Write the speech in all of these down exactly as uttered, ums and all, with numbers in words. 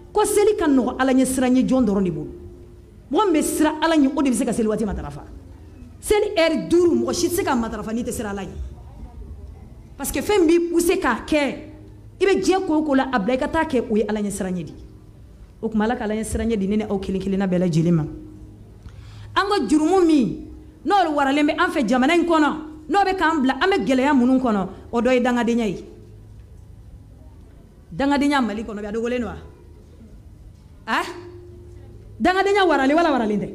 ko seli ka nɔgɔ ala ɲɛ siran ɲɛ jɔn dɔrɔn de bolo mɔgɔ min bɛ siran ala ɲɛ o de bɛ se ka seli waati matarafa seli heure duuru mɔgɔ si tɛ se ka matarafa n'i tɛ siran ala ɲɛ parce que fɛn b'i pousser k'a kɛ i bɛ diɲɛ ko o ko la a bila i ka taa kɛ o ye ala ɲɛ siran ɲɛ de o tuma ala ka ala ɲɛ siran ɲɛ di ne ni aw kelen kelenna bɛɛ lajɛlen ma an ka jurumu min n'o waralen bɛ an fɛ jamana in kɔnɔ n'o bɛ k'an bila an bɛ gɛlɛya minnu kɔnɔ o dɔ ye dangadenya ye dangadenya Mali kɔnɔ bi a dogolen don wa ah dangadenya waralen wala waralen tɛ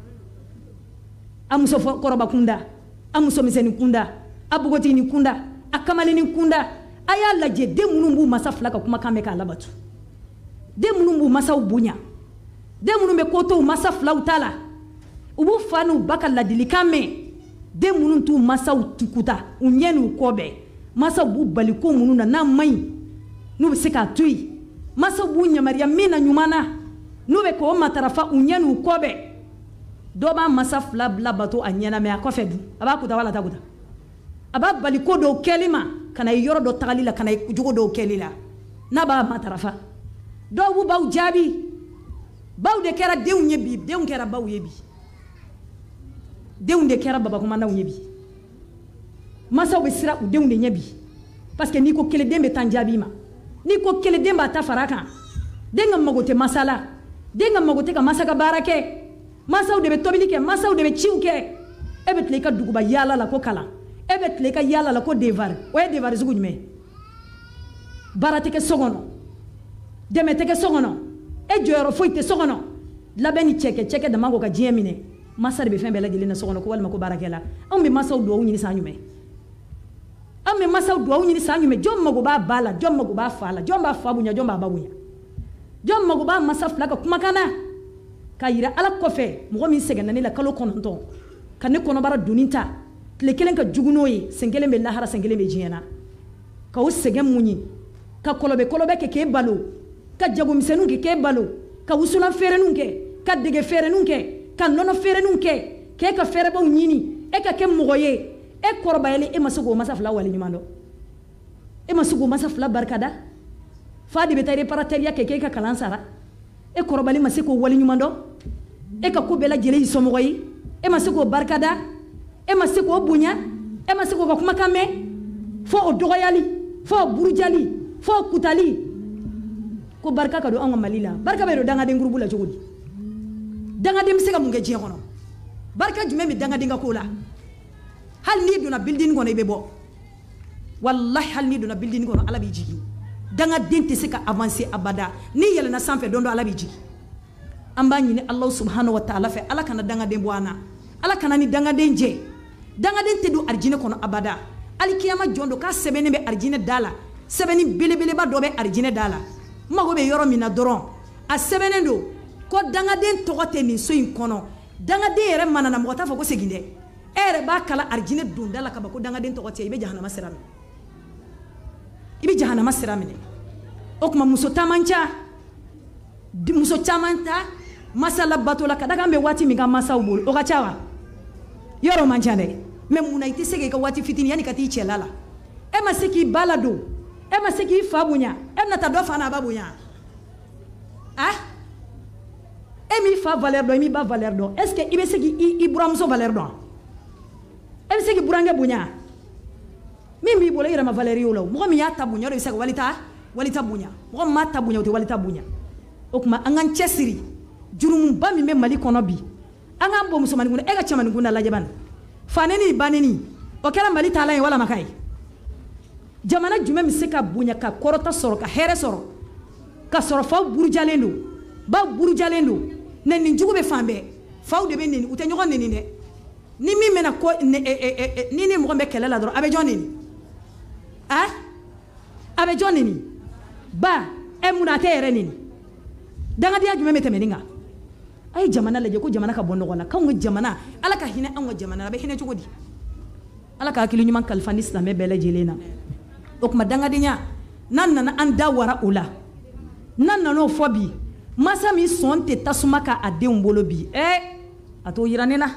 a muso kɔrɔba kunda a muso misɛnnin kunda a bogotinin kunda a kamalinin kunda a y'a lajɛ den minnu b'u masa fila ka kumakan mɛn k'a labato den minnu b'u masaw bonya den minnu bɛ ko to u masa filaw ta la u b'u fa n'u ba ka ladilikan mɛn den minnu t'u masaw tukuta u ɲɛ n'u kɔ bɛɛ masaw b'u bali ko minnu na n'a man ɲi n'u bɛ se k'a to yen masaw b'u yamaruya min na ɲuman na n'u bɛ k'o matarafa u ɲɛ n'u kɔ bɛɛ dɔ b'a masa fila bila bato a ɲɛna mɛ a kɔfɛ dun a b'a kuta wala ta kuta a b'a bali ko dɔw kɛli ma ka na yɔrɔ dɔ tagali la ka na jogo dɔw kɛli la n'a b'a matarafa dɔw b'u baw jaabi baw de kɛra denw ye bi denw kɛra baw ye bi denw de kɛra babakomandaw ye bi masaw bɛ siran u denw de ɲɛ bi parce que n'i ko kelen den bɛ taa jaabi ma n'i ko kelen den b'a ta fara kan den ka mago tɛ masa la den ka mago tɛ ka masa ka baara kɛ masaw de bɛ tobili kɛ masaw de bɛ ciw kɛ e bɛ tile i ka duguba yaala la ko kalan e bɛ tile i ka yaala la ko devoir o ye devoir sugu jumɛn baara tɛ kɛ so kɔnɔ dɛmɛ tɛ kɛ so kɔnɔ e jɔyɔrɔ foyi tɛ so kɔnɔ labɛn ni cɛkɛ cɛkɛ dama ko ka diɲɛ minɛ masa de bɛ fɛn bɛɛ lajɛlen na so kɔnɔ ko walima ko baarakɛla anw bɛ masaw duwawu ɲini san jumɛn an bɛ masaw duwawu ɲini san jumɛn jɔn mago b'a ba la jɔn mago b'a fa la jɔn b'a fa bonya jɔn b'a ba bonya jɔn mago b'a masa fila ka kumakan na k'a yira ala kɔfɛ mɔgɔ min sɛgɛnna ne la kalo kɔnɔntɔn ka ne kɔnɔbara donni ta tile kelen ka jugu n'o ye sen kelen bɛ lahara sen kelen bɛ diɲɛ na ka o sɛgɛn muɲi ka kɔlɔbɛ kɔlɔbɛ kɛ k'e balo ka jagomisɛnninw kɛ k'e balo ka wusulan feereninw kɛ ka dege feereninw kɛ ka nɔnɔ feereninw kɛ k'e ka fɛɛrɛbaw ɲini e ka kɛ mɔgɔ ye e kɔrɔbayalen e ma se k'o masa fila wale ɲuman dɔn e ma se k'o masa fila barikada fa de bɛ taa reparateur kɛ k'e ka kalan sara e kɔrɔbali ma se k'o wale ɲuman dɔn e ka ko bɛɛ lajɛlen y'i somɔgɔ ye e ma se k'o barikada e ma se k'o bonya e ma se k'o ka kumakan mɛn fo o dɔgɔyali fo o burujali fo o kutali ko barika ka don anw ka Mali la barika bɛ don dangaden groupe la cogo di dangaden bɛ se ka mun kɛ diɲɛ kɔnɔ barika jumɛn bɛ dangaden ka ko la hali n'i donna building kɔnɔ i bɛ bɔ wallahi hali n'i donna building kɔnɔ ala b'i jigi dangaden tɛ se ka avancer abada n'i yɛlɛnna sanfɛ don dɔ ala b'i jigi an b'a ɲini Allah subhanahu wa ta'ala fɛ ala kana dangaden bɔ an na ala kana ni dangaden jɛ dangaden tɛ don arijinɛ kɔnɔ abada alikiyama jɔn do k'a sɛbɛnnen bɛ arijinɛ da la sɛbɛnni belebeleba dɔ bɛ arijinɛ da la n mago bɛ yɔrɔ min na dɔrɔn a sɛbɛnnen do ko dangaden tɔgɔ tɛ nin so in kɔnɔ dangaden yɛrɛ manana mɔgɔ t'a fɔ ko segin dɛ e yɛrɛ b'a kala arijinɛ donda la ka ban ko dangaden tɔgɔ tɛ i bɛ jahanama sira minɛ i bɛ jahanama sira minɛ o tuma muso caman ca muso caman ta masala bato la ka da kan bɛ waati min ka masaw bolo o ka ca wa yɔrɔ man ca dɛ mɛ munna i tɛ se k'i ka waati fitinin yanni ka t'i cɛla la e ma se k'i ba ladon e ma se k'i fa bonya e bɛna taa dɔ fa n'a ba bonya ah e m'i fa valeur dɔn i m'i ba valeur dɔn est ce que i bɛ se k'i buramuso valeur dɔn e bɛ se k'i burankɛ bonya min b'i bolo i yɛrɛ ma valeur ye o la mɔgɔ min y'a ta bonya o de bɛ se ka walita walita bonya mɔgɔ min m'a ta bonya o tɛ walita bonya o tuma an k'an cɛsiri jurumuba min bɛ Mali kɔnɔ bi an k'an bɔ musomanin kunna e ka cɛmanin kunda lajɛ bani fa neni ba neni o kɛra Mali taalan ye walama ka ye jamana jumɛn bɛ se ka bonya ka kɔrɔta sɔrɔ ka hɛrɛ sɔrɔ ka sɔrɔ faw burujalen don baw burujalen don nɛni jugu bɛ fan bɛɛ faw de bɛ nɛni u tɛ ɲɔgɔn nɛni dɛ ni min bɛna ko ni ni mɔgɔ bɛ kɛlɛ la dɔrɔn a bɛ jɔn nɛni ah a bɛ jɔn nɛni ba e munna a tɛ yɛrɛ nɛni dangadenya jumɛn bɛ tɛmɛ nin kan a ye jamana lajɛ ko jamana ka bɔ nɔgɔ la k'anw ka jamana ala ka hinɛ anw ka jamana la a bɛ hinɛ cogo di ala ka hakili ɲuman kalifa ni silamɛ bɛɛ lajɛlen na o tuma dangadenya n'an nana an da wara o la n'an nana o fɔ bi masa min sɔn tɛ tasuma k'a denw bolo bi ɛ a t'o yira ne na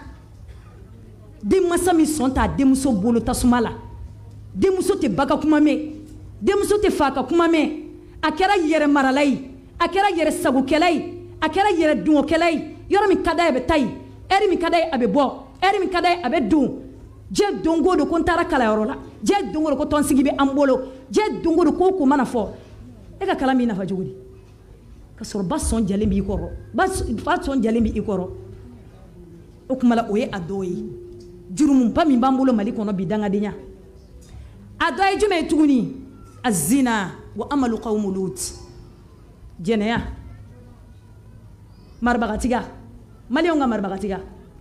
den masa min sɔn t'a denmuso bolo tasuma la denmuso tɛ ba ka kuma mɛn denmuso tɛ fa ka kuma mɛn a kɛra yɛrɛ marala ye a kɛra yɛrɛ sagokɛla ye a kɛra yɛrɛ dungokɛla ye yɔrɔ min ka d'a ye a bɛ taa yen ɛri min ka d'a ye a bɛ bɔ ɛri min ka d'a ye a bɛ don diɲɛ don o don ko n taara kalayɔrɔ la diɲɛ don o don ko tɔnsigi bɛ an bolo diɲɛ don o don ko o ko mana fɔ e ka kalan b'i nafa cogo di ka sɔrɔ ba sɔn jalen b'i kɔrɔ ba fa sɔn jalen b'i kɔrɔ o kuma la o ye a dɔw ye jurumuba min b'an bolo Mali kɔnɔ bi dangadenya a dɔ ye jumɛn ye tuguni a zina wa amalu qawmu lut jɛnɛya marabagatiga maliyɛnw ka marabagatiga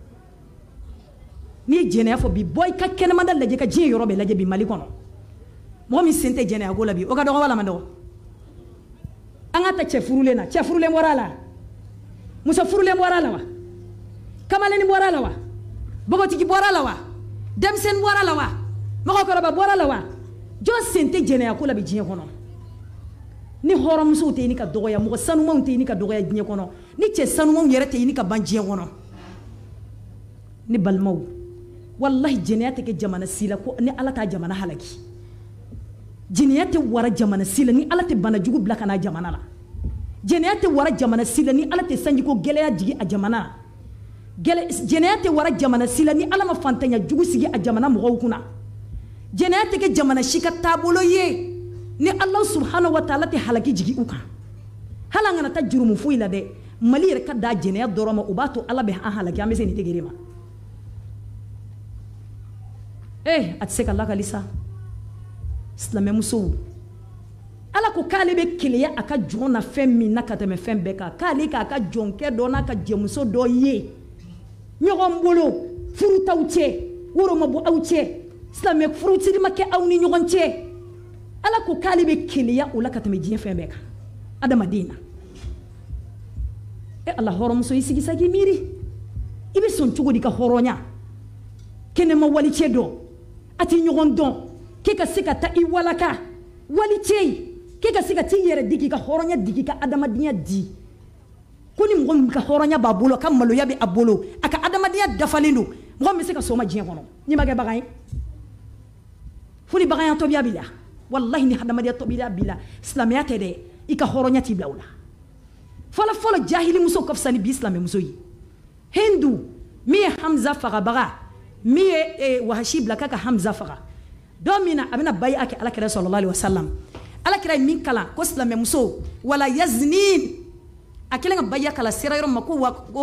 n'i ye jɛnɛya fɔ bi bɔ i ka kɛnɛmada lajɛ ka diɲɛ yɔrɔ bɛɛ lajɛ bi Mali kɔnɔ mɔgɔ min sen tɛ jɛnɛya ko la bi o ka dɔgɔ wala man dɔgɔ an ka ta cɛ furulen na cɛ furulen bɔra a la muso furulen bɔra a la wa kamalennin bɔra a la wa bɔgɔtigi bɔra a la wa denmisɛnnin bɔra a la wa mɔgɔkɔrɔba bɔra a la wa jɔn sen tɛ jɛnɛya ko la bi diɲɛ kɔnɔ ni hɔrɔnmusow tɛ ɲini ka dɔgɔya mɔgɔ sanumanw tɛ ɲini ka dɔgɔya diɲɛ kɔnɔ ni cɛ sanumanw yɛrɛ tɛ ɲini ka ban diɲɛ kɔnɔ ni balimaw wallahi jɛnɛya tɛ kɛ jamana si la ko ni Ala t'a jamana halaki jɛnɛya tɛ wara jamana si la ni Ala tɛ bana jugu bila ka na jamana la jɛnɛya tɛ wara jamana si la ni Ala tɛ sanjiko gɛlɛya jigi a jamana la jɛnɛya tɛ wara jamana si la ni Ala ma fantanya jugu sigi a jamana mɔgɔw kunna jɛnɛya tɛ kɛ jamana si ka taabolo ye ni Allah subhanahu wa ta'ala tɛ halaki jigi u kan hali an kana taa jurumu foyi la dɛ Mali yɛrɛ ka da jɛnɛya dɔrɔn ma o b'a to Ala bɛ an halaki an bɛ se nin degere ma eh a tɛ se ka lakali sa silamɛmusow Ala ko k'ale bɛ keleya a ka jɔn na fɛn min na ka tɛmɛ fɛn bɛɛ kan k'ale k'a ka jɔnkɛ dɔ n'a ka jɛmuso dɔ ye ɲɔgɔn bolo furu t'aw cɛ woro ma bɔ aw cɛ silamɛ furusiri ma kɛ aw ni ɲɔgɔn cɛ Ala ko k'ale bɛ keleya o la ka tɛmɛ diɲɛ fɛn bɛɛ kan adamaden na e Ala hɔrɔnmuso i sigi sa k'i miiri i bɛ sɔn cogo di ka hɔrɔnya kɛnɛma walicɛ dɔn a tɛ ɲɔgɔn dɔn k'e ka se ka taa i walaka walicɛ ye k'e ka se ka t'i yɛrɛ digi ka hɔrɔnya digi ka adamadenya di ko ni mɔgɔ min ka hɔrɔnya b'a bolo a ka maloya bɛ a bolo a ka adamadenya dafalen don mɔgɔ min bɛ se ka sɔn o ma diɲɛ kɔnɔ n'i ma kɛ bagan ye fo ni baganya tɔbiya b'i la wallahi ni adamadenya tɔbiya b'i la silamɛya tɛ dɛ i ka hɔrɔnya t'i bila o la fɔlɔ fɔlɔ jahili muso ka fisa ni bi silamɛmuso ye Hindu min ye Hamza fagabaga min ye Wahashi bila k'a ka Hamza faga don min na a bɛna bayi'a kɛ Alakira sallallahu alaihi wasallam Alakira ye min kalan ko silamɛmuso wala yaznin a kɛlen ka bayi'a kalan sera yɔrɔ min ma ko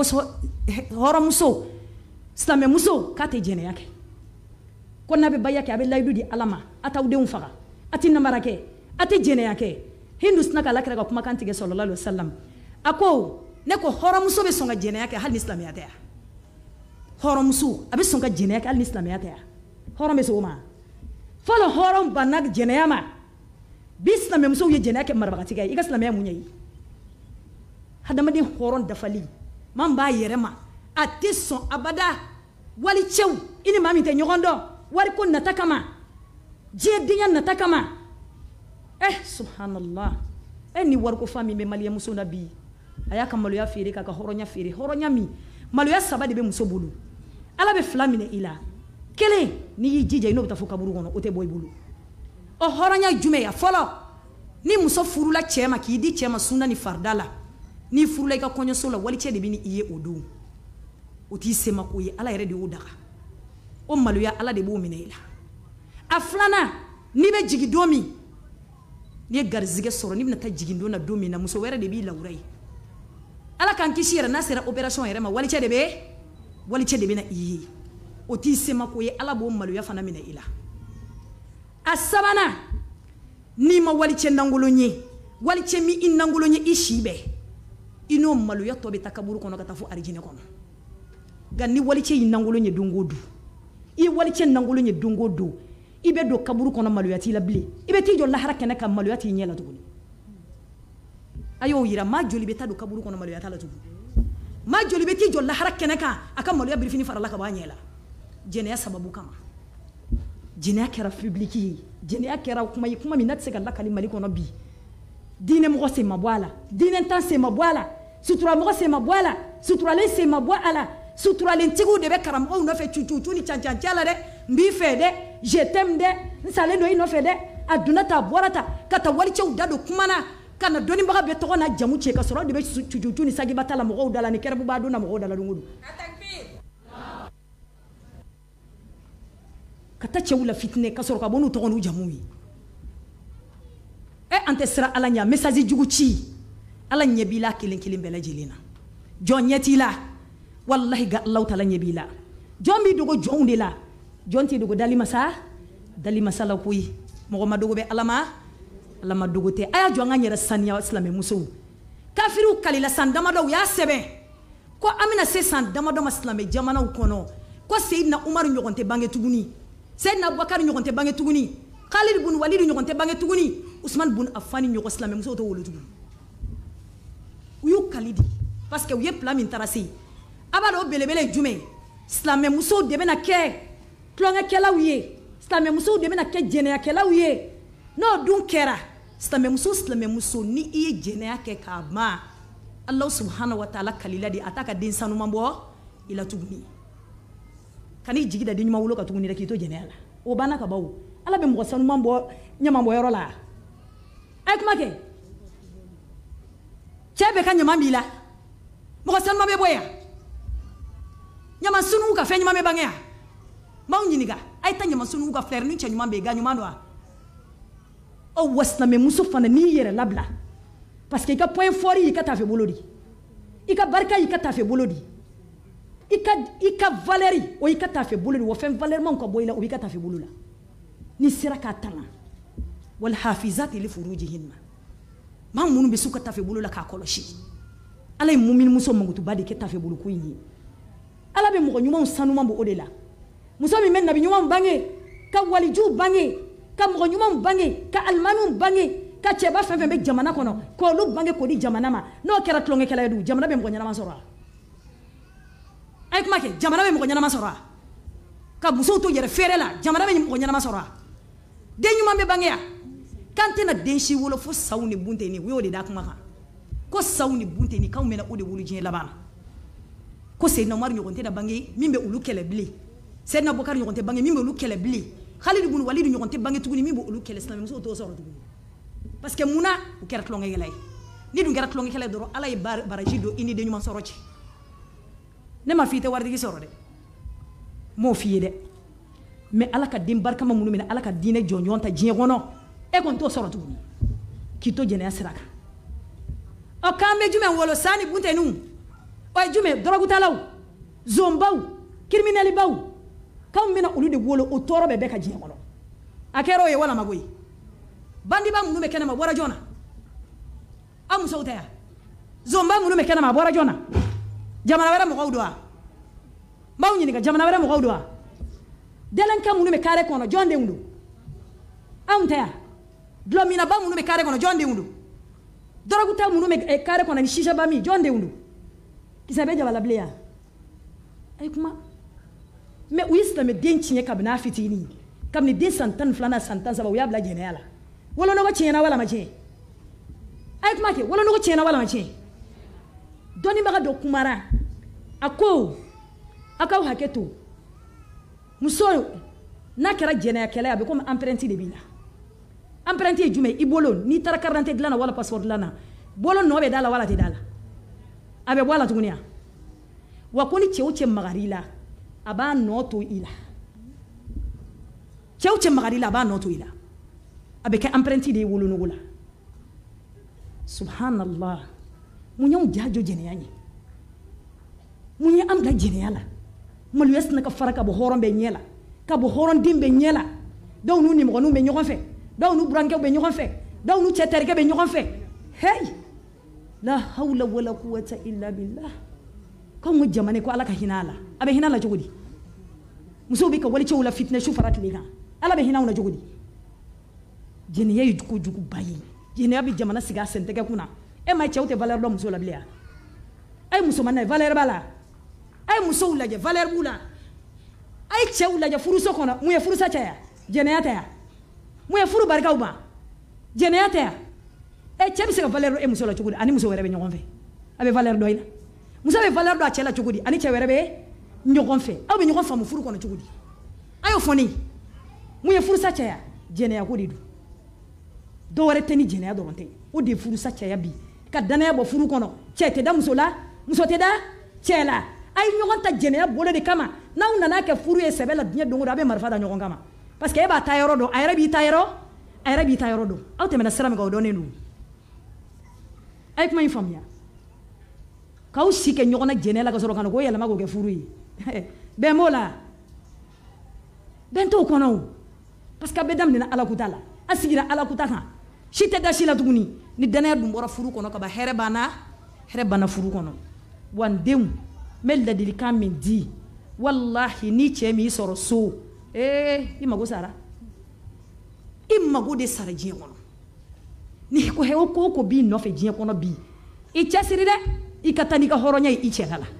hɔrɔnmuso silamɛmuso k'a tɛ jɛnɛya kɛ ko n'a bɛ bayi'a kɛ a bɛ layidu di Ala ma a t'aw denw faga a tɛ namara kɛ a tɛ jɛnɛya kɛ Hindu sina ka Alakira ka kumakan tigɛ sallallahu alaihi wasallam a ko ne ko hɔrɔnmuso bɛ sɔn ka jɛnɛya kɛ hali ni silamɛya tɛ yan hɔrɔnmuso a bɛ sɔn ka jɛnɛya kɛ hali ni silamɛya tɛ yan hɔrɔn bɛ se o ma fɔlɔ hɔrɔn banna jɛnɛya ma bi silamɛmusow ye jɛnɛya kɛ marabagatiga ye i ka silamɛya mun ye hadamaden hɔrɔn dafali man b'a yɛrɛ ma a tɛ sɔn abada walicɛw i ni maa min tɛ ɲɔgɔn dɔn wariko nata kama diɲɛdenya nata kama eh subhanallah eh ni wariko fa min bɛ maliyɛnmuso na bi a y'a ka maloya feere k'a ka hɔrɔnya feere hɔrɔnya min maloya saba de bɛ muso bolo Ala bɛ fila minɛ i la kelen n'i y'i jija i n'o bɛ taa fɔ kaburu kɔnɔ o tɛ bɔ i bolo o hɔrɔnya jumɛn ya fɔlɔ ni muso furula cɛ ma k'i di cɛ ma sunna ni farida la n'i furula i ka kɔɲɔso la walicɛ de bɛ ni i ye o don o t'i semako ye Ala yɛrɛ de y'o daga o maloya Ala de b'o minɛ i la a filanan n'i bɛ jigin don min n'i ye garizigɛ sɔrɔ n'i bɛna taa jigin don na don min na muso wɛrɛ de b'i lawura ye Ala k'an kisi yɛrɛ n'a sera opération yɛrɛ ma walicɛ de bɛ walicɛ de bɛ na i ye o t'i semako ye Ala b'o maloya fana minɛ i la a sabanan n'i ma walicɛ lankolon ye walicɛ min i lankolon ye i si bɛɛ i n'o maloya tɔ bɛ taa kaburu kɔnɔ ka taa fɔ arijinɛ kɔnɔ nka ni walicɛ y'i lankolon ye don o don i ye walicɛ lankolon ye don o don i bɛ don kaburu kɔnɔ maloya t'i la bilen i bɛ t'i jɔ lahara kɛnɛ kan maloya t'i ɲɛ la tuguni a y'o yira maa joli bɛ taa don kaburu kɔnɔ maloya t'a la tuguni maa joli bɛ t'i jɔ lahara kɛnɛ kan a ka maloya birifini farala ka bɔ a ɲɛ la jɛnɛya sababu kama jɛnɛya kɛra public ye jɛnɛya kɛra kuma ye kuma min n'a tɛ se ka lakali Mali kɔnɔ bi diinɛmɔgɔ sen ma bɔ a la diinɛtan sen ma bɔ a la suturamɔgɔ sen ma bɔ a la suturalen sen ma bɔ a la suturalentigiw de bɛ karamɔgɔw nɔfɛ cucucu ni cancanciya la dɛ n b'i fɛ dɛ je t'aime dɛ n salen don i nɔfɛ dɛ a donna ta a bɔra ta ka taa walicɛw da don kuma na kana doni baga be to na jamu che ka soro de be chuchu ni sagi batala mo dala ni kerbu ba do na mo dala dungudu kata che wula fitne ka soro ka bonu to nu jamu wi e ante sira ala nya message jugu ci ala nyebila kilin kilin bela jelina jon yeti la wallahi ga allah taala nyebila jon bi dugo jonde la jonti dugo dali masa dali masala kuyi mo ma dugo be alama alama dugo te aya jonga nyere sanya islam muso kafiru kalila sandama do ya sebe ko amina se sandama do islam jamana kono ko sayyidina umar nyogonte bange tuguni sayyidina abubakar nyogonte bange tuguni khalid ibn walid nyogonte bange tuguni usman ibn affan nyogo islam muso to wolo tuguni uyu kalidi parce que uye plan min tarasi abado belebele jume islam muso de bena ke klonga kela uye islam muso de bena ke jene kela uye no dun kera islam muso islam muso ni iye jene ke kama allah subhanahu wa ta'ala kalila di ataka din sanu mambo ila tuguni kani jigida di nyuma wulo ka tuguni reki to jene ala o bana ka bawo ala be mo sanu mambo nyama mbo yoro la ay kuma ke chebe ka nyama bila mo sanu mambe boya nyama sunu ka fe nyama me bangea maw nyiniga ay ta nyama sunu ka fler ni che nyama be ga nyama no o wasna me muso fana ni yere labla parce que ka point fort yi ka ta fe bolodi ika barka yi ka ta fe bolodi ika ika valeri o yi ka ta fe bolodi wo fen valer man ko boyla o yi ka ta fe bolula ni sira ka tanga wal hafizat li furujihinna ma munu be suka ta fe bolula ka koloshi ala mu'min muso mangutu badi ke ta fe bolu kuyi ala be mo nyuma sanu mambo odela muso mi men nabi nyuma bange ka waliju bange ka mo nyuma bange ka almanu bange ka cheba fe fe be jamana kono ko lu bange ko di jamana ma no kera tlonge kala du jamana be mo nyana ma soro ay kuma ke jamana be mo nyana ma soro ka muso to yere fere la jamana be mo nyana ma soro de nyuma be bange ya kante na denshi wolo fo sawni bunte ni wo de da kuma ka ko sawni bunte ni kaw mena o de wulu je labana ko Seydina Omar nyogonte da bangi mimbe ulu kele bli Seydina Abubakar nyogonte bangi mimbe ulu kele bli Khalid ibn Walid nyogonte bangi tuguni mimbe ulu kele islam muso to soro tuguni parce que muna u kera tlonge gelay ni du ngara tlonge kele doro ala e baraji do ini de nyuma soro ci ne ma fite wardi gi soro de mo fiye de mais ala ka dim barka ma munu mina ala ka dine jonjonta jie gono e kon to soro tuguni kito jene asraka o kambe jume wolo sani bunte nu o jume droguta law zombaw criminel baw kam mina ulu de wolo o toro be be ka jie gono akero ye wala magoyi bandi ba munu me kena ma bora jona amu sauta ya zomba munu me kena ma bora jona jamana wera mo gawdwa maw nyini ga jamana wera mo gawdwa delen kam munu me kare kono jonde undu amta ya glomina ba munu me kare kono jonde undu doroguta munu me e kare kono ni shisha ba mi jonde undu kisabe jabala bleya ay kuma me uyista me denchi kabna fitini kamni de santan flana santan saba uya bla jene ala wala no chena wala mache ay kuma ke wala no chena wala mache doni maga do kumara ako akaw haketo muso na kera jene akela ya be comme empreinte de bila empreinte jume ibolo ni tara carte de lana wala passeport lana bolo no be dala wala te dala abe wala tugunia wakoni cheuche magarila aba noto ila cheuche magarila aba noto ila avec empreinte de wolo nugula subhanallah munyam jajo jene yani munya am da jene yala malu yesna ka faraka bo horon be nyela ka bo horon dimbe nyela daw nu ni mo nu be nyogon fe daw nu branke be nyogon fe daw nu cheterke be nyogon fe hey la hawla wala quwwata illa billah ko mo jamane ko ala ka hinala abe hinala jogodi muso bi ka wali chewla fitna shufarat liga ala be hinawna jogodi jeni ye juku juku bayi jeni abi jamana siga senteke kuna e ma chewte valeur do muso la blia ay muso manay valeur bala ay muso la je valeur bula ay chew la je furuso kono mu ye furusa chaya jeni ata ya mu ye furu barka uba jeni ata ya e chebi se valeur e muso la chugudi ani muso were be nyogon fe abe valeur do ina muso be valeur do achela chugudi ani chewere be nyogon fe abe nyogon fa mu furu kono chugudi ayo foni mu ye furusa chaya jeni ya kudi du do wɛrɛ tɛ ni jɛnɛya dɔrɔn tɛ o de furu sa cɛya bi ka danaya bɔ furu kɔnɔ cɛ tɛ da muso la muso tɛ da cɛ la a ye ɲɔgɔn ta jɛnɛya bolo de kama n'aw nana kɛ furu ye sɛbɛ la diɲɛ don o don a bɛ marifa da ɲɔgɔn kama parce que e b'a ta yɔrɔ dɔn a yɛrɛ b'i ta yɔrɔ a yɛrɛ b'i ta yɔrɔ dɔn aw tɛmɛna sira min kan o dɔnnen don a ye kuma in faamuya k'aw si kɛ ɲɔgɔn na jɛnɛya la ka sɔrɔ ka na k'o yɛlɛma k'o kɛ furu ye bɛn b'o la bɛn t'o kɔnɔ o parce que a bɛɛ daminɛna ala kuta la a sigira ala kuta kan si tɛ da si la tuguni ni danaya dun bɔra furu kɔnɔ ka ban hɛrɛ banna hɛrɛ banna furu kɔnɔ wa n denw n bɛ ladilikan min di walahi ni cɛ min sɔrɔ so ee i mago sara i mago de sara diɲɛ kɔnɔ ni ko he o ko ko b'i nɔfɛ diɲɛ kɔnɔ bi i cɛsiri dɛ i ka taa n'i ka hɔrɔnya ye i cɛla la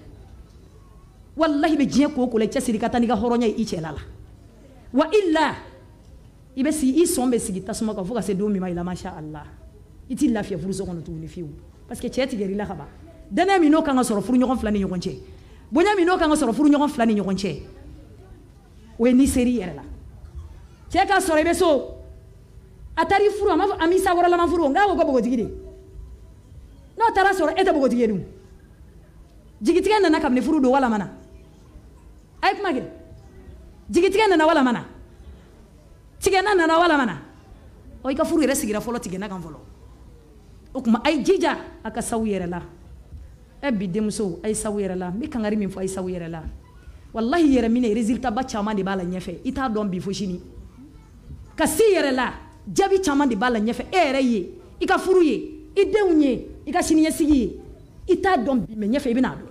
walahi bɛ diɲɛ ko o ko la i cɛsiri i ka taa n'i ka hɔrɔnya ye i cɛla la wa illa i bɛ sigi i sɔn bɛ sigi tasuma kan fo ka se don min ma i la masha Allah i t'i lafiya furuso kɔnɔ tuguni fiyewu parce que cɛ tigɛr'i la ka ban danaya min n'o kan ka sɔrɔ furu ɲɔgɔn fila ni ɲɔgɔn cɛ bonya min n'o kan ka sɔrɔ furu ɲɔgɔn fila ni ɲɔgɔn cɛ o ye n'i ser'i yɛrɛ la cɛ k'a sɔrɔ i bɛ so a taara i furu a m'a fɔ an b'i sankɔrɔlama furu n k'a ko ko bogotigi de n'o taara sɔrɔ e tɛ bogotigi ye dun jigitigɛ nana kabini furu don wala mana a ye kuma kɛ jigitigɛ nana wala mana tigɛna nana wala mana ɔ i ka furu yɛrɛ sigira fɔlɔ tigɛna kan fɔlɔ o tuma a ye jija a ka saw yɛrɛ la e bi denmuso a ye saw yɛrɛ la n bɛ kangari min fɔ a ye saw yɛrɛ la walahi yɛrɛ minɛ résultat ba caman de b'a la ɲɛfɛ i t'a dɔn bi fo sini ka se yɛrɛ la jaabi caman de b'a la ɲɛfɛ e yɛrɛ ye i ka furu ye i denw ye i ka siniɲɛsigi ye i t'a dɔn bi mɛ ɲɛfɛ i bɛn'a dɔn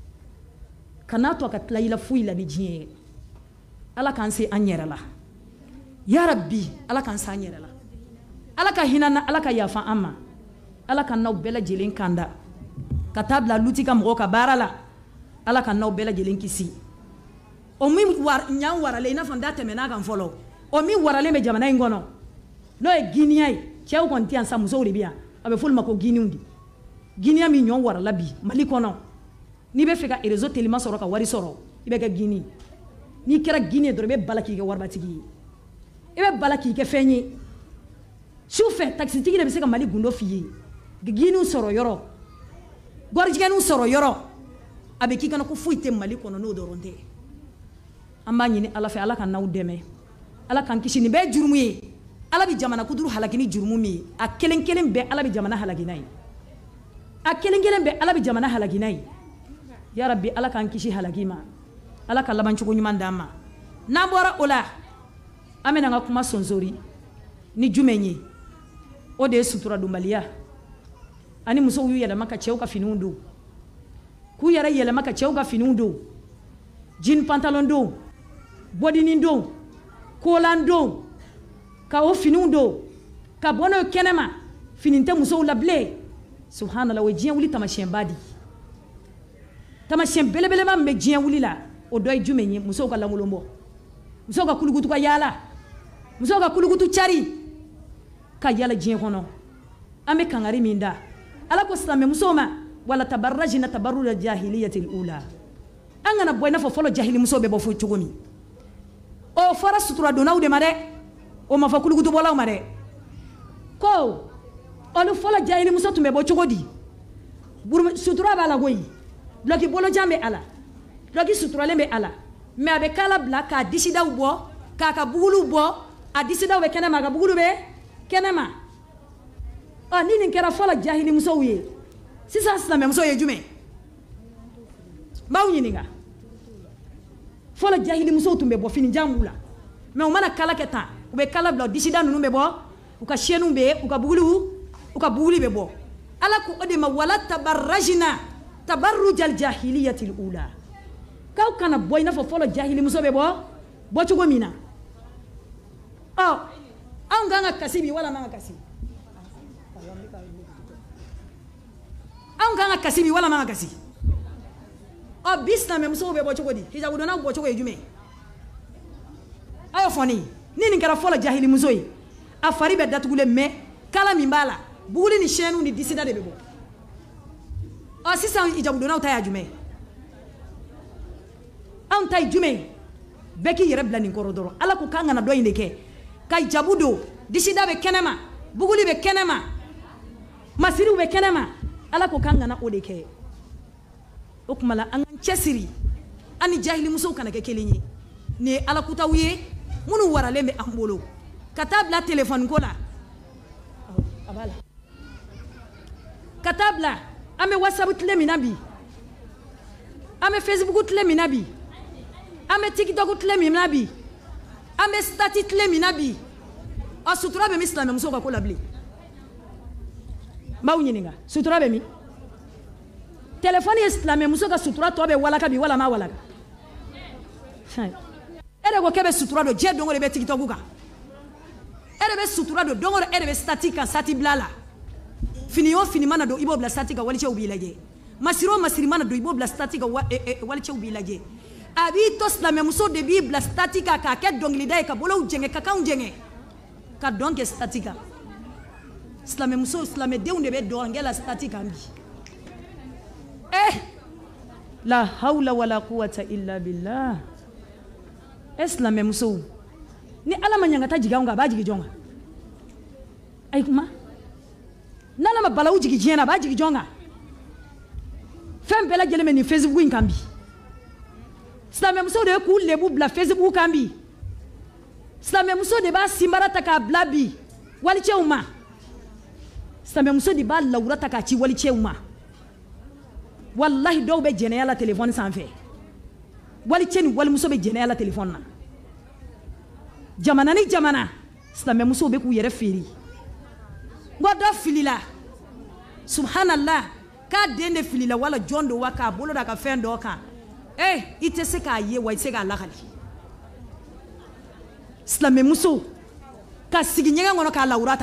kan'a to a ka tila i la foyi la ni diɲɛ ye ala k'an se an yɛrɛ la ya rabbi ala k'an se an yɛrɛ la ala ka hinɛ na ala ka yafa an ma ala ka n'aw bɛɛ lajɛlen kanda ka taa bila luti ka mɔgɔw ka baara la ala ka n'aw bɛɛ lajɛlen kisi o min ɲan waralen i n'a fɔ n da tɛmɛn'a kan fɔlɔ o min waralen bɛ jamana in kɔnɔ n'o ye guinéen ye cɛw kɔni tɛ yan sa musow de bɛ yan a bɛ f'olu ma ko guinéen de guinéen min ɲɔn warala bi mali kɔnɔ n'i bɛ fɛ ka réseau telima sɔrɔ ka wari sɔrɔ i bɛ kɛ guinéen n'i kɛra guinéen dɔrɔn i bɛ bala k'i kɛ waribatigi ye i bɛ bala k'i kɛ fɛn ye su fɛ taxitigi de bɛ se ka mali gundo f'i ye guinéen sɔrɔ yɔrɔ gɔrijigɛniw sɔrɔ yɔrɔ a bɛ k'i kana ko foyi tɛ mali kɔnɔ n'o dɔrɔn tɛ an b'a ɲini ala fɛ ala ka n'aw dɛmɛ ala k'an kisi nin bɛɛ ye jurumu ye ala bɛ jamana kuduru halaki ni jurumu min ye a kelen kelen bɛɛ ala bɛ jamana halaki n'a ye a kelen kelen bɛɛ ala bɛ jamana halaki n'a ye ya rabbi ala k'an kisi halaki ma ala ka laban cogo ɲuman d'an ma n'an bɔra o la an bɛna an ka kuma sonsori ni jumɛn ye o de ye sutura donbaliya ani musow y'u yɛlɛma ka cɛw ka finiw don k'u yɛrɛ yɛlɛma ka cɛw ka finiw don jean pantalon don bɔdinin don kolan don ka o finiw don ka bɔ n'o kɛnɛma fini tɛ musow la bilen subhanallah o ye diɲɛ wuli tamasiyɛnba di tamasiyɛn belebeleba min bɛ diɲɛ wuli la o dɔ ye jumɛn ye musow ka lankolon bɔ musow ka kulukutu ka yaala musow ka kulukutu cari ka yaala diɲɛ kɔnɔ an bɛ kangari min da ala ko silamɛ musow ma wala tabarrajina tabarruja jahiliyatil ula an kana bɔ i n'a fɔ fɔlɔ jahili musow bɛ bɔ fo cogo min o fɔra sutura donnaw de ma dɛ o ma fɔ kulukutubɔlaw ma dɛ ko olu fɔlɔ jahili muso tun bɛ bɔ cogo di sutura b'a la koyi duloki bolojan bɛ a la duloki suturalen bɛ a la mɛ a bɛ kala bila k'a disidaw bɔ k'a ka buguluw bɔ a disidaw bɛ kɛnɛma a ka bugulu bɛ kɛnɛma ɔ ni nin kɛra fɔlɔ jahili musow ye sisan silamɛ musow ye jumɛn n b'aw ɲininka fɔlɔ jahili musow tun bɛ bɔ finijan b'u la mɛ u mana kala kɛ tan u bɛ kala bila disida ninnu bɛ bɔ u ka chaînew bɛ yen u ka buguluw u ka buguli bɛ bɔ ala ko o de ma wala tabarrajina tabarrujal jahiliyatil ula k'aw kana bɔ i n'a fɔ fɔlɔ jahili muso bɛ bɔ bɔ cogo min na ɔ anw kan ka kasi bi wala n'an ka kasi anw kan ka kasi bi wala n'an ka kasi ɔ bi silamɛ musow bɛ bɔ cogo di hijabu donnaw bɔ cogo ye jumɛn a y'o fɔ ne ye ni nin kɛra fɔlɔ jahili muso ye a fari bɛ datugulen mɛ kala min b'a la buguli ni chaînew ni disida de bɛ bɔ ɔ sisan hijabu donnaw ta y'a jumɛn anw ta ye jumɛn ye bɛɛ k'i yɛrɛ bila nin kɔrɔ dɔrɔn ala ko k'an kana dɔ in de kɛ ka hijabu don disida bɛ kɛnɛma buguli be kenema masiri be kenema ala ko kan ngana o de ke o kuma la an cesiri ani jahili muso kana ke kelinyi ni ala kutawiye munu warale be ambolo katabla téléphone ko la abala katabla ame whatsapp tle minabi ame facebook tle minabi ame tiktok tle minabi ame stati tle minabi a sutura be mi islam muso ka ko labli bawu nyininga sutura be mi téléphone islam muso ka sutura to be wala ka bi wala ma wala ka ere ko kebe sutura do je dongo be tiktok ka ere be sutura do dongo ere be stati ka sati blala fini yo fini mana do ibo bla stati ka wali che ubilaje masiro masiri mana do ibo bla stati ka wali che ubilaje abi to islam muso de bi bla stati ka ka ke dongli dai ka bolo jenge ka ka jenge ka donke statika islam muso islam de unde be donge la statika mbi eh la hawla wala quwwata illa billah islam muso ni ala manyanga ta jiga nga ba jigi jonga ay kuma nana ma balawu jigi jena ba jigi jonga fem bela geleme ni facebook nkambi islam muso de ku lebu bla facebook kambi Same muso de ba simbara taka blabi wali cheuma Same muso de ba laura taka chi wali cheuma wallahi do be jene ala téléphone sans fait wali cheni wali muso be jene ala téléphone na jamana ni jamana Same muso be ku yere feri ngodo filila subhanallah ka dende filila wala jondo waka bolo daga fendo ka eh ite se ka ye wa ite ka lakali Islam muso ka sigi nyanga ngono ka laurata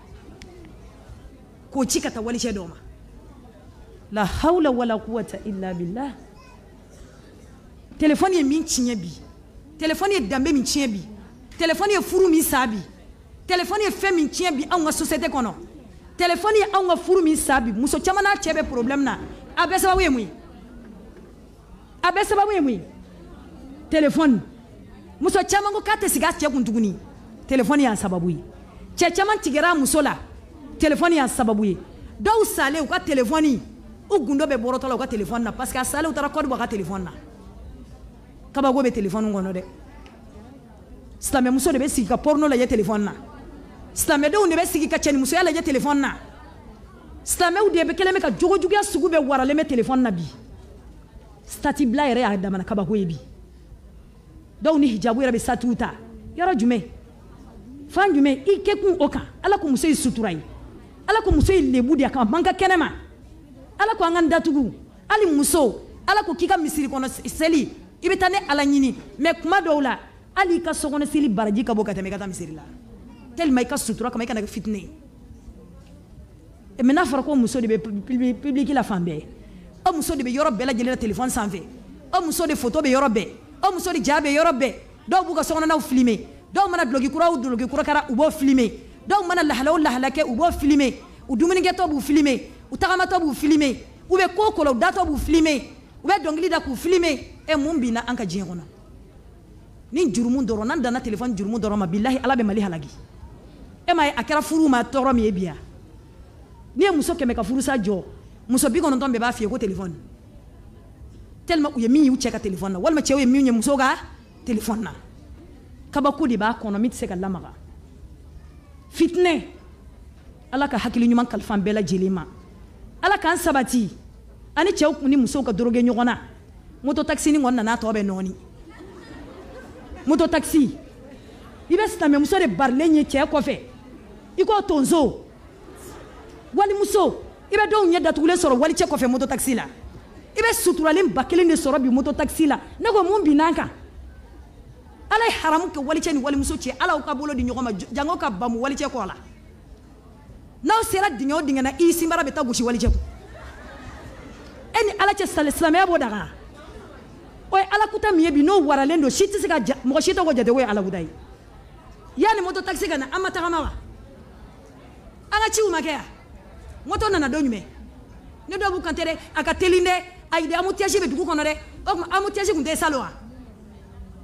ko chika ta wali shedoma la hawla wala quwwata illa billah téléphone ye min chinye bi téléphone ye dambe min chinye bi téléphone ye furu min sabi téléphone ye fem min chinye bi an ga société kono téléphone ye an ga furu min sabi muso chamana chebe problème na abesa ba wemui abesa ba wemui téléphone muso chaman ko kate siga che kuntuguni telefoni ya sababu yi che chaman tigera muso la telefoni ya sababu yi daw sale ko telefoni u gundo be boroto la ko telefoni na parce que sale u tara code ba ka telefoni na kaba go be telefoni ngono de slamé muso de be sigi ka porno la ye telefoni na slamé de u ne be sigi ka cheni muso ya la ye telefoni na slamé u de be keleme ka jogo jugu ya sugu be warale me telefoni na bi stati bla yere ya damana kaba go yebi daw ni hijabu yara be satuta yara jume fan jume i kekun oka ala ko muso suturai ala ko muso lebu dia ka manka kenema ala ko anga ndatugu ali muso ala ko kika misiri kono seli ibetane ala nyini me kuma dowla ali ka sogono seli baraji ka boka teme kata misiri la tellement ka sutura kama kana fitne e mena fara ko muso de be public la fambe o muso de be yoro bela jele téléphone sans fait o muso de photo be yoro be o muso di jabe yorobe do buga sona na filmer do mana blogi kura u blogi kura kara u bo filmer do mana lahala wala halake u bo filmer u dumuni geto bu filmer u tagama to bu filmer u be kokolo dato bu filmer u be dongli da ku filmer e mumbi na anka jingono ni jurumu doro nan dana téléphone jurumu doro ma billahi ala be mali halagi e mai akara furu ma toro mi ebia ni muso keme ka furu sa jo muso bi kono tombe ba fie ko téléphone tellement u ye mi u cheka téléphone na walma chewe mi nye muso ga téléphone na kaba ko di ba kono mi tseka lamaga fitne ala ka hakili nyuman kalfan bela jelima ala kan sabati ani chew ni muso ka doroge nyogona moto taxi ni ngonna na to be noni moto taxi ibe stame muso de barle nye che ko fe iko tonzo wali muso ibe do nya datule soro wali che ko fe moto taxi la ibe suturalim bakelen de soro bi moto taxi la nego mun binanka ala haram ke wali che ni wali muso che ala ka bolo di nyogoma jango ka bamu wali che ko la naw sera dinyo dingana isi mara beta gushi wali che ko eni ala che sal islam ya bodaga oy ala kuta miye bi no waralendo shiti sika mo shito go jade we ala gudai yani moto taxi kana amata kama wa anga chi umakea moto nana donyume ne do bu kantere aka telinde ay de amutiaji be dugu kono de o amutiaji kunte salwa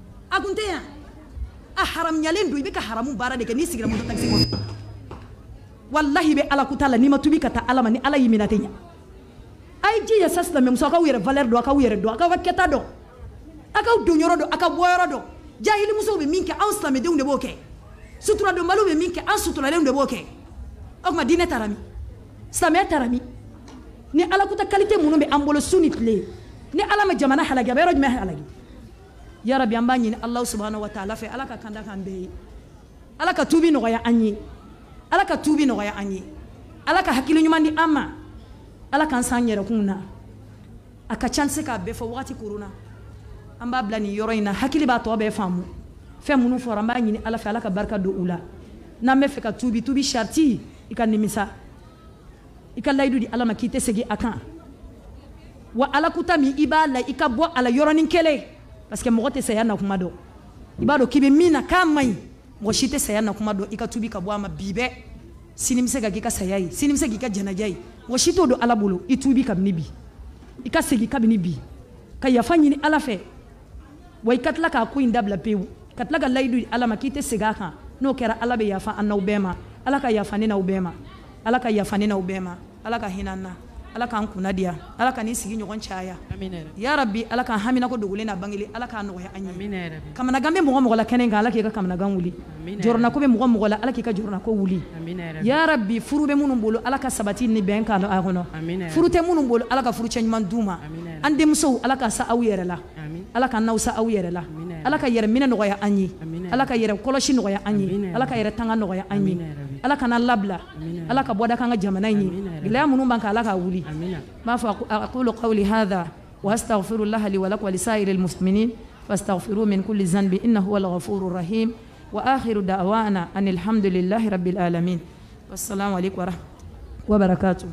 akunte ya a haram nyalen do ibe ka haramu bara de ke ni sigira moto taxi ko wallahi be ala kutala ni matubi kata ala mani ala yimina tenya ay ji ya sasla me musa ka were valeur do aka were do aka waketa do aka do nyoro do aka boyoro do jahili muso be minke an slame de unde boke sutura do malu be minke an sutura de unde boke okma dine tarami slame tarami ni ala kuta qualité munu be ambolo sunit le ni ala ma jamana halagi be roj me halagi ya rabbi ambani ni allah subhanahu wa ta'ala fe ala ka kanda kan be ala ka tubi no ya anyi ala ka tubi no ya anyi ala ka hakilu nyumandi amma ala kan sanyere kunna aka chance ka be fo wati kuruna amba blani yoro ina hakili ba to be famu fe munu fo ramba nyini ala fe ala ka barka do ula na me fe ka tubi tubi sharti ikan nimisa ikan laydu di ala makite segi akan wa ala kutami ibala ikabo ala yoro nin kele parce que mogote sayana kuma do ibado kibe mina kamai mo shite sayana kuma do ikatubi ka bwa ma bibe sinimse ga gika sayai sinimse gika janajai mo shito do ala bulu itubi ka nibi ikasegi ka nibi ka yafanyi ni ala fe wa ikatla ka ku indabla pewu katla ga laydu ala makite sega kan no kera ala be yafa anna ubema ala ka yafani na ubema ala ka yafani na ubema ala ka hinana ala kan kunadia ala kan isigi nyogon chaya amin ya rabbi ala kan hamina ko dugule na bangili ala kan no ya anyi amin ya rabbi kamana gambe mo mo la kenen ga ala ke ka kamana gam wuli jorna ko be mo mo la ala ke ka jorna ko wuli amin ya rabbi furube munum bolo ala ka sabati ni ben kan a hono furute munum bolo ala ka furu chenyman duma ande muso ala ka sa awiyere la ala ka nausa awiyere la ala ka yere mina no ya anyi ala ka yere koloshi no ya anyi ala ka yere tanga no ya anyi ala kana labla ala ka boda kan jamana yi gila munum banka ala ka wuli ما فأقول قولي هذا وأستغفر الله لي ولك ولسائر المسلمين فاستغفروه من كل ذنب إنه هو الغفور الرحيم وآخر دعوانا أن الحمد لله رب العالمين والسلام عليكم ورحمة وبركاته.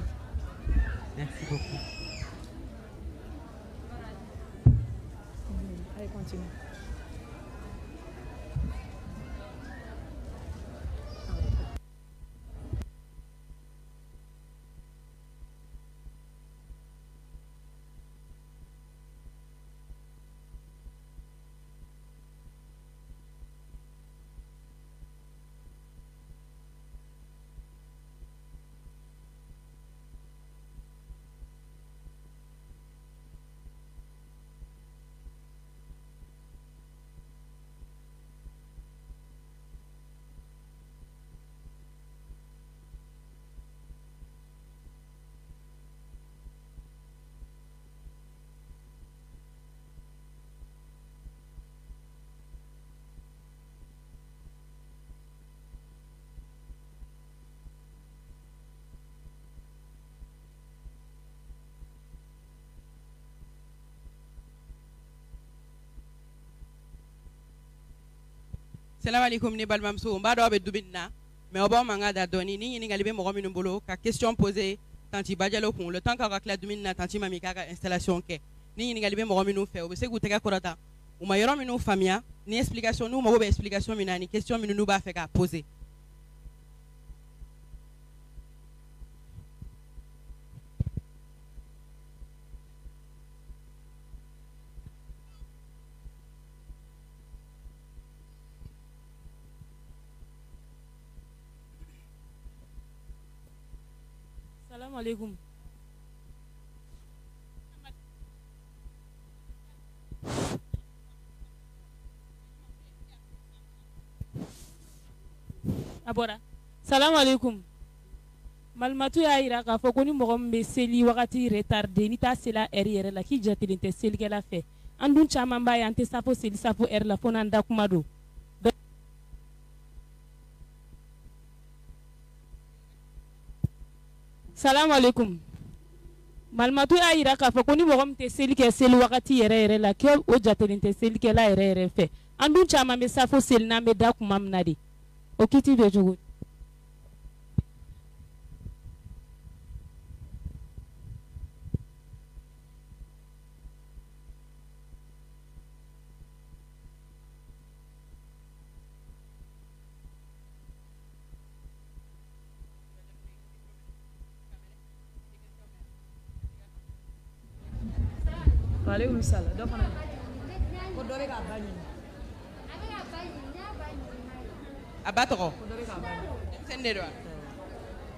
Salam alaikum ni balmamso mba do be dubinna mais obo manga da doni ni ni ngalibe mo minum bolo ka question posée tanti badialo kun le temps ka rakla dumina tanti mami ka installation ke ni ni ngalibe mo minum fe obe segu tega korata o ma yoro minum famia ni explication nous mo be explication mina ni question minu nu ba fe ka poser. Salam alaikum. Abora. Salam alaikum. Malmatu ya ira ka fo ko ni mo be seli wakati retardé ni ta sela erreur la ki jatili te seli ke la fe. Andun chama mba ya ante safo seli safo er la fona nda kumado. Salam alaikum. Malmatu ya ira ka fo ko ni mo te seli ke seli wakati yere yere la ke o jatili te seli ke la yere yere fe. Andun chama me safo seli na me da kumam nadi. O kiti be jogo. Waalaikum salam. Do fana ko do be ka bani abatro sende do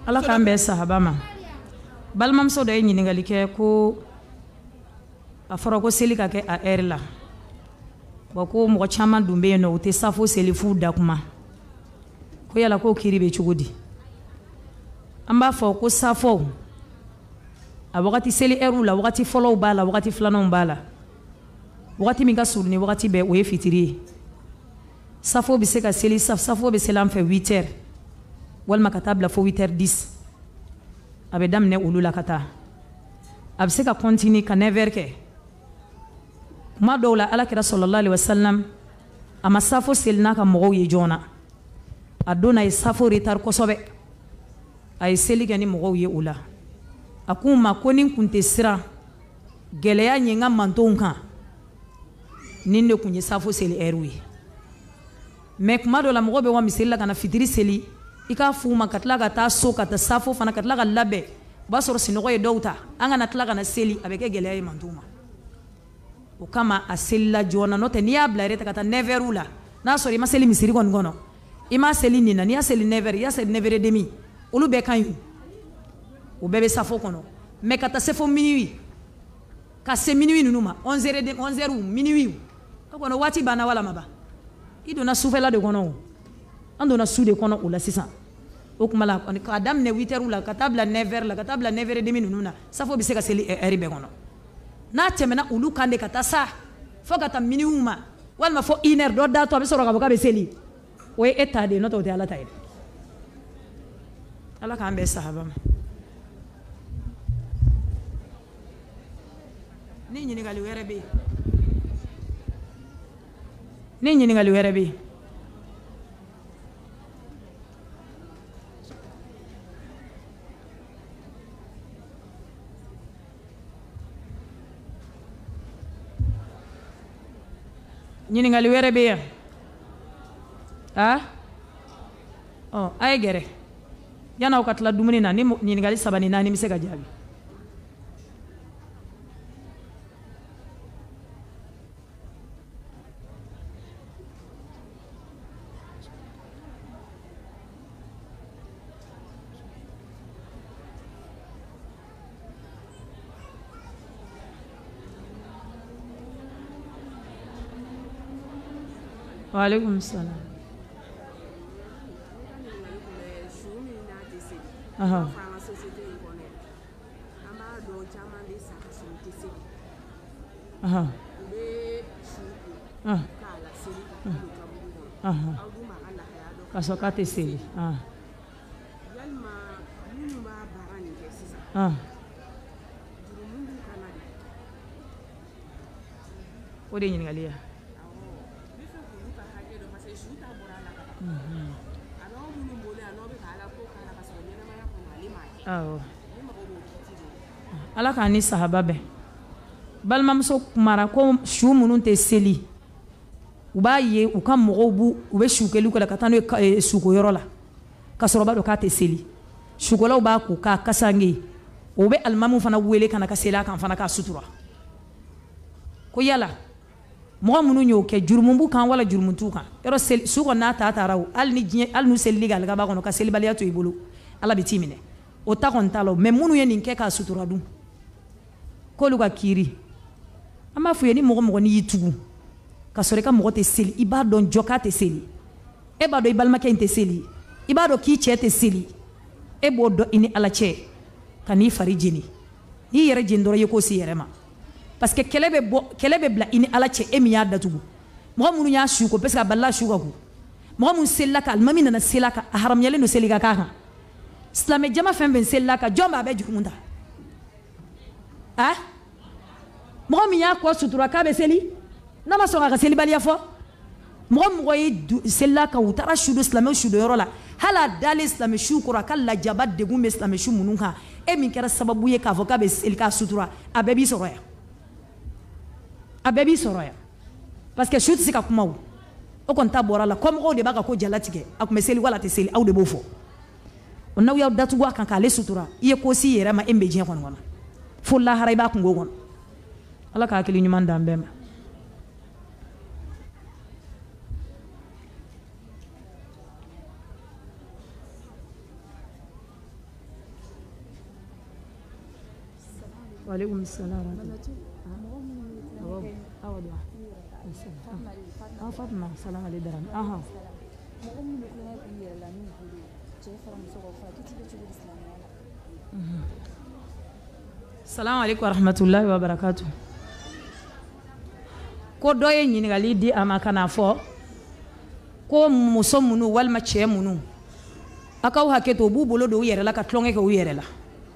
ala k'an bɛn sahaba ma balimamuso dɔ ye ɲininkali kɛ ko a fɔra ko seli ka kɛ a heure la bon ko mɔgɔ caman dun bɛ yen nɔ u tɛ safo seli f'u da kuma ko yala ko kiri bɛ cogo di an b'a fɔ ko safo a wagati seli heure la wagati fɔlɔw b'a la wagati filananw b'a la wagati min ka surun ni wagati bɛɛ o ye fitiri ye safo bɛ se ka seli safo bɛ seli an fɛ huit heures walima ka taa bila fo huit heures dix a bɛ daminɛ olu la ka taa a bɛ se ka continuer ka neuf heures kɛ kuma dɔw la alakira sallallahu alaihi wasallam a ma safo seli n'a ka mɔgɔw ye joona a don a ye safo retard kosɛbɛ a ye seli kɛ ni mɔgɔw ye o la a k'u ma ko ni kun tɛ siran gɛlɛya ɲɛ n ka mantonw kan nin de kun ye safo seli heure ye mais kuma dɔw la mɔgɔ bɛ wa miseli la ka na fitiri seli i k'a f'u ma ka tila ka taa so ka taa safo fana ka tila ka labɛn o b'a sɔrɔ sinɔgɔ ye dɔw ta an kana tila ka na seli a bɛ kɛ gɛlɛya ye mantonw ma o kama a selila joona n'o tɛ n'i y'a bila yɛrɛ ta ka taa neuf heures la n'a sɔrɔ i ma seli misiri kɔni kɔnɔ i ma seli nin na n'i y'a seli neuf heures i y'a seli neuf heures et demi olu bɛɛ ka ɲi o bɛɛ bɛ safo kɔnɔ mais ka taa se fo minuit ka se minuit ninnu ma onze heures onze heures minuit o kɔnɔ waati banna wala ma ban i donna sufɛla de kɔnɔ o an donna su de kɔnɔ o la sisan o kuma la k'a daminɛ huit heures la ka taa bila neuf heures la ka taa bila neuf heures et demi ninnu na safo bɛ se ka seli heure bɛɛ kɔnɔ n'a tɛmɛna olu kan de ka taa sa fo ka taa minuit ma walima fo une heure dɔ da to a bɛ sɔrɔ ka fɔ k'a bɛ seli o ye e ta de ye n'o tɛ o tɛ ala ta ye ala k'an bɛn sahaba ma ni ɲininkali wɛrɛ bɛ yen ni ɲininkali wɛrɛ bɛ yen ɲininkali wɛrɛ bɛ yan a ɔ a ye gɛrɛ yan'aw ka tila dumuni na ni ɲininkali saba ni naani bɛ se ka jaabi Waalaikum salam. Aha. Aha. Ah. Aha. Kasɔ k'a tɛ seli. Ah. Ah. O de ye ɲininkali ye. Ala k'an ni sahaba bɛn balimamuso kumara ko su minnu tɛ seli u b'a ye u ka mɔgɔw b'u u bɛ su kɛliw kɛ ka taa n'u ye sukoyɔrɔ la ka sɔrɔ u b'a dɔn k'a tɛ seli sukolaw b'a ko k'a kasange o bɛ alimamu fana wele ka na ka seli a kan fana k'a sutura ko yala mɔgɔ minnu y'o kɛ jurumu b'u kan wala jurumu t'u kan yɔrɔ seli su kɔni n'a ta taara o hali ni diɲɛ hali n'u selili kɛ alikaba kɔnɔ ka selibaliya to i bolo ala bɛ t'i minɛ o ta kɔni t'a la mais minnu ye nin kɛ k'a sutura dun k'olu ka kiiri an b'a f'u ye ni mɔgɔ mɔgɔ n'i y'i tugu ka sɔrɔ i ka mɔgɔ tɛ seli i b'a dɔn jɔ k'a tɛ seli e b'a dɔn i balimakɛ in tɛ seli i b'a dɔn k'i cɛ tɛ seli e b'o dɔn i ni ala cɛ ka n'i fari jeni n'i yɛrɛ jeni dɔrɔn i ye k'o si yɛrɛ ma parce que kɛlɛ bɛ bɔ kɛlɛ bɛ bila i ni ala cɛ e min y'a datugu mɔgɔ minnu y'a su ko parce que a balila su ka ko mɔgɔ minnu selila ka alimami nana seli a kan a haramuyalen don seli ka k'a kan silamɛ jama fɛn fɛn selila ka jɔn b'a bɛɛ jurumu ta a mɔgɔ min y'a kɔ sutura k'a bɛ seli n'a ma sɔn k'a ka selibaliya fɔ mɔgɔ mɔgɔ ye selila ka u taara su don silamɛw su don yɔrɔ la hali a dalen silamɛ su kɔrɔ a ka lajaba degun bɛ silamɛ su minnu kan e min kɛra sababu ye k'a fɔ k'a bɛ seli k'a sutura a bɛɛ b'i sɔrɔ yan a bɛɛ b'i sɔrɔ yan parce que su tɛ se ka kuma o o kɔni ta bɔra la kɔmɔgɔw de b'a ka ko jala tigɛ a tun bɛ seli wala a tɛ seli aw de b'o fɔ o n'aw y'aw datugu a kan k'ale sutura i ye ko s'i yɛrɛ ma e min bɛ diɲɛ kɔnɔ kɔnɔ fo lahara i b'a kungo kɔnɔ ala ka hakili ɲuman d'an bɛɛ ma Waalaikum salam. Ah Fatma, salam alaikum. Aha. Salam alaikum wa rahmatullahi wa barakatuh. Ko dɔ ye ɲininkali di a ma kana fɔ ko muso minnu walima cɛ minnu a k'aw hakɛ to u b'u bolo don u yɛrɛ la ka tulonkɛ kɛ u yɛrɛ la.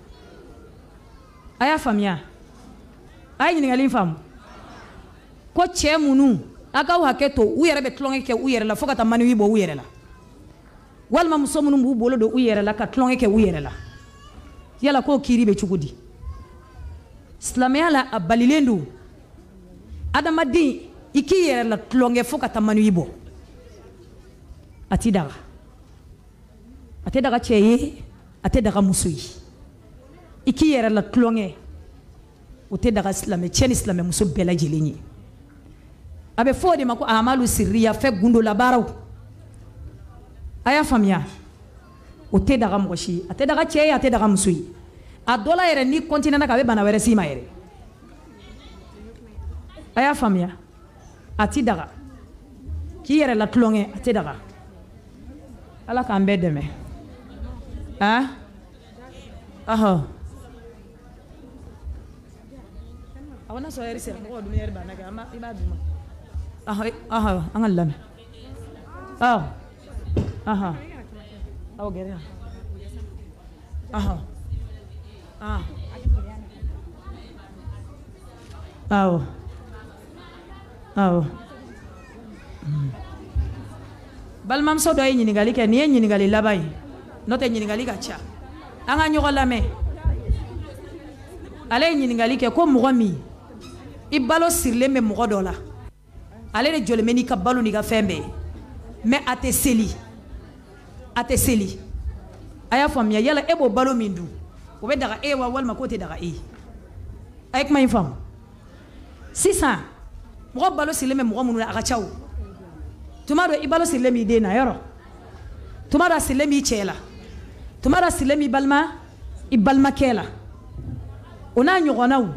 A y'a faamuya? A ye ɲininkali in faamu? Ko cɛ minnu a k'aw hakɛ to u yɛrɛ bɛ tulonkɛ kɛ u yɛrɛ la fo ka taa maniwi bɔ u yɛrɛ la, walima muso minnu b'u bolo don u yɛrɛ la ka tulonkɛ kɛ u yɛrɛ la. Yala k'o kiiri bɛ cogo di? Silamɛya la a balilen don adamaden i k'i yɛrɛ la tulonkɛ fo ka taa maniwi bɔ. A t'i daga, a tɛ daga cɛ ye, a tɛ daga muso ye. I k'i yɛrɛ la tulonkɛ o tɛ daga silamɛ cɛ ni silamɛ muso bɛɛ lajɛlen ye. A bɛ fɔ o de ma ko amalu sirriya, fɛ gundo labaaraw. A y'a faamuya? O tɛ daga mɔgɔ si ye, a tɛ daga cɛ ye, a tɛ daga muso ye. A dɔ la yɛrɛ n'i continuera ka a bɛ bana wɛrɛ s'i ma yɛrɛ. A y'a faamuya? A t'i daga, k'i yɛrɛ la tulonkɛ a tɛ daga. Ala k'an bɛɛ dɛmɛ. Ah? Ahɔ. Awɔ n'a sɔrɔ heure sera mɔgɔw dumuni heure banna kɛ an b'a i b'a d'u ma. Ahɔ ahɔ an ka lamɛn. Awɔ. Ahɔ. Awɔ gɛrɛ yan. Ahɔ. Ah. Awɔ. Awɔ. Balimamuso dɔ ye ɲininkali kɛ, nin ye ɲininkali laban ye, n'o tɛ ɲininkali ka ca. An ka ɲɔgɔn lamɛn. Ale ye ɲininkali kɛ ko mɔgɔ min i balo sirilen bɛ mɔgɔ dɔ la, ale de jɔlen bɛ n'i ka balo n'i ka fɛn bɛɛ, mais a tɛ seli, a tɛ seli. A y'a faamuya? Yala e b'o balo min dun o bɛ daga e wa walima k'o tɛ daga e ye? A ye kuma in faamu? Sisan mɔgɔ balo sirilen bɛ mɔgɔ minnu na a ka ca o. Tuma dɔ i balo sirilen b'i den na yɔrɔ, tuma dɔ a sirilen b'i cɛ la, tuma dɔ a sirilen b'i balima i balimakɛ la, o n'a ɲɔgɔnnaw.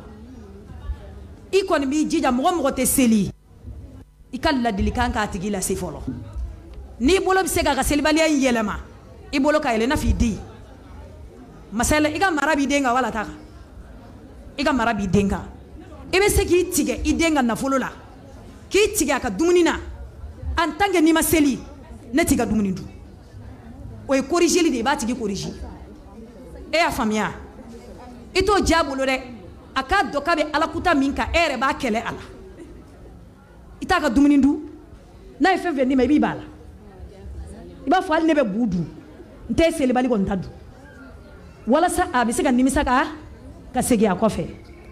I kɔni b'i jija mɔgɔ mɔgɔ tɛ seli i ka ladilikan k'a tigi lase fɔlɔ. N'i bolo bɛ se k'a ka selibaliya in yɛlɛma i bolo ka yɛlɛ i n'a fɔ i den. Masala i ka mara b'i den kan wala t'a kan? I ka mara b'i den kan. I bɛ se k'i tigɛ i den ka nafolo la, k'i tigɛ a ka dumuni na en tant que n'i ma seli ne t'i ka dumuni dun. O ye corrigeli de ye, i b'a tigi corriger. E y'a faamuya? I t'o diya a bolo dɛ, a k'a dɔn k'a bɛ alakuta min kan e yɛrɛ b'a kɛlɛ a la. I t'a ka dumuni dun, n'a ye fɛn fɛn d'i ma i b'i b'a la. I b'a fɔ hali ne bɛ bu dun n tɛ selibali kɔni ta dun, walasa a bɛ se ka nimisa ka ka segin a kɔfɛ.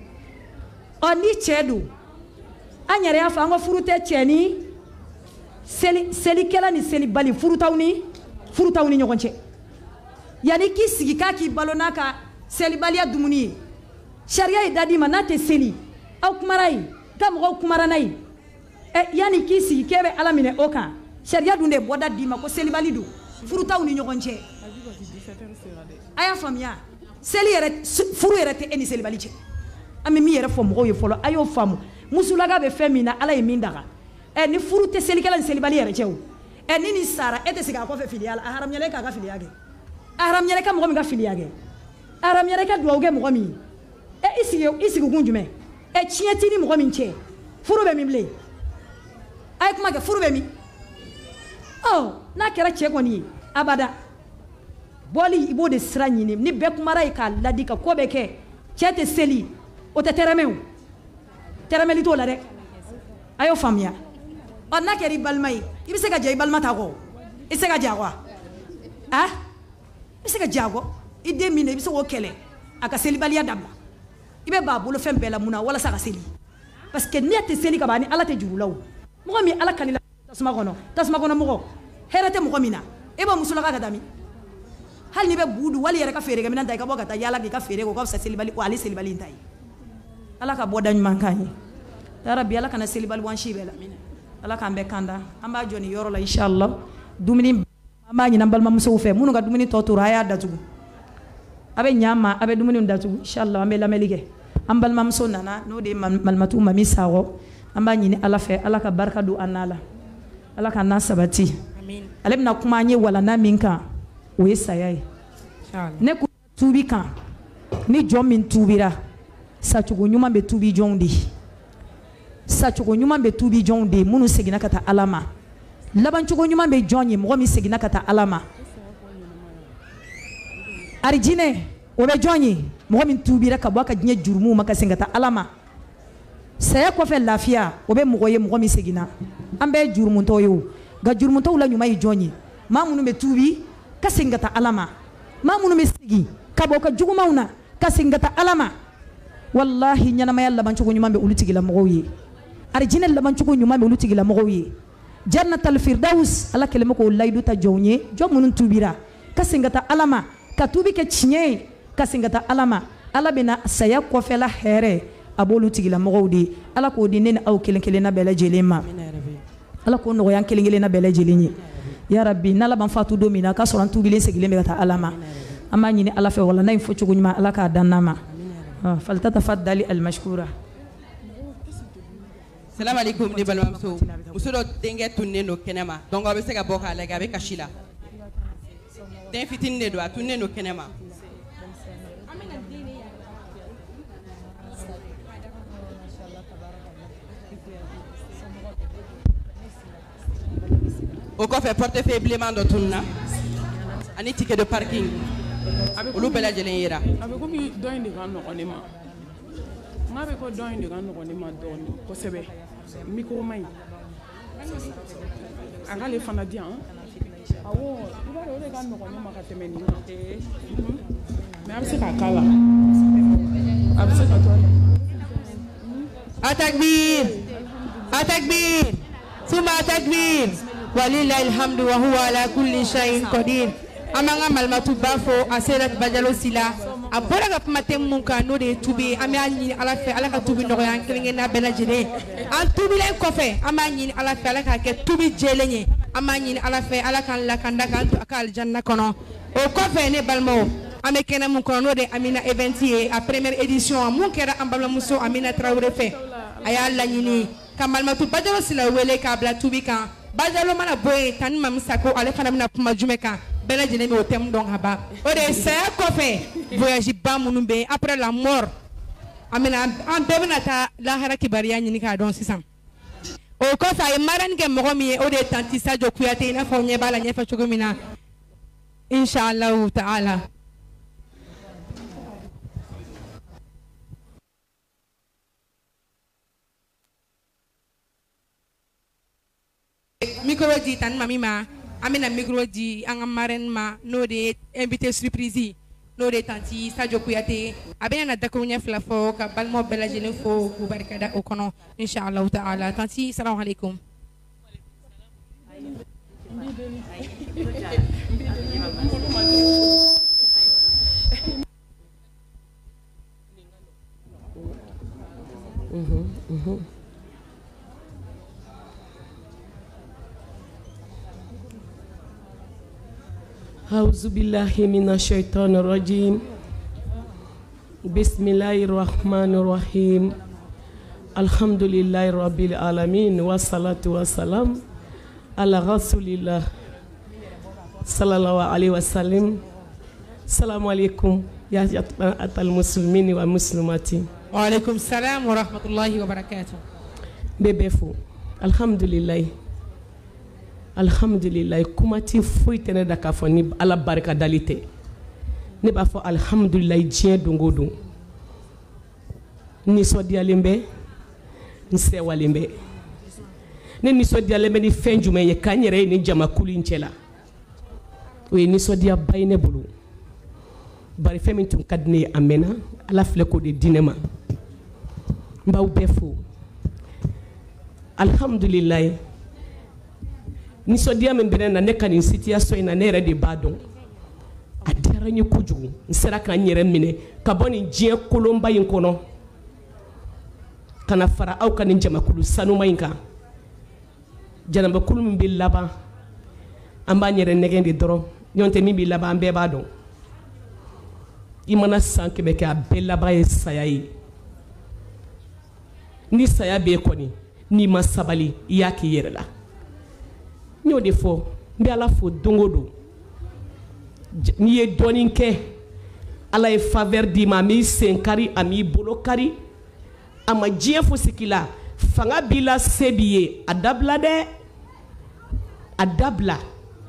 Ɔ ni cɛ don an yɛrɛ y'a fɔ an ka furu tɛ cɛ ni seli selikɛla ni selibali furutaw ni furutaw ni ɲɔgɔn cɛ. Yanni k'i sigi k'a k'i balo n'a ka selibaliya dumuni ye, sariya ye da d'i ma n'a tɛ seli aw kumara ye ka mɔgɔw kumara n'a ye. Ɛ yanni k'i sigi k'e bɛ Ala minɛ o kan, sariya dun de bɔda d'i ma ko selibali don furutaw ni ɲɔgɔn cɛ. A y'a faamuya? Seli yɛrɛ furu yɛrɛ tɛ e ni selibali cɛ. An bɛ min yɛrɛ fɔ mɔgɔw ye fɔlɔ a y'o faamu. Musulaka bɛ fɛn min na Ala ye min daga. Ɛ ni furu tɛ selikɛla ni selibali yɛrɛ cɛ o. Ɛ ni nin sara e tɛ segin a kɔfɛ filiya la, a haramuyalen k'a ka filiya kɛ. A haramuyalen ka mɔgɔ min ka filiya kɛ. A haramuyalen ka duwawu kɛ mɔgɔ min ye. Ɛ i sigi i sigi kun jumɛn? Ɛ tiɲɛ t'i ni mɔgɔ min cɛ furu bɛ min bilen? A ye kuma kɛ furu bɛ min? Ɔ n'a kɛra cɛ kɔni ye abada bɔli i b'o de sira ɲini. Ni bɛɛ kumara ye k'a ladi ka ko bɛ kɛ cɛ tɛ seli o tɛ tɛrɛmɛ o, tɛrɛmɛli t'o la dɛ. A y'o faamuya? Ɔ n'a kɛra i balima ye i bɛ se ka jɛ i balima ta kɔ? I bɛ se ka jɛ a kɔ? A i bɛ se ka jɛ a kɔ? I den min na i bɛ se k'o kɛlɛ a ka selibaliya dabila. I bɛ b'a bolo fɛn bɛɛ la mun na walasa ka seli, parce que ne tɛ seli ka ban ni Ala tɛ juru la o. Mɔgɔ min Ala kanila tasuma kɔnɔ tasuma kɔnɔ mɔgɔ hɛrɛ tɛ mɔgɔ min na e b'o musolaka ka dami. Hali n'i bɛ bu dun wali yɛrɛ ka feere kɛ minɛn ta i ka bɔ ka taa yaala k'i ka feere kɛ o ka fisa selibali o ale selibali in ta ye. Ala ka bɔ da ɲuman k'an ye. Ya Rabbi Ala kana selibali wan si bɛɛ la. Ala k'an bɛɛ kanda. An b'a jɔ nin yɔrɔ la inshallah. Dumuni an b'a ɲini an balimamusow fɛ minnu ka dumuni tɔ tora a y'a datugu. A bɛ ɲɛ an ma a bɛ dumuni datugu inshallah an bɛ lamɛnni kɛ. an balimamuso nana n'o de ye Malimatu Mami Sakɔ an b'a ɲini Ala fɛ Ala ka barika don an n'a la Ala ka n'an sabati ale bɛna kuma an ye walanda min kan o ye saya ye ne ko tuubi kan ni jɔn min tuubira sacogo ɲuman bɛ tuubi jɔnw de sacogo ɲuman bɛ tuubi jɔnw de minnu seginna ka taa Ala ma labancogo ɲuman bɛ jɔn ye mɔgɔ min seginna ka taa Ala ma arijinɛ o bɛ jɔn ye mɔgɔ min tuubira ka bɔ a ka diɲɛ jurumuw ma ka segin ka taa Ala ma saya kɔfɛ lafiya o bɛ mɔgɔ ye mɔgɔ min seginna an bɛɛ ye jurumutɔw ye o nka jurumutɔw la ɲuman ye jɔn ye maa minnu bɛ tuubi ka segin ka taa Ala ma maa minnu bɛ segin ka bɔ ka jugumanw na ka segin ka taa Ala ma wallahi ɲɛnamaya labancogo ɲuman bɛ olu tigilamɔgɔw ye arijinɛ labancogo ɲuman bɛ olu tigilamɔgɔw ye jannatal firdaus Ala kɛlen bɛ k'o layidu ta jɔnw ye jɔn minnu tuubira ka segin ka taa Ala ma ka tuubi kɛ tiɲɛ ye ka segin ka taa Ala ma Ala bɛna saya kɔfɛla hɛrɛ a b'olu tigilamɔgɔw de Ala k'o di ne ni aw kelen kelenna bɛɛ lajɛlen ma Ala k'o nɔgɔya an kelen kelenna bɛɛ lajɛlen ye ya rabbi n'Ala b'an fatu don min na k'a sɔrɔ an tuubilen sigilen bɛ ka taa Ala ma an b'a ɲini Ala fɛ walanda in fɔcogo ɲuman Ala k'a dan n'an ma falyatatafaddali almashkura. Salam alaikum ne balimamuso muso dɔ denkɛ tunnen don kɛnɛma donc aw bɛ se ka bɔ k'a lajɛ a bɛ kasi la den fitinin de don a tunnen don kɛnɛma. O kɔfɛ portefeuille bilenman dɔ tununna ani ticket de parking olu bɛɛ lajɛlen yera. A bɛ komi dɔ in de ka nɔgɔn ne ma n k'a bɛ ko dɔ in de ka nɔgɔn ne ma dɔɔni kosɛbɛ micro man ɲi a k'ale fana di yan awɔ i b'a dɔn o de ka nɔgɔn ne ma ka tɛmɛ nin kan mais a bɛ se k'a k'a la a bɛ se ka to a Atakbir Atakbir suma Atakbir walilahi alhamdu wa huwa ala kulli shay'in qadir. Amanga Malimatu bafo Aserat Badialo Sila a bɔra ka kuma tɛ mun kan n'o de ye tubi an b'a ɲini Ala fɛ Ala ka tubi nɔgɔya an kelen kelenna bɛɛ lajɛlen an tubilen kɔfɛ an b'a ɲini Ala fɛ Ala k'a kɛ tubi jɛlen ye an b'a ɲini Ala fɛ Ala k'an lakanda k'an to a ka alijanna kɔnɔ o kɔfɛ ne balimaw an bɛ kɛnɛ mun kɔnɔ n'o de Amina event ye a première édition mun kɛra an balimamuso Amina Traoré fɛ a y'a laɲini ka Malimatu Badialo Sila wele k'a bila tubi kan Badialo mana bɔ yen tan ni Mami Sakɔ ale fana bɛna kuma jumɛn kan bɛɛ lajɛlen bɛ o thème dɔn ka ban o de ye saya kɔfɛ voyage ba minnu bɛ yen après la mort an bɛna an bɛɛ bɛna taa lahara kibaruya ɲini k'a dɔn sisan o kɔfɛ a ye marraine kɛ mɔgɔ min ye o de ye tanti Sadio Kuyate i n'a fɔ ɲɛ b'a la ɲɛfɛ cogo min na inshallah ta'ala. Micro di tan Mami ma an bɛna micro di an ka marraine ma n'o de ye invité surprise n'o de ye tanti Sadio Kuyate a bɛna na dakuru ɲɛ fila fɔ ka balimaw bɛɛ lajɛlen fo k'u barikada o kɔnɔ inshallah ta'ala. Tanti salamu alaikum. Mhm mhm A'udzu billahi minasyaitonir rajim. Bismillahirrahmanirrahim. Alhamdulillahi rabbil alamin wassalatu wassalam ala rasulillah sallallahu alaihi wasallam. Assalamu alaikum ya atal muslimini wa muslimati. Wa alaikum salam wa rahmatullahi wa barakatuh. Bébé fo. Alhamdulillah. Alhamdulillah kumati foyi tɛ ne da k'a fɔ ni Ala barika dali tɛ ne b'a fɔ alhamdulillah diɲɛ don o don nisɔndiyalen bɛ n sɛwalen bɛ ne nisɔndiyalen bɛ ni fɛn jumɛn ye k'an yɛrɛ ye ni jamakulu in cɛ la o ye nisɔndiyaba ye ne bolo bari fɛn min tun ka di ne ye a mɛnna Ala filɛ k'o de di ne ma n b'aw bɛɛ fo alhamdulillah nisɔndiya min bɛ ne na ne ka nin situation in na ne yɛrɛ de b'a dɔn a diyara n ye kojugu n sera k'an yɛrɛ minɛ ka bɔ nin diɲɛ kolonba in kɔnɔ ka na fara aw ka nin jamakulu sanuma in kan janabakulu min bɛ laban an b'an yɛrɛ nɛgɛn de dɔrɔn ɲɔn tɛ min bɛ laban an bɛɛ b'a dɔn i mana san kɛmɛ kɛ a bɛɛ laban ye saya ye ni saya b'e kɔni n'i ma sabali i y'a k'i yɛrɛ la n y'o de fɔ n bɛ Ala fo don o don n'i ye dɔɔni kɛ Ala ye faveur d'i ma a m'i sen kari a m'i bolo kari a ma diɲɛ fosi k'i la fanga b'i la se b'i ye a dabila dɛ a dabila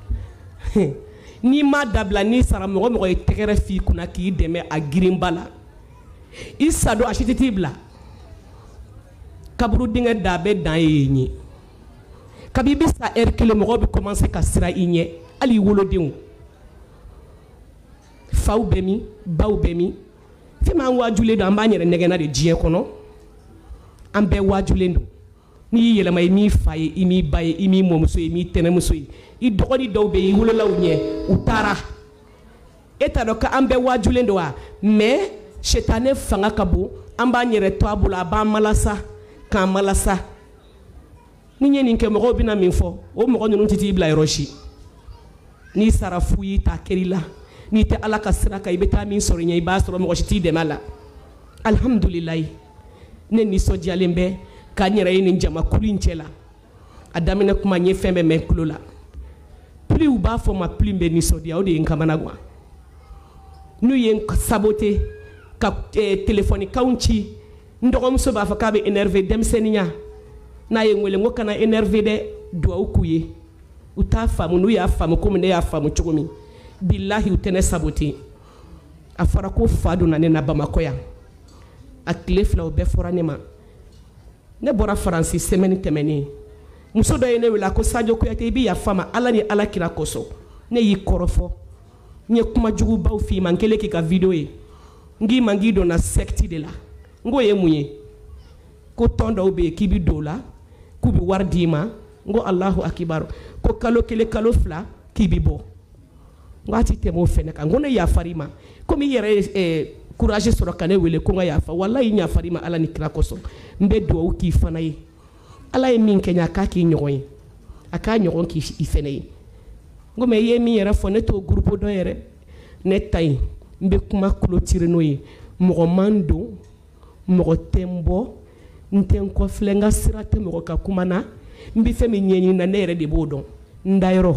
n'i ma dabila n'i sara mɔgɔ mɔgɔ ye tɛgɛrɛ f'i kunna k'i dɛmɛ a girinba la i sa don a si tɛ t'i bila kaburu dingɛ da a bɛ dan ye yen ye kabi i bɛ sa heure kelen mɔgɔw bɛ commencer ka siran i ɲɛ hali i wolodenw faw bɛ min baw bɛ min fɛn min an waajulen don an b'an yɛrɛ nɛgɛnna de diɲɛ kɔnɔ an bɛɛ waajulen don n'i y'i yɛlɛma i m'i fa ye i m'i ba ye i m'i mɔmuso ye i m'i tɛnɛmuso ye i dɔgɔnin dɔw bɛ yen i wolola u ɲɛ u taara e t'a dɔn k'an bɛɛ waajulen don wa mais sitane fanga ka bon an b'an yɛrɛ to a bolo a b'an malasa k'an malasa ni n ye nin kɛ mɔgɔw bɛna min fɔ o mɔgɔ ninnu tɛ t'i bila yɔrɔ si n'i sara fu y'i ta kɛr'i la n'i tɛ Ala ka sira kan i bɛ taa min sɔrɔ i ɲɛ i b'a sɔrɔ mɔgɔ si t'i dɛmɛ a la alhamdulilayi ne nisɔndiyalen bɛ k'a n yɛrɛ ye nin jamakulu in cɛ la a daminɛ kuma n ye fɛn bɛɛ mɛn tulo la plus u b'a fɔ ma plus n bɛ nisɔndiya o de ye n kamana gan n'u ye n saboter ka téléphone kanw ci n dɔgɔmuso b'a fɔ k'a bɛ énervé denmisɛnninya n'a ye n wele n ko kana énervé dɛ duwawu k'u ye u t'a faamu n'u y'a faamu komi ne y'a faamu cogo min bilahi u tɛ ne saboter a fɔra ko fa donna ne na Bamakɔ yan a tile fila o bɛɛ fɔra ne ma ne bɔra Faransi semaine tɛmɛnen muso dɔ ye ne wele ko Sadio Kuyate i bɛ yafa ma Ala ni Ala kira kosɔn ne y'i kɔrɔfɔ n ye kuma jugubaw f'i ma n kɛlen k'i ka video ye n k'i ma n k'i donna secte de la n k'o ye mun ye ko tɔn dɔw bɛ yen k'i bɛ don o la k'u bɛ wari d'i ma n ko Alahu akibaru ko kalo kelen kalo fila k'i bɛ bɔ n k'a ti tɛmɛ o fɛnɛ kan n ko ne yafar'i ma komi i yɛrɛ ye courage sɔrɔ ka ne wele ko n ka yafa walayi n yafar'i ma Ala ni kira kosɔn n bɛ duwawu k'i fana ye Ala ye min kɛ n ye a k'a k'i ɲɔgɔn ye a k'a ɲɔgɔn k'i fɛnɛ ye n ko mais i ye min yɛrɛ fɔ ne t'o groupe dɔn yɛrɛ ne ta in n bɛ kuma clôturer n'o ye mɔgɔ man don mɔgɔ tɛ n bɔ n tɛ n kɔfilɛ n ka sira tɛ mɔgɔ ka kuma na n bɛ fɛn min ɲɛɲini na ne yɛrɛ de b'o dɔn n dayɔrɔ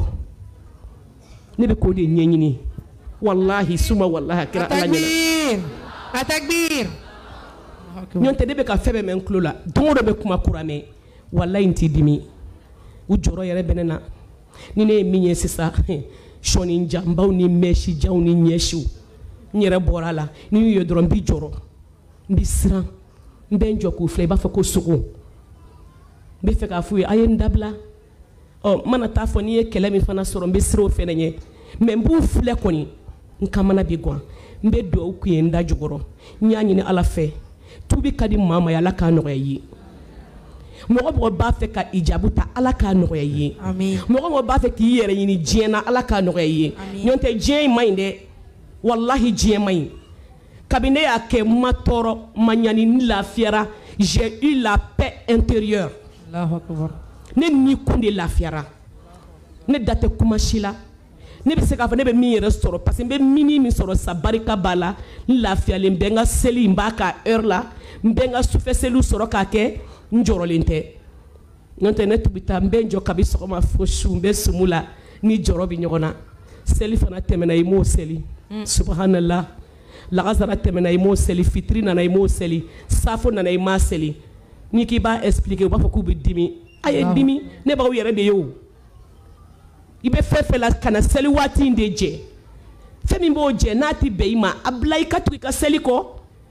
ne bɛ k'o de ɲɛɲini wallahi suma wallahi a kɛra Ala ɲɛna atakbir ɲɔn tɛ ne bɛ ka fɛn bɛɛ mɛn n tulo la don o don bɛ kuma kura mɛn wallahi n t'i dimi u jɔrɔ yɛrɛ bɛ ne na ni ne ye min ye sisan sɔni janbaw ni mɛsijanw ni ɲɛsiw n yɛrɛ bɔra a la ni y'u ye dɔrɔn n b'i jɔrɔ n bɛ siran n bɛ n jɔ k'u filɛ i b'a fɔ ko sogo n bɛ fɛ k'a f'u ye a ye n dabila ɔ n mana taa fɔ n'i ye kɛlɛ min fana sɔrɔ n bɛ siran o fɛnɛ ɲɛ mɛ n b'u filɛ kɔni n kamana bɛ gan n bɛ duwawu k'u ye n da jukɔrɔ n y'a ɲini Ala fɛ tubi ka di maa ma ye Ala k'a nɔgɔya i ye mɔgɔ mɔgɔ b'a fɛ ka ijabu ta Ala k'a nɔgɔya i ye mɔgɔ mɔgɔ b'a fɛ k'i yɛrɛ ɲini diɲɛ na Ala k'a nɔgɔya i ye ɲɔn tɛ diɲɛ in ma ɲi dɛ wallahi diɲɛ ma ɲi kabini ne y'a kɛ n ma tɔɔrɔ n ma ɲani n lafiyara j'ai eu la paix intérieure ne ni kun de lafiyara ne da tɛ kuma si la ne bɛ se k'a fɔ ne bɛ min yɛrɛ sɔrɔ parce que n bɛ mini min sɔrɔ sa barika b'a la n lafiyalen bɛ n ka seli n b'a k'a heure la n bɛ n ka sufɛ seliw sɔrɔ k'a kɛ n jɔrɔlen tɛ n'o tɛ ne tun bɛ taa n bɛ n jɔ kabi sɔgɔma fo su n bɛ sumu la ni jɔrɔ bɛ ɲɔgɔn na seli fana tɛmɛna i m'o seli subhanallah lagasara tɛmɛna i m'o seli fitiri nana i m'o seli safo nana i m'a seli n'i k'i b'a expliquer u b'a fɔ k'u bɛ dimi a ye dimi ne b'aw yɛrɛ de ye o i bɛ fɛn fɛn la ka na seli waati in de jɛ fɛn min b'o jɛ n'a ti bɛn i ma a bila i ka tugu i ka seli kɔ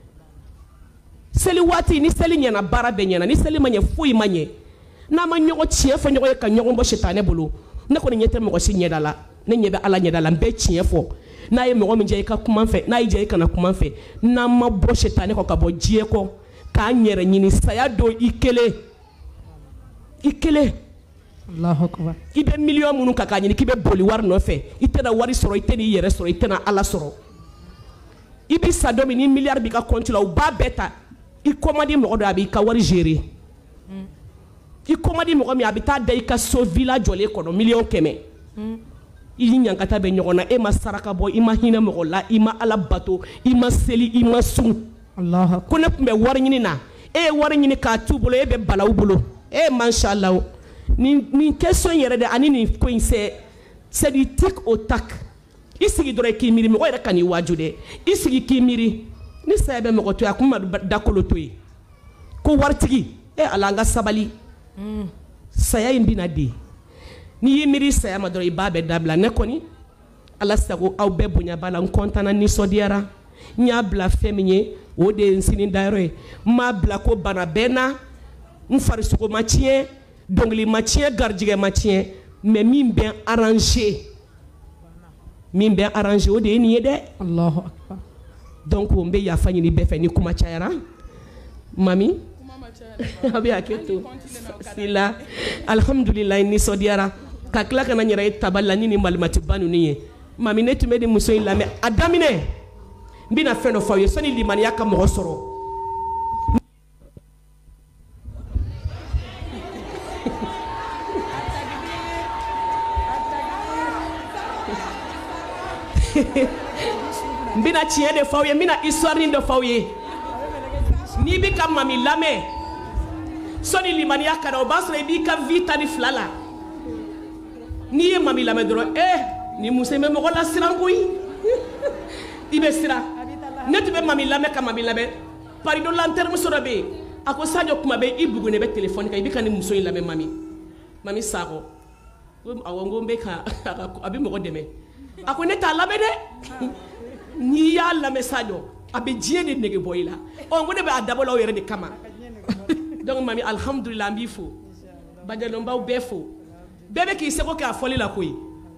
seli waati ni seli ɲɛna baara bɛɛ ɲɛna ni seli ma ɲɛ foyi ma ɲɛ n'a ma ɲɔgɔn tiɲɛ fɔ ɲɔgɔn ye ka ɲɔgɔn bɔ sitanɛ bolo ne kɔni ɲɛ tɛ mɔgɔ si ɲɛda la ne ɲɛ bɛ Ala ɲɛda la n bɛ tiɲɛ fɔ n'a ye mɔgɔ min diya i ka kuma fɛ n'a y'i diya i kana kuma fɛ n'an ma bɔ sitanɛ kɔ ka bɔ diɲɛ kɔ k'an yɛrɛ ɲini saya don i kelen i kelen Allahu akbar i bɛ miliyɔn minnu kan k'a ɲini k'i bɛ boli wari nɔfɛ i tɛna wari sɔrɔ i tɛna i yɛrɛ sɔrɔ i tɛna Ala sɔrɔ i bɛ sa don min ni miliyari b'i ka compte la u b'a bɛɛ ta i kɔmandi mɔgɔ dɔ a b'i ka wari gérer i kɔmandi mɔgɔ min a bɛ taa da i ka so villa jɔlen kɔnɔ miliyɔn kɛmɛ i ni ɲankata bɛ ɲɔgɔn na e ma saraka bɔ i ma hinɛ mɔgɔ la i ma Ala bato i ma seli i ma sun ko ne tun bɛ wari ɲini na e wari ɲini k'a t'u bolo e bɛ balaw bolo e mashallah nin nin question yɛrɛ de ani nin ko in c'est c'est du tic au tac i sigi dɔrɔn k'i miiri mɔgɔ yɛrɛ ka n'i waaju dɛ i sigi k'i miiri ni saya bɛ mɔgɔ to yen a kun ma dakolo to yen ko waritigi e ala an ka sabali saya in bɛna di n'i y'i miiri saya ma dɔrɔn i b'a bɛɛ dabila ne kɔni ala sago aw bɛɛ bonya b'a la n kɔntana nisɔndiyara n y'a bila fɛn min ye o de ye n sini dayɔrɔ ye n m'a bila ko bana bɛɛ na n farisogo ma tiɲɛ dɔnkili ma tiɲɛ garijɛgɛ ma tiɲɛ mais min bɛ n arranger min bɛ n arranger o de ye nin ye dɛ Allahu akbar donc n bɛ yafa ɲini bɛɛ fɛ ni kuma cayara mami a bɛ hakɛ to sila alhamdulilayi nisɔndiyara ka tila ka na n yɛrɛ ye tabali la ni nin malimatiba ninnu ye mami ne tun bɛ nin muso in lamɛn a daminɛ n bɛna fɛn dɔ fɔ aw ye sani limaniya ka mɔgɔ sɔrɔ n bɛna tiɲɛ de fɔ aw ye n bɛna histoire dɔ fɔ aw ye n'i bɛ ka mami lamɛn sani limaniya ka na o b'a sɔrɔ i b'i ka vie ta ni fila la n'i ye mami lamɛn dɔrɔn eh nin muso in bɛ mɔgɔ la siran koyi i bɛ siran ne tun bɛ mami lamɛn ka mami lamɛn pari dɔ la n terimuso dɔ bɛ yen a ko Sadio kuma bɛ i bugu ne bɛ telefɔni kan i bɛ ka nin muso in lamɛn mami mami Sakɔ awɔ n ko n bɛ ka a bɛ mɔgɔ dɛmɛ a ko ne t'a lamɛn dɛ n'i y'a lamɛn Sadio a bɛ diɲɛ de nege bɔ i la ɔ n ko ne bɛ a dabɔ la aw yɛrɛ de kama donc mami alhamdulilah an b'i fo bajɛlɔnbaw bɛɛ fo bɛɛ bɛ k'i seko kɛ a fɔli la koyi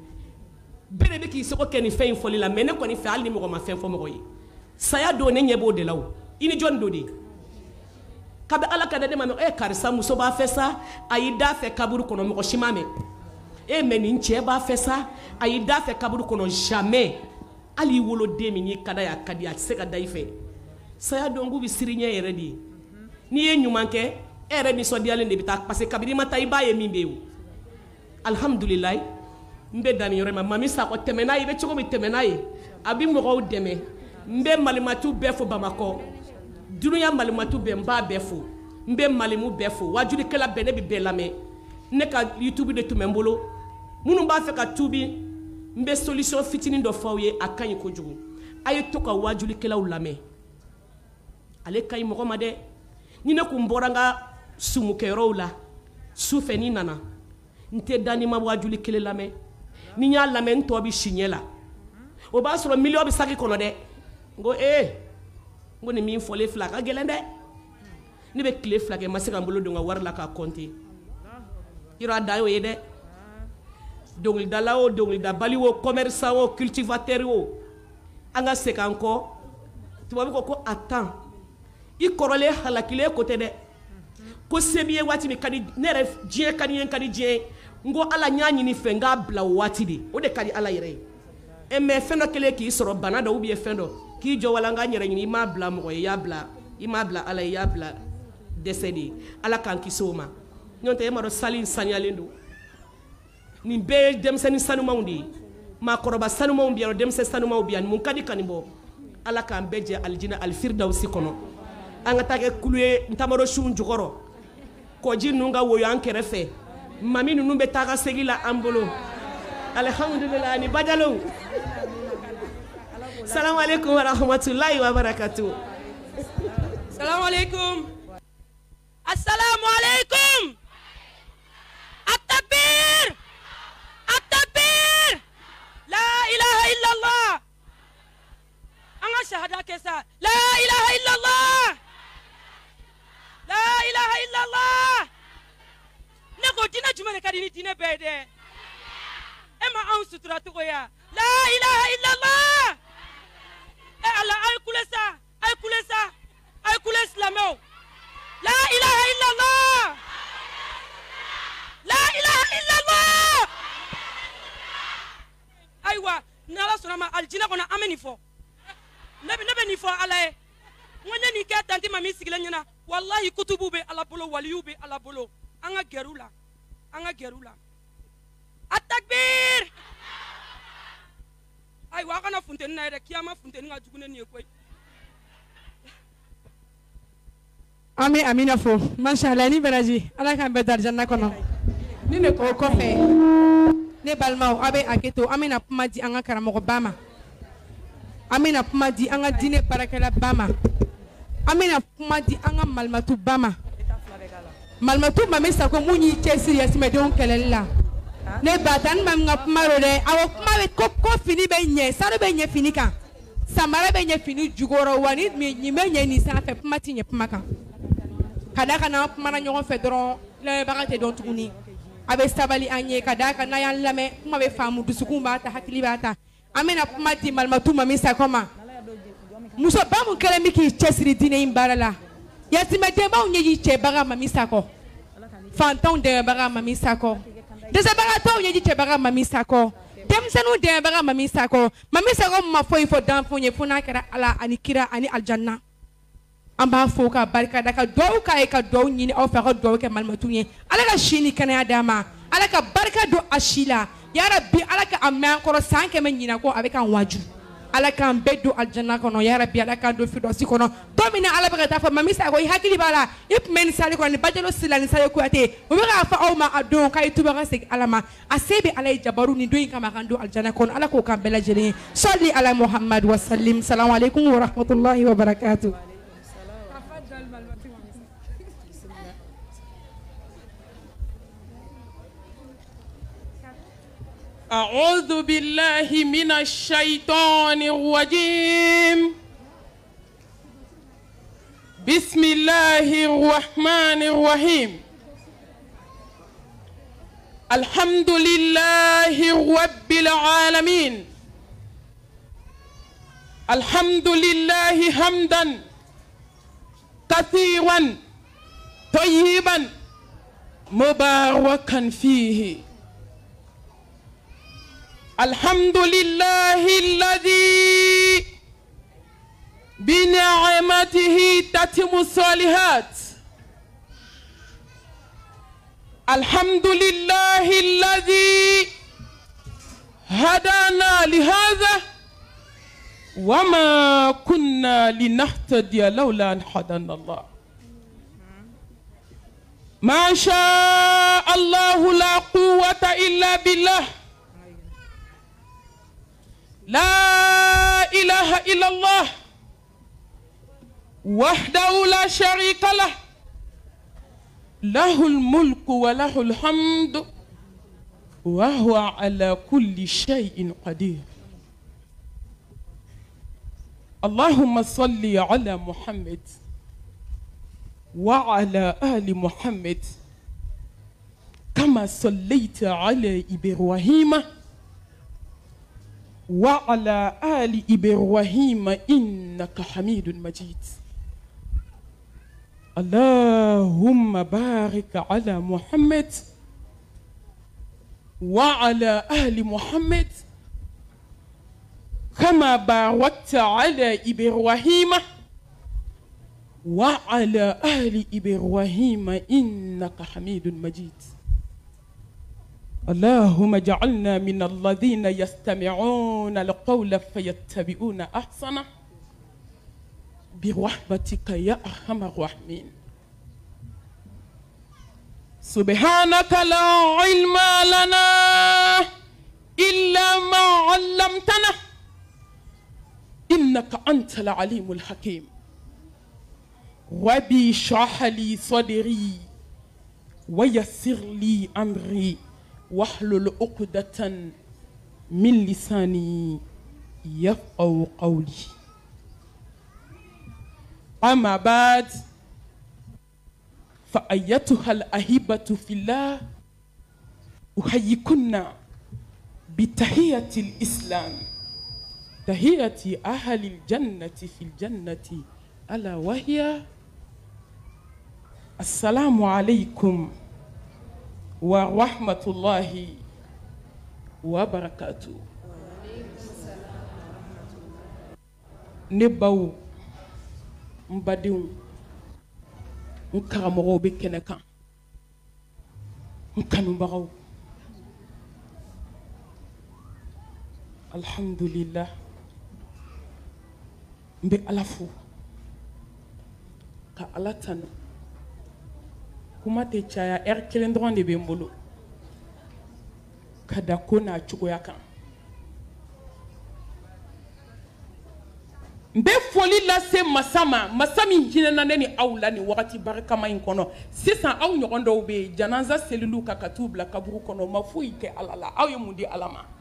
bɛɛ de bɛ k'i seko kɛ nin fɛn in fɔli la mais ne kɔni fɛ hali ni mɔgɔ ma fɛn fɔ mɔgɔ ye saya don ne ɲɛ b'o de la o i ni jɔnni don de kabi ala ka da ne ma mɛ e karisa muso b'a fɛ sa a y'i da fɛ kaburu kɔnɔ mɔgɔ si m'a mɛn e mɛ nin cɛ b'a fɛ sa a y'i da fɛ kaburu kɔnɔ jamais hali i woloden min y'i ka da ye a ka di a tɛ se ka da i fɛ saya don k'u bɛ siri ɲɛ yɛrɛ de ye n'i ye ɲuman kɛ e yɛrɛ nisɔndiyalen de bɛ taa parce que kabini i ma taa i b'a ye min bɛ yen o alhamdulilayi n bɛ dan nin yɔrɔ ma mami Sakɔ tɛmɛ n'a ye i bɛ cogo min tɛmɛ n'a ye a bɛ mɔgɔw dɛmɛ n bɛ malimatu bɛɛ fo Bamakɔ dunuya malimatu bɛɛ n b'a bɛɛ fo n bɛ malimu bɛɛ fo wajulikɛla bɛɛ ne bɛ bɛɛ lamɛn ne ka YouTube de tun bɛ n bolo minnu b'a fɛ ka tuubi n bɛ solution fitinin dɔ fɔ aw ye a ka ɲi kojugu a ye to ka wajulikɛlaw lamɛn ale ka ɲi mɔgɔ ma dɛ ni ne kun bɔra n ka sumukɛyɔrɔw la sufɛ ni nana n tɛ da ni ma wajuli kelen lamɛn ni n y'a lamɛn n tɔ bɛ si ɲɛ la o b'a sɔrɔ miliyɔn bɛ saki kɔnɔ dɛ n ko ee n ko nin min fɔlen filɛ a ka gɛlɛn dɛ ne bɛ tile fila kɛ n ma se ka n bolo don n ka wari la k'a compter yɔrɔ a dan y'o ye dɛ dɔnkilidala o dɔnkilidabali o commerçant o cultivateur o an ka segin an kɔ tubabu ko ko attends i kɔrɔlen halakilen ko tɛ dɛ ko se b'i ye waati min ka di ne yɛrɛ diɲɛ ka di n ye ka di diɲɛ ye n ko ala n y'a ɲini fɛ n k'a bila o waati de o de ka di ala yɛrɛ ye e mais fɛn dɔ kɛlen k'i sɔrɔ bana dɔ ou bien fɛn dɔ k'i jɔ wala n k'a yɛrɛ ɲini i m'a bila mɔgɔ ye i y'a bila i m'a bila ala ye i y'a bila dɛsɛ de ye ala k'an kisi o ma n'o tɛ e m'a dɔn sali in saniyalen don nin bɛɛ ye denmisɛnnin sanumanw de ye maakɔrɔba sanumanw bɛ yan denmisɛnnin sanumanw bɛ yan mun ka di ka nin bɔ ala k'an bɛɛ jɛ alijinɛ alifiridawusi kɔnɔ an ka taa kɛ kulu ye ntamaro sun jukɔrɔ kɔji ninnu ka woyo an kɛrɛfɛ mami ninnu bɛ taa ka segin la an bolo alhamdulilayi ani bajalow salamu aleykum wa rahmatulahi wa barakatu. salamu aleykum assalamu aleykum at-takbir at-takbir la ilaha illallah an ka shahada kɛ sa la ilaha illallah la ilaha illallah ne ko diinɛ jumɛn de ka di ni diinɛ bɛɛ ye dɛ e ma anw sutura togoya la ilaha illallah e ala a ye kule sa a ye kule sa a ye kule silamɛw la ilaha illallah la ilaha illallah ayiwa ni ala sɔnna ma alijinɛ kɔnɔ an bɛ nin fɔ ne bɛ ne bɛ nin fɔ ala ye n ko ne nin kɛ tanti ma min sigilen ɲɛna wallahi kutubu bɛ ala bolo waliyu bɛ ala bolo an ka gɛrɛ u la an ka gɛrɛ u la at-takbir ayiwa a kana funteni na yɛrɛ kiyama funteni ka jugu ne nin ye koyi Ami amina fo mashallah ni baraji ala kan be dar janna kono ni ne ko ko fe ne balmaw abe aketo amina kuma di anga karamo bama amina kuma di anga dine barakala bama amina kuma di anga malmatu bama malmatu mame sa ko munyi chesi yasime don kelela ne batan mam nga kuma rode awo kuma be ko ko fini be nye saro be nye fini kan samara be nye fini jugoro wani mi nyime nye ni sa fe kuma ti nye kuma kan kada kana kuma na nyon fe doron le bagate don tuguni abe sabali anye kada kana yan lame kuma be famu dusukun ba ta hakili ba ta amina kuma di malmatu mame sa koma muso ba mun kele miki chesiri dine imbarala yasime de ba unye yi che baga mami sa ko fanton de baga mami sa ko de se baga to unye yi che baga mami sa ko dem senu de baga mami sa ko mami sa ko ma fo ifo dan fo nye funa kera ala ani kira ani aljanna amba fo ka barka da ka do ka e ka do nyini o fa ka do ke malmatu nye ala ka shini kana adama ala ka barka do ashila ya rabbi ala ka amman ko sanke men nyina ko abe kan waju ala kan bedo aljanna kono ya rabbi ala kan do fido si kono to mina ala be ta fa mami sa ko hakili bala ip men sali ko ni bajalo silani sa ko ate o be ga fa o ma adon kay tuba ga seg alama asebe ala jabaru ni do yin kama kan do aljanna kono ala ko kan bela jeli salli ala muhammad wa sallim. Assalamu alaikum wa rahmatullahi wa barakatuh. أعوذ بالله من الشيطان الرجيم بسم الله الرحمن الرحيم الحمد لله رب العالمين الحمد لله حمدا كثيرا طيبا مباركا فيه الحمد لله الذي بنعمته تتم الصالحات الحمد لله الذي هدانا لهذا وما كنا لنهتدي لولا أن هدانا الله ما شاء الله لا قوة إلا بالله لا إله إلا الله وحده لا شريك له له الملك وله الحمد وهو على كل شيء قدير اللهم صل على محمد وعلى آل محمد كما صليت على إبراهيم وعلى آل إبراهيم إنك حميد مجيد اللهم بارك على محمد وعلى آل محمد كما باركت على إبراهيم وعلى آل إبراهيم إنك حميد مجيد اللهم اجعلنا من الذين يستمعون القول فيتبعون أحسنه برحمتك يا أرحم الراحمين سبحانك لا علم لنا إلا ما علمتنا إنك أنت العليم الحكيم ربي اشرح لي صدري ويسر لي أمري واحلل عقدة من لساني يفقهوا قولي أما بعد فأيتها الأحبة في الله أحييكن بتحية الإسلام تحية أهل الجنة في الجنة ألا وهي السلام عليكم ورحمة الله وبركاته. نباو مبادئ نكرمو بكنكا نكنباو الحمد لله مبي ألفو كألتن kuma tɛ caya heure kelen dɔrɔn de bɛ n bolo ka da ko n'a cogoya kan n bɛ foli lase masa ma masa min hinɛna ne ni aw la nin wagati barikama in kɔnɔ sisan aw ɲɔgɔn dɔw bɛ yen janaza seliliw kan ka t'u bila kaburu kɔnɔ ma foyi tɛ ala la aw ye mun di ala ma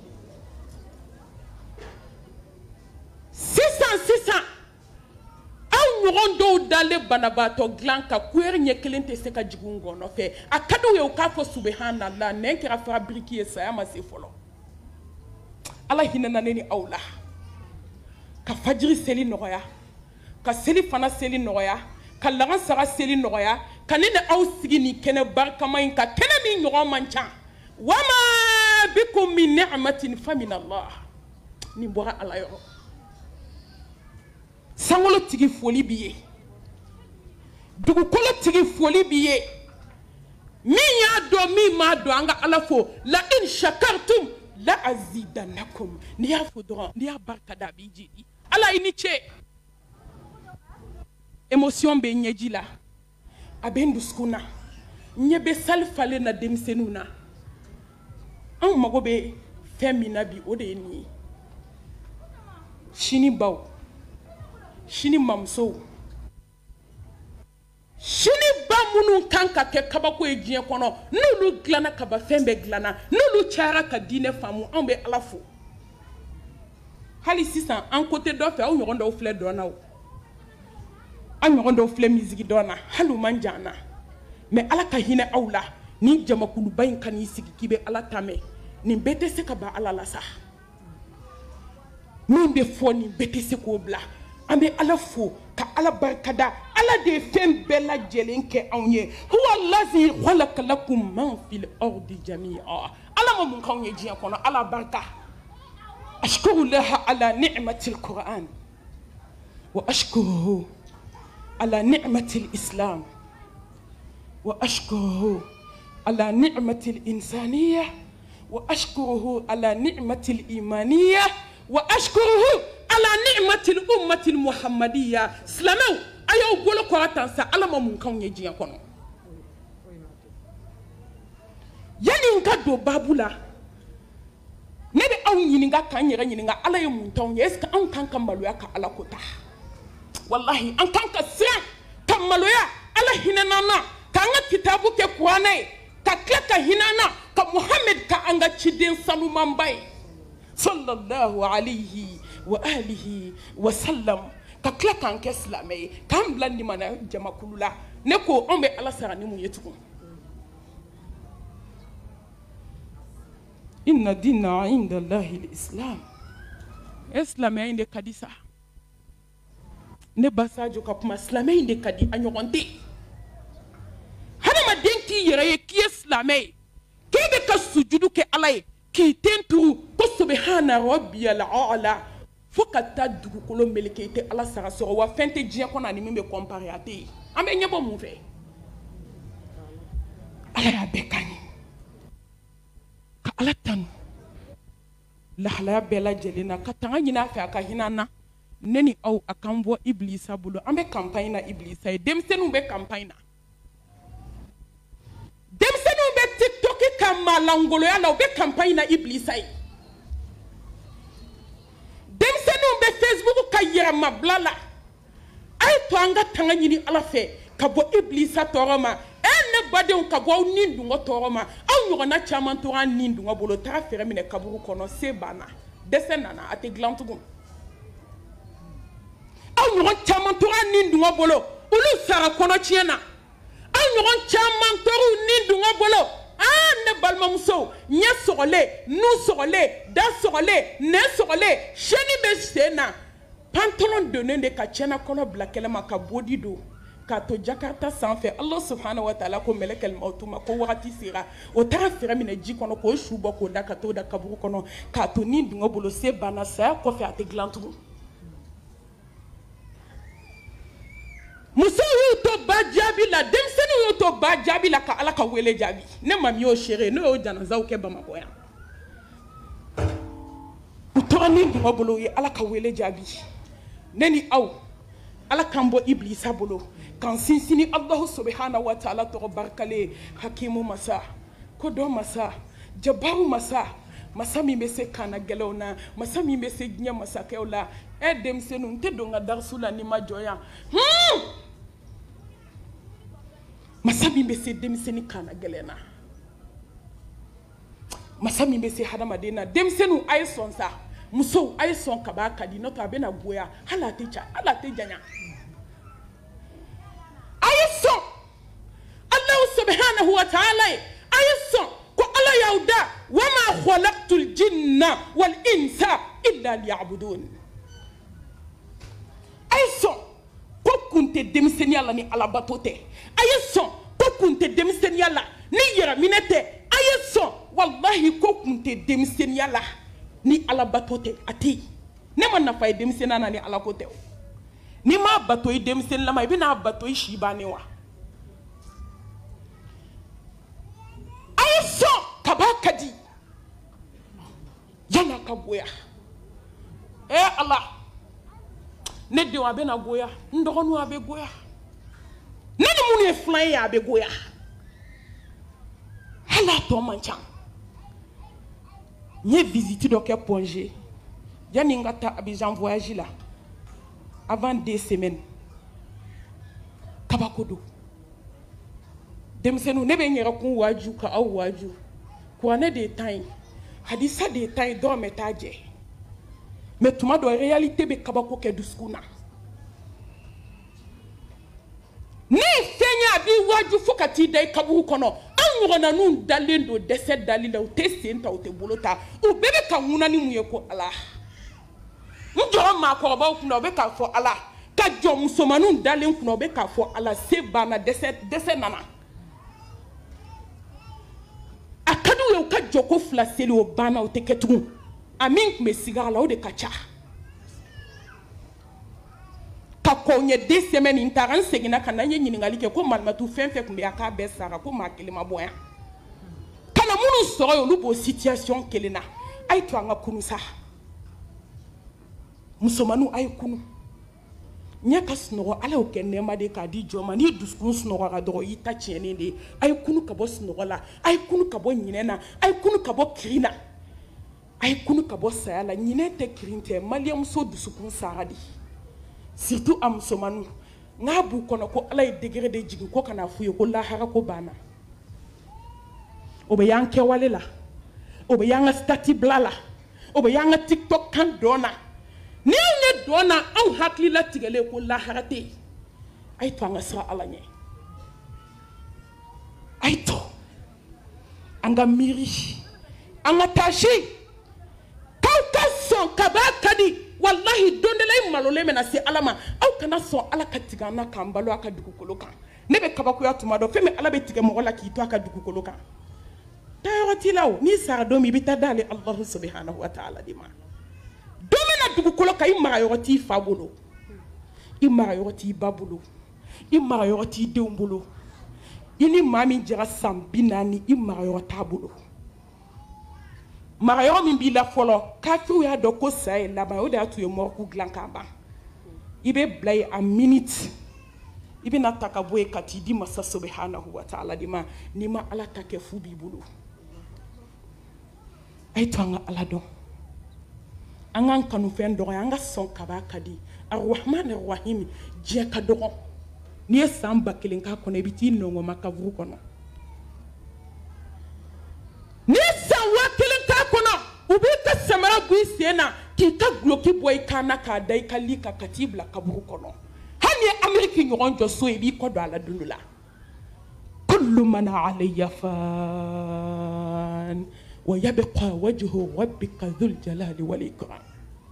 sisan sisan aw ɲɔgɔn dɔw dalen banabaatɔ dilan ka kuyɛri ɲɛ kelen tɛ se ka jigin n gɔnɔ fɛ a ka d'u ye u k'a fɔ subhanallah nɛn kɛra fabriki ye saya ma se fɔlɔ ala hinɛna ne ni aw la ka fajiri seli nɔgɔya ka seli fana seli nɔgɔya ka lagan saga seli nɔgɔya ka ne ni aw sigi nin kɛnɛ barikama in ka kɛnɛ min ɲɔgɔn man ca wama bikum min ni'matin fa min Allah nin bɔra ala yɔrɔ sankolo tigi foli b'i ye dugukolo tigi foli b'i ye min y'a dɔn min m'a dɔn an ka ala fo la in shakartum la azidannakum n'i y'a fɔ dɔrɔn n'i y'a barika da a b'i jigi ala i ni ce émotion bɛ ɲɛji la a bɛ n dusukun na ɲɛ bɛ sali falen na denmisɛnninw na anw mago bɛ fɛn min na bi o de ye nin ye sini baw sini mamusow sini ba minnu kan ka kɛ kabako ye diɲɛ kɔnɔ n'olu dilanna kaba fɛn bɛɛ dilanna n'olu cayara ka diinɛ faamu anw bɛ ala fo hali sisan an côté dɔ fɛ aw ɲɔgɔn dɔw filɛ dɔn na o an ɲɔgɔn dɔw filɛ misigi dɔn na hali u man jan na mais ala ka hinɛ aw la ni jamakuluba in ka n'i sigi k'i bɛ ala ta mɛn nin bɛɛ tɛ se ka ban ala la sa min bɛ fɔ nin bɛɛ tɛ se k'o bila an bɛ ala fo ka ala barikada ala de ye fɛn bɛɛ lajɛlen kɛ anw ye huwa lazi khalaqa lakum man fil ardi jami'a ala ma mun k'anw ye diɲɛ kɔnɔ ala barika ashkuru laha ala ni'matil qur'an wa ashkuruhu ala ni'matil islam wa ashkuruhu ala ni'matil insaniyah wa ashkuruhu ala ni'matil imaniyah wa ashkuruhu ala ni'matil ummatil muhammadiyya silamɛw a y'aw bolo kɔrɔ tan sa ala ma mun k'anw ye diɲɛ kɔnɔ yanni n ka don baabu la ne bɛ aw ɲininka k'an yɛrɛ ɲininka ala ye mun t'anw ye est ce que anw kan ka maloya ka ala ko ta wallahi an kan ka siran ka maloya ala hinɛna na k'an ka kitabu kɛ kuranɛ ye ka tila ka hinɛ na ka muhammed ka an ka ciden sanumanba ye sallallahu alayhi wa alihi wa sallam ka tila k'an kɛ silamɛ ye k'an bila limana jamakulu la ne ko anw bɛ ala sara ni mun ye tugun inna dina inda allahi islam silamɛya in de ka di sa ne ba Sadio ka kuma silamɛya in de ka di a ɲɔgɔn tɛ hadamaden k'i yɛrɛ ye k'i ye silamɛ ye k'e bɛ ka sujudu kɛ ala ye k'i ten turu ko subhana rabbiyal a'la fo ka taa dugukolo meleke i tɛ ala saga sɔrɔ wa fɛn tɛ diɲɛ kɔnɔ ani min bɛ compare a tɛ yen an bɛ ɲɛbɔ mun fɛ ala y'a bɛɛ kan ye ka ala tanu lahalaya bɛɛ lajɛlen na ka tanga ɲini a fɛ a ka hinɛ an na ne ni aw a k'an bɔ ibilisa bolo an bɛ campagne na ibilisa ye denmisɛnninw bɛ campagne na denmisɛnninw bɛ tiktok ka malangoloya la u bɛ campagne na ibilisa ye denmisɛnninw bɛ facebook ka yɛrɛmabila la a ye to an ka tanga ɲini ala fɛ ka bɔ ibilisa tɔɔrɔ ma ne badenw ka bɔ aw ni dungɔ tɔɔrɔ ma aw ɲɔgɔnna caman tora an ni dungɔ bolo taga fɛrɛ minɛ kaburu kɔnɔ se banna dɛsɛ nana a tɛ dilan tugun aw ɲɔgɔn caman tora an ni dungɔ bolo olu sara kɔnɔ tiɲɛ na aw ɲɔgɔn caman tora ni dungɔ bolo aa ne balimamuso ɲɛ sɔgɔlen nu sɔgɔlen da sɔgɔlen nɛn sɔgɔlen sɛni bɛ sen na pantalon donnen de ka tiɲɛna kɔnɔ bila kɛlɛ ma ka bodi don k'a to jakarta sanfɛ ala subhanahu wa ta'ala ko mɛlɛkɛl mautu ma ko wagati sera o taara fɛrɛ minɛ ji kɔnɔ k'o su bɔ k'o da ka t'o da kaburu kɔnɔ k'a to ni dungɔ bolo se banna saya kɔfɛ a tɛ dilan tugun musow y'u to ba jaabi la denmisɛnninw y'u to ba jaabi la ka ala ka wele jaabi ne ma min y'o seere n'o y'o janazaw kɛ bamakɔ yan u tora ni dungɔ bolo u ye ala ka wele jaabi ne ni aw ala k'an bɔ ibilisa bolo kan sinsinni Allahu subhanahu wa ta'ala tɔgɔ barikalen hakimu masa kodɔn masa jabaru masa masa min bɛ se kana gɛlɛnw na masa min bɛ se diɲɛ masakɛw la ɛ denmisɛnninw n tɛ don n ka darisu la ni ma jɔ yan masa min bɛ se denmisɛnnin kana gɛlɛn na masa min bɛ se hadamaden na denmisɛnninw a ye sɔn sa musow a ye sɔn ka b'a ka di n'o tɛ a bɛ na goya hali a tɛ ca hali a tɛ janya a ye sɔn Allahu subhanahu wa ta'ala ye a ye sɔn ko Ala y'aw da wa ma khalaqtul jinna wal insa illa liya'budun a ye sɔn ko kun tɛ denmisɛnniya la ni alabato tɛ a ye sɔn ko kun tɛ denmisɛnniya la ni yɛrɛminɛ tɛ a ye sɔn wallahi ko kun tɛ denmisɛnniya la ni alabato tɛ a tɛ yen ne ma nafa ye denmisɛnniya na ni alako tɛ o ni ma bato i denmisɛnnilama i bɛna bato i si bannen wa a ye sɔn ka b'a ka di yan'a ka goya ee Ala ne denw a bɛna goya n dɔgɔninw a bɛ goya ne ni minnu ye filan ye a bɛ goya hali a tɔ man ca n ye visite dɔ kɛ Pongé yanni n ka taa Abidjan voyage la avant deux semaines kabako don denmisɛnninw ne bɛ n yɛrɛ kun waaju ka aw waaju kuranɛ de ye tan ye hadisa de ye tan ye dɔrɔmɛ t'a jɛ mais tuma dɔ réalité bɛ kabako kɛ dusukun na ne ye fɛn ye a b'i waaju fo ka t'i da i kaburu kɔnɔ an ɲɔgɔnnaninw dalen don dɛsɛ dali la u tɛ sen ta u tɛ bolo ta u bɛɛ bɛ ka ŋuna ni mun ye ko Ala n jɔra maakɔrɔbaw kunna u bɛ k'a fɔ Ala ka jɔ musomaninw dalen kunna u bɛ k'a fɔ Ala se banna dɛsɛ dɛsɛ nana a ka d'u ye u ka jɔ ko fila seli o banna o tɛ kɛ tugun a min tun bɛ sig'a la o de ka ca ka kɔn ye deux semaines n taara n seginna ka na n ye ɲininkali kɛ ko malimatu fɛn fɛn tun bɛ yan k'a bɛɛ sara ko maa kelen ma bɔ yan ka na minnu sɔrɔ yen olu b'o situation kelen na a ye to an ka kunu sa musomaninw a ye kunu ɲɛ ka sunɔgɔ Ala y'o kɛ nɛɛma de k'a di jɔn ma n'i dusukun sunɔgɔra dɔrɔn i ta tiɲɛnen de ye a ye kunu ka bɔ sunɔgɔ la a ye kunu ka bɔ ɲinɛ na a ye kunu ka bɔ kirin na a ye kunu ka bɔ saya la ɲinɛ tɛ kirin tɛ maliyɛnmuso dusukun sara de surtout a musomaninw n'a b'u kɔnɔ ko Ala ye degré de jigin ko kana f'u ye ko lahara ko banna o bɛ y'an kɛwale la o bɛ y'an ka stati bila la o bɛ y'an ka tiktok kan dɔn na ni anw ye dɔn na anw hakili la tigɛlen ko lahara tɛ yen a ye to an ka siran Ala ɲɛ a ye to an ka miiri an ka taa si k'aw ka sɔn ka b'a ka di wallahi don dɔ la i malolen bɛna se Ala ma aw kana sɔn Ala ka tigɛ an na k'an balo a ka dugukolo kan ne bɛ kabakoya tuma dɔ fɛn min Ala bɛ tigɛ mɔgɔ la k'i to a ka dugukolo kan taayɔrɔ t'i la o n'i sara don min i bɛ taa d'ale Allahu subhanahu wa ta'ala de ma don min na dugukolo kan i marayɔrɔ t'i fa bolo i marayɔrɔ t'i ba bolo i marayɔrɔ t'i denw bolo i ni maa min jɛra san bi naani i marayɔrɔ t'a bolo marayɔrɔ min b'i la fɔlɔ kafiriw y'a dɔn ko sa ye laban o de y'a to u ye mɔriku dilan k'a ban i bɛ bila yen a minute i bɛna ta ka bɔ yen ka t'i di masa subhanahu wa ta'ala de ma n'i ma Ala ta kɛ fu b'i bolo a ye to an ka Ala dɔn an k'an kanufɛn dɔgɔya an ka sɔn ka b'a ka di arrahman arrahim diɲɛ ka dɔgɔ n'i ye san ba kelen k'a kɔnɔ i bɛ t'i nɔngɔma kaburu kɔnɔ n'i ye san wa kelen k'a kɔnɔ u b'i ka samara bɔ i sen na k'i ka guloki bɔ i kan na k'a da i ka li kan ka t'i bila kaburu kɔnɔ hali ni ye Ameriki ɲɔgɔn jɔ so i b'i kɔ don a la don dɔ la kullu man alayya fan wa yabqa wajhu rabbika dhul jalali wal ikram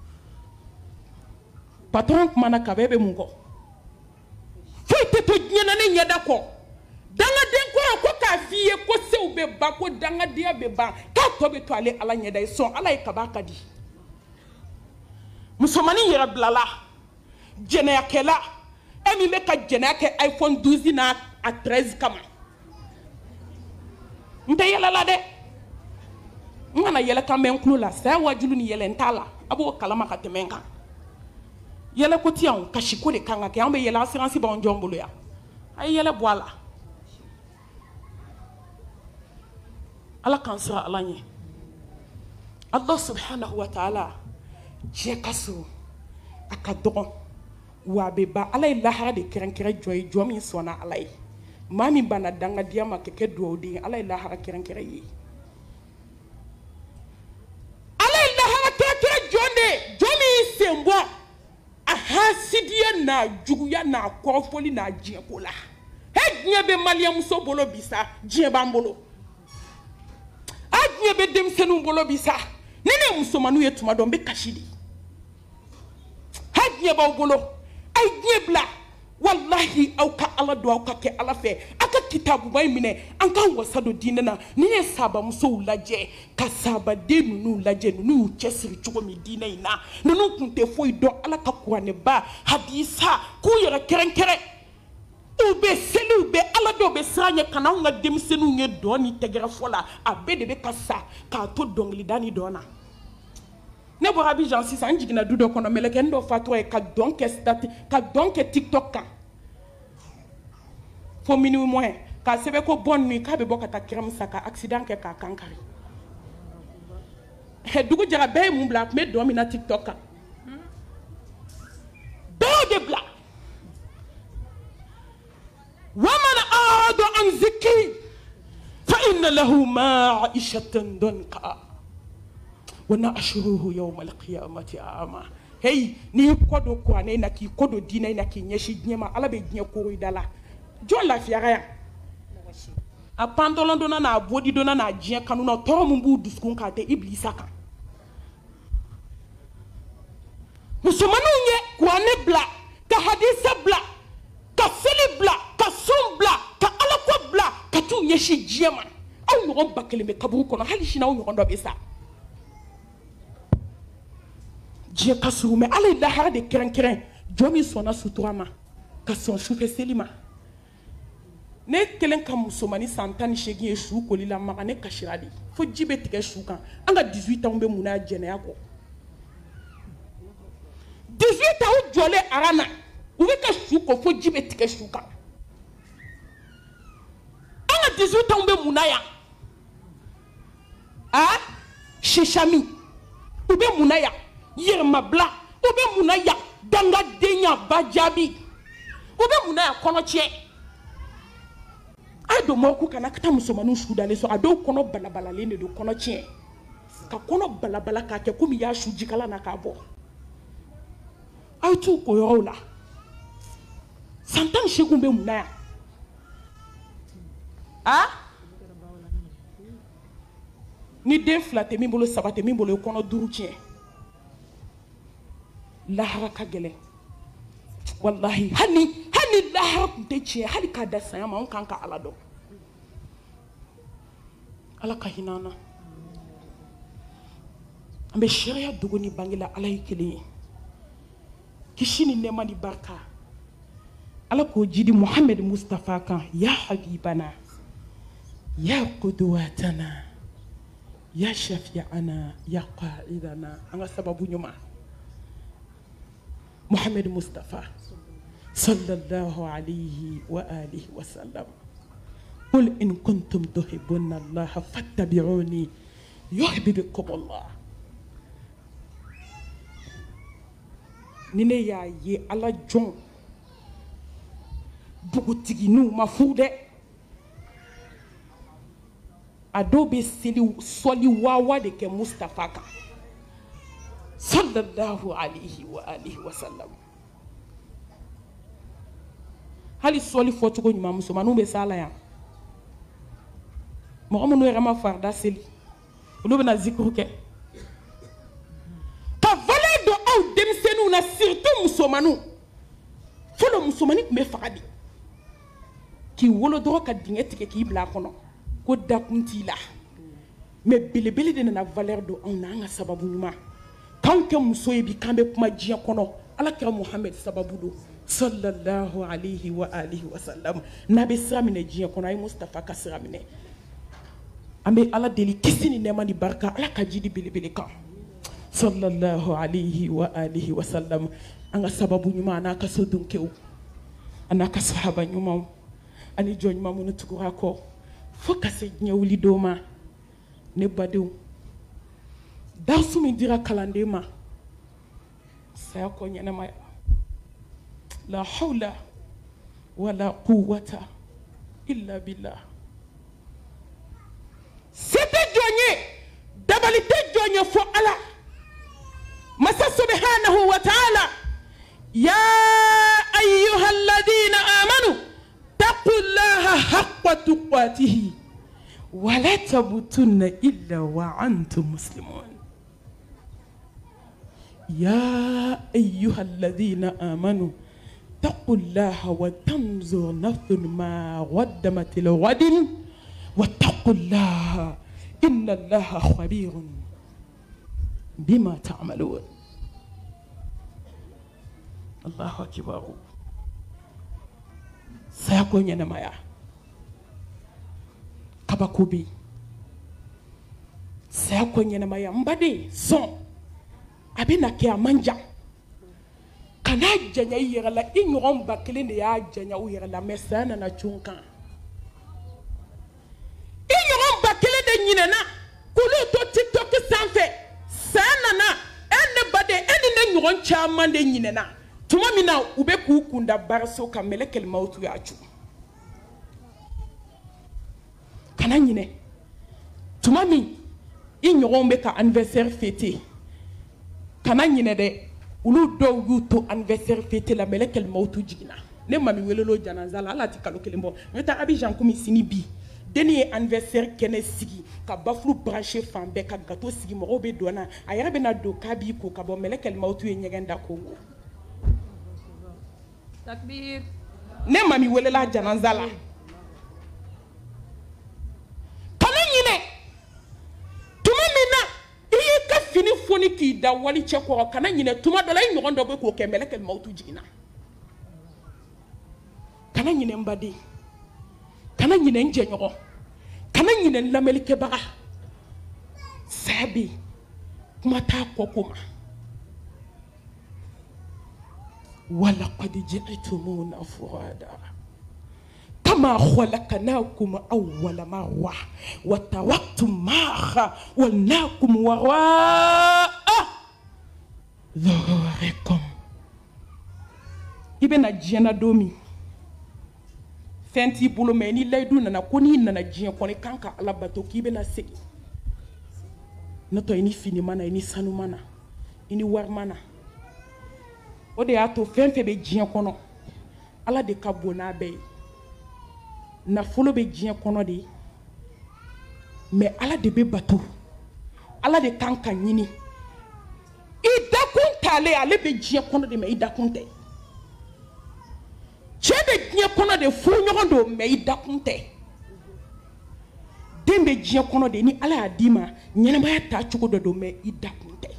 patron kumana ka bɛɛ bɛ mun kɔ foyi tɛ to diɲɛ na ne ɲɛda kɔ dangaden kɔrɔ ko k'a f'i ye ko sew bɛ ban ko dangadenya bɛ ban k'a tɔ bɛ to ale Ala ɲɛda ye sɔn Ala ye kaba ka di musomanin yɛrɛ bilala jɛnɛyakɛla e min bɛ ka jɛnɛya kɛ iPhone douze n'a a treize kama n tɛ yɛlɛ la dɛ n kana yɛlɛ kan bɛ n tulo la saya wajulu ni yɛlɛ n t'a la a b'o kalama ka tɛmɛ n kan yɛlɛ ko ti yan kasi ko de kan ka kɛ an bɛ yɛlɛ assurance b'anw jɔn bolo yan ay yele bɔ a la ala k'an sira ala ɲɛ Allah subhanahu wa ta'ala diɲɛ ka surun a ka dɔgɔn wa a bɛ ban ala ye lahara de kɛrɛnkɛrɛn jɔ ye jɔ min sɔnna ala ye maa min banna dangadenya ma kɛ kɛ duwawuden ye ala ye lahara kɛrɛnkɛrɛn ye ala ye lahara kɛrɛnkɛrɛn jɔn de ye jɔn min sen bɔ a hasidiya n'a juguya n'a kɔrɔfɔli n'a diɲɛko la he diɲɛ bɛ maliyɛnmuso bolo bi sa diɲɛ b'an bolo a diɲɛ bɛ denmisɛnninw bolo bi sa ni ne musomaninw ye tuma dɔ n bɛ kasi de ha diɲɛ b'aw bolo a ye diɲɛ bila wallahi aw ka ala don aw ka kɛ ala fɛ a ka kitabuba in minɛ an k'an wasa don diinɛ na ni ye sabamusow lajɛ ka sabaden ninnu lajɛ ninnu y'u cɛsiri cogo min diinɛ in na ninnu tun tɛ foyi dɔn ala ka kuranɛba hadisa k'u yɛrɛ kɛrɛnkɛrɛn u bɛ seli u bɛ ala dɔw bɛ siran ɲɛ ka na anw ka denmisɛnninw ye dɔn ni tɛgɛrɛfɔ la a bɛɛ de bɛ ka sa k'a to dɔnkilida ni dɔn na ne bɔra Abidjan sisan n jiginna du dɔ kɔnɔ mɛlɛkɛnin dɔ fatɔ ye ka dɔn kɛ stati ka dɔn kɛ tiktok kan fo minuit moins k'a sɛbɛn ko bonne nuit k'a bɛ bɔ ka taa kiramu sa ka accident kɛ k'a kan kari dugu jɛra bɛɛ ye mun bila a tun bɛ dɔn min na tiktok kan bɛɛ de bila ومن أعرض عن ذكري فإن له معيشة ضنكا ونحشره يوم القيامة أعمى hey ni kodo kwane na ki kodo dina na ki nyeshi nyema ala be gnye ko idala jo la fiara ya a pantalon dona na body dona na gnye kanu na toro mumbu duskun ka te iblisa kan musomanu nye kwane bla ka hadisa bla ka fili bla ka sun bla ka ala ko bla ka tu nyeshi gnema aw nyogon bakele me kaburu kono hali shina aw nyogon do be sa diɲɛ ka surun mɛ ala ye lahara de kɛrɛnkɛrɛn jɔn min sɔnna sutura ma ka sɔn sufɛ seli ma ne kelen ka musomanin san tan ni seegin ye su koli la maga ne kasira de fo ji bɛ tigɛ su kan an ka dix-huit ans bɛ mun na jɛnɛya kɔ dix-huit ans jɔlen aran na u bɛ ka su kɔ fo ji bɛ tigɛ su kan an ka dix-huit ans bɛ mun na yan a sisami u bɛ mun na yan yɛrɛmabila u bɛ mun na yan dangadenya bajaabi u bɛ mun na yan kɔnɔtiɲɛ a ye don mɔgɔku kana ka taa musomaninw su dalen sɔrɔ a dɔw kɔnɔ balabalalen de don kɔnɔtiɲɛ ka kɔnɔ balabala k'a kɛ komi i y'a su jikala na k'a bɔ a ye t'u o yɔrɔw la san tan ni seegin bɛ mun na yan a ni den fila tɛ min bolo saba tɛ min bolo i kɔnɔ duuru tiɲɛ lahara ka gɛlɛn wallahi hali hali lahara tun tɛ tiɲɛ hali k'a da saya ma anw kan ka ala dɔn ala ka hinɛ an na an bɛ sariya dogo ni bange la ala ye kelen ye kisi ni nɛɛma ni barika ala k'o jidi muhammed mustafa kan ya habibana ya qudwatana ya shafi'ana ya qa'idana an ka sababu ɲuman محمد مصطفى صلى الله عليه وآله وسلم قل إن كنتم تحبون الله فاتبعوني يحببكم الله نيني يا يي على جون بوغوتيغينو مفودة أدوبي سيلي سولي واوا ديك مصطفى كا sallallahu alayhi wa alihi wa sallam hali sɔli fɔ cogo ɲuman musomaninw bɛ sala yan mɔgɔ minnu yɛrɛ ma farida seli olu bɛna zikuru kɛ ka valeur don aw denmisɛnninw na surtout musomaninw fɔlɔ musomanin tun bɛ faga de k'i wolo dɔrɔn ka dingɛ tigɛ k'i bila a kɔnɔ ko dakun t'i la mais belebele de nana valeur don anw na an ka sababu ɲuman k'anw kɛ muso ye bi k'an bɛ kuma diɲɛ kɔnɔ ala kɛra muhammed sababu don sallallahu alayhi wa alihi wa sallam n'a bɛ sira minɛ diɲɛ kɔnɔ a ye mustafa ka sira minɛ an bɛ ala deli kisi ni nɛɛma ni barika ala ka jidi belebele kan sallallahu alayhi wa alihi wa sallam an ka sababu ɲuman a n'a ka so dunkew a n'a ka sahaba ɲumanw ani jɔn ɲuman minnu tugura kɔ fo ka se diɲɛ wuli don ma ne badenw darsu min dira kalanden ma saya kɔ ɲɛnamaya la hawla wala quwwata illa billah se tɛ jɔn ye dabali tɛ jɔn ye fo ala masa subhanahu wa ta'ala ya ayyuhal ladina amanu taqullaha haqqa tuqatihi wa la tamutunna illa wa antum muslimun ya ayyuhal ladina amanu taqullaha wa tanzur nafsun ma qaddamat lighadin wattaqullaha inna allaha khabirun bima ta'malun. Allahu akbar. Saya ko ɲɛnamaya kabako bɛ yen saya ko ɲɛnamaya n baden sɔn a bɛ na kɛ a man jan kana janya i yɛrɛ la i ɲɔgɔn ba kelen de y'a janya u yɛrɛ la mɛ saya nana cun kan i ɲɔgɔn ba kelen de ɲinɛna k'olu to tiktok sanfɛ saya nana e ne baden e ni ne ɲɔgɔn caman de ɲinɛna tuma min na u bɛ k'u kunda baraso kan mɛlɛkɛl mawutu y'a cu kana ɲinɛ tuma min i ɲɔgɔnw bɛ ka anniversaire fêter kana ɲinɛ dɛ olu dɔw y'u to anniversaire fêter la mɛlɛkɛl mawutu jiginna ne mami welelo janaza la ala ti kalo kelen bɔ n bɛ taa Abidjan komi sini bi denni ye anniversaire kɛnɛ sigi ka bafulu branché fan bɛɛ ka gâteau sigi mɔgɔw bɛ don na a yɛrɛ bɛ na don k'a b'i ko ka bɔ mɛlɛkɛl mawutu ye ɲɛgɛn da Congo takbir ne mami welela janaza la kana ɲinɛ tuma min na i y'i ka fini foni k'i da wali cɛ kɔrɔ kana ɲinɛ tuma dɔ la i ɲɔgɔn dɔ bɛ k'o kɛ mɛlɛkɛl mawutu jiginna kana ɲinɛ n baden kana ɲinɛ n jɛɲɔgɔn kana ɲinɛ n lamɛnlikɛbaga saya bɛ yen kuma t'a kɔ ko ma ولقد جئتمونا فرادا كما خلقناكم أول مرة وتركتم ما خولناكم وراء ظهوركم ibena diɲɛna don min fɛn t'i bolo mɛ ni layidu nana ko n'i nana diɲɛ kɔnɔ i kan ka ala bato k'i bena segin n'o tɛ i ni fini mana i ni sanu mana i ni wari mana o de y'a to fɛn fɛn bɛ diɲɛ kɔnɔ ala de ka bon n'a bɛɛ ye nafolo bɛ diɲɛ kɔnɔ de mɛ ala de bɛ bato ala de kan ka ɲini i dakun t'ale ale bɛ diɲɛ kɔnɔ de mɛ i dakun tɛ cɛ bɛ diɲɛ kɔnɔ de furu ɲɔgɔn don mɛ i dakun tɛ den bɛ diɲɛ kɔnɔ de ni ala y'a d'i ma ɲɛnamaya taa cogo dɔ don mɛ i dakun tɛ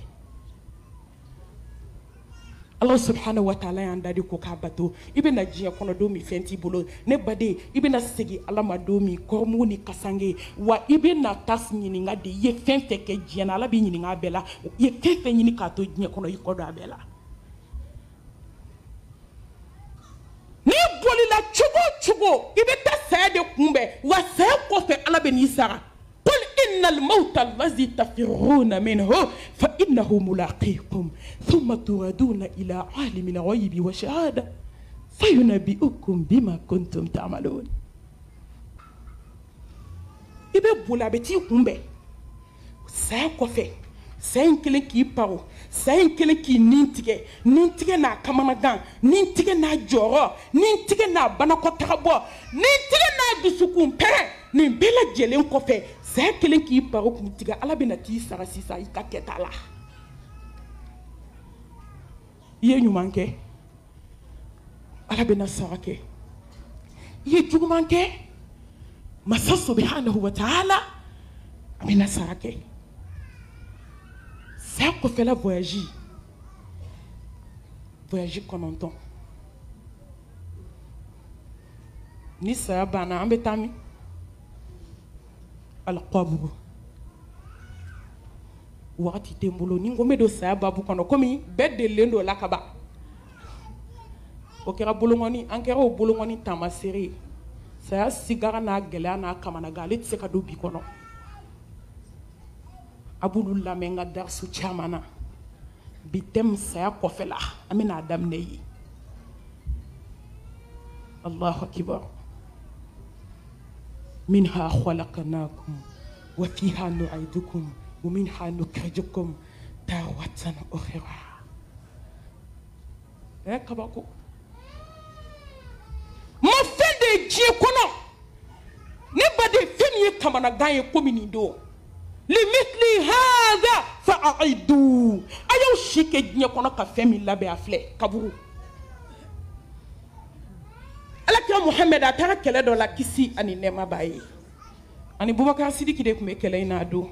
Allah subhanahu wa ta'ala y'an dadi ko k'a bato i bɛna diɲɛ kɔnɔ don min fɛn t'i bolo ne baden i bɛna segin ala ma don min kɔrɔmugu ni kasange wa i bɛna taa ɲininka de i ye fɛn fɛn kɛ diɲɛ na ala b'i ɲininka a bɛɛ la i ye fɛn fɛn ɲini k'a to diɲɛ kɔnɔ i kɔ don a bɛɛ la n'i bolila cogo o cogo i bɛ taa saya de kunbɛn wa saya kɔfɛ ala bɛ n'i sara قل إن الموت الذي تفرون منه فإنه ملاقيكم ثم تردون إلى عالم الغيب والشهادة فينبئكم بما كنتم تعملون ibe bula beti kumbe saya kɔfɛ saya in kelen k'i paro saya in kelen k'i nin tigɛ nin tigɛ n'a kamanagan nin tigɛ n'a jɔyɔrɔ nin tigɛ n'a banakɔtagabɔ nin tigɛ n'a dusukun pɛrɛn nin bɛɛ lajɛlen kɔfɛ saya kelen k'i paro k'u tigɛ ala bɛna t'i sara sisan i ka kɛta la i ye ɲuman kɛ ala bɛna sara kɛ i ye juguman kɛ masa subhanahu wa ta'ala a bɛna sara kɛ saya kɔfɛla voyage voyage kɔnɔntɔn ni saya banna an bɛ taa min alqabru wagati tɛ n bolo ni n ko n bɛ don saya babu kɔnɔ komi bɛɛ delilen don o la ka ban o kɛra bolongɔni an kɛra o bolongɔni taamasere ye saya sigara n'a gɛlɛya n'a kamanagan ale tɛ se ka don bi kɔnɔ a b'olu lamɛn ka darisu caman na bi thème saya kɔfɛla an bɛna a daminɛ yen Allahu akbar minha khalaqnakum wa fiha nu'idukum wa minha nukhrijukum taratan ukhra eh kabako ma fɛn de ye diɲɛ kɔnɔ ne baden fɛn min ye kamanagan ye komi nin don limithli hadha fa'aidu a y'aw si kɛ diɲɛ kɔnɔ ka fɛn min labɛn a filɛ kaburu alakira Muhamɛd a taara kɛlɛ dɔ la kisi ani nɛɛma b'a ye ani Bubakar Sidiki de tun bɛ kɛlɛ in na a don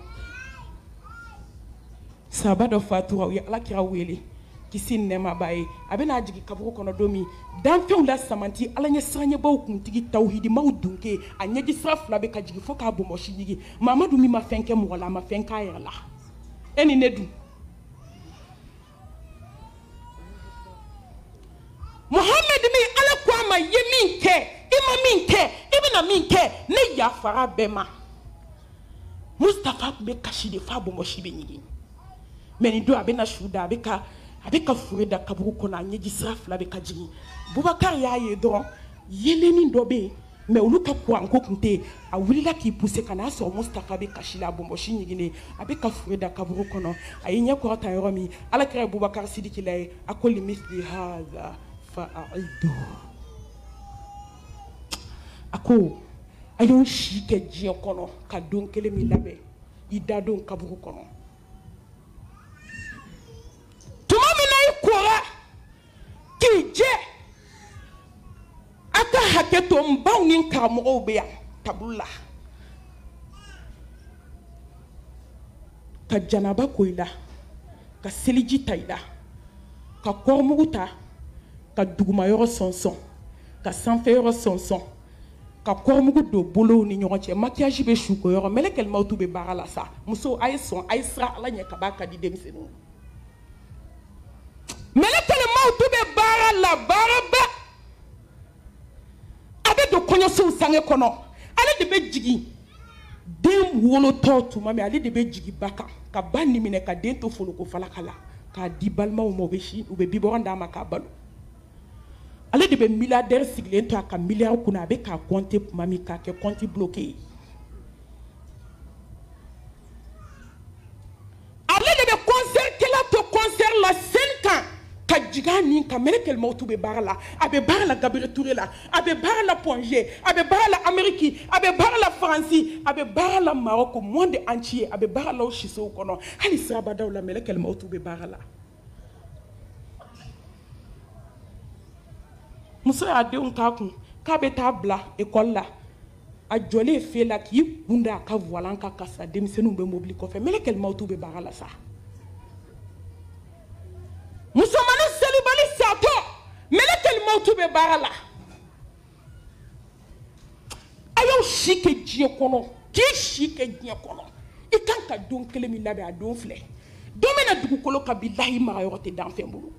sahaba dɔ fatura u ye alakira wele kisi ni nɛɛma b'a ye a bɛna jigin kaburu kɔnɔ don min danfɛnw la samanti ala ɲɛ siranɲɛbaw kuntigi tawhidimaw dunke a ɲɛji sira fila bɛ ka jigin fo k'a bɔnbɔsi jigi Mamadu min ma fɛn kɛ mɔgɔ la a ma fɛn k'a yɛrɛ la e ni ne dun Muhamɛd min ala ko a ma ye min kɛ i ma min kɛ i bɛna min kɛ ne yafara bɛɛ ma Mustafa tun bɛ kasi de f'a bɔnbɔsi bɛ ɲigin mɛ nin don a bɛna su da a bɛ ka a bɛ ka fure da kaburu kɔnɔ a ɲɛji sira fila bɛ ka jigin Bubakar y'a ye dɔrɔn yelenin dɔ bɛ yen mɛ olu ka kuranko tun tɛ yen a wulila k'i poussé ka n'a sɔrɔ Mustafa bɛ kasi la a bɔnbɔsi ɲiginnen a bɛ ka fure da kaburu kɔnɔ a ye ɲɛ kɔrɔta yɔrɔ min alakira ye Bubakar Sidiki la ye a ko limithli hadha fa'aidu a ko a y'o si kɛ diɲɛ kɔnɔ ka don kelen min labɛn i da don kaburu kɔnɔ tuma min na i kora k'i jɛ a ka hakɛ to n baw ni n karamɔgɔw bɛ yan tabulu la ka janaba ko i la ka seliji ta i la ka kɔrɔmugu ta ka dugumayɔrɔ sɔnsɔn ka sanfɛyɔrɔ sɔnsɔn ka kɔrɔmugu don bolow ni ɲɔgɔn cɛ maquillage bɛ su ko yɔrɔ mɛlɛkɛlimaw t'u bɛ baara la sa muso a ye sɔn a ye siran ala ɲɛ ka b'a ka di denmisɛnninw mɛlɛkɛlimaw t'u bɛ baara la baaraba a bɛ don kɔɲɔsow sange kɔnɔ ale de bɛ jigin den wolotɔ tuma min ale de bɛ jigin ba kan ka ba ni minɛ ka den to foloko falaka la k'a di balimaw ma u bɛ si u bɛ bibɔrɔn d'a ma k'a balo ale de bɛ milliardaire sigilen to a ka milliard kunna a bɛ k'a compter tuma min k'a kɛ compte bloqué ye ale de bɛ concert kɛla to concert la scène kan ka jigin a nin kan mɛlɛkɛlimaw t'u bɛ baara la a bɛ baara la Gabriel Touré la a bɛ baara la Pongé a bɛ baara la Amérique a bɛ baara la Faransi a bɛ baara la Maroc monde entier a bɛ baara la o sisew kɔnɔ hali sirabadaw la mɛlɛkɛlimaw t'u bɛ baara la muso y'a denw k'a kun k'a bɛ taa bila école la a jɔlen fe la k'i kun da a ka volant kan ka sa denmisɛnninw bɛ mobili kɔfɛ mɛlɛkɛlimaw t'u bɛ baara la sa musomanin selibali satɔ mɛlɛkɛlimaw t'u bɛ baara la a y'aw si kɛ diɲɛ kɔnɔ k'i si kɛ diɲɛ kɔnɔ i kan ka don kelen min labɛn a don filɛ don min na dugukolo kan bilahi magayɔrɔ tɛ danfɛn bolo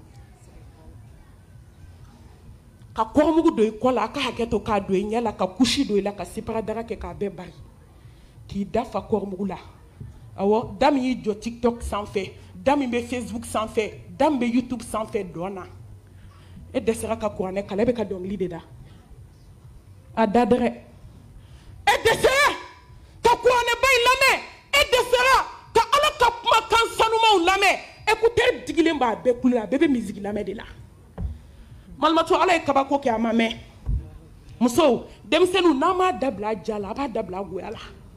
ka kɔrɔmugu don i kɔ la a ka hakɛ to k'a don i ɲɛ la ka kusi don i la ka siparadara kɛ k'a bɛɛ bari k'i dafa kɔrɔmugu la awɔ da min y'i jɔ TikTok sanfɛ da min bɛ Facebook sanfɛ da min bɛ YouTube sanfɛ dɔn na e dɛsɛra ka kuranɛ kalan e bɛ ka dɔnkili de da a da dɛrɛ e dɛsɛra ka kuranɛba in lamɛn e dɛsɛra ka ala ka kumakan sanumaw lamɛn écouteur digilen b'a bɛɛ kulo la a bɛɛ bɛ musique lamɛn de la malimatu ala ye kabako kɛ a ma mɛn musow denmisɛnninw n'an m'a dabila a ja la a b'a dabila a goya la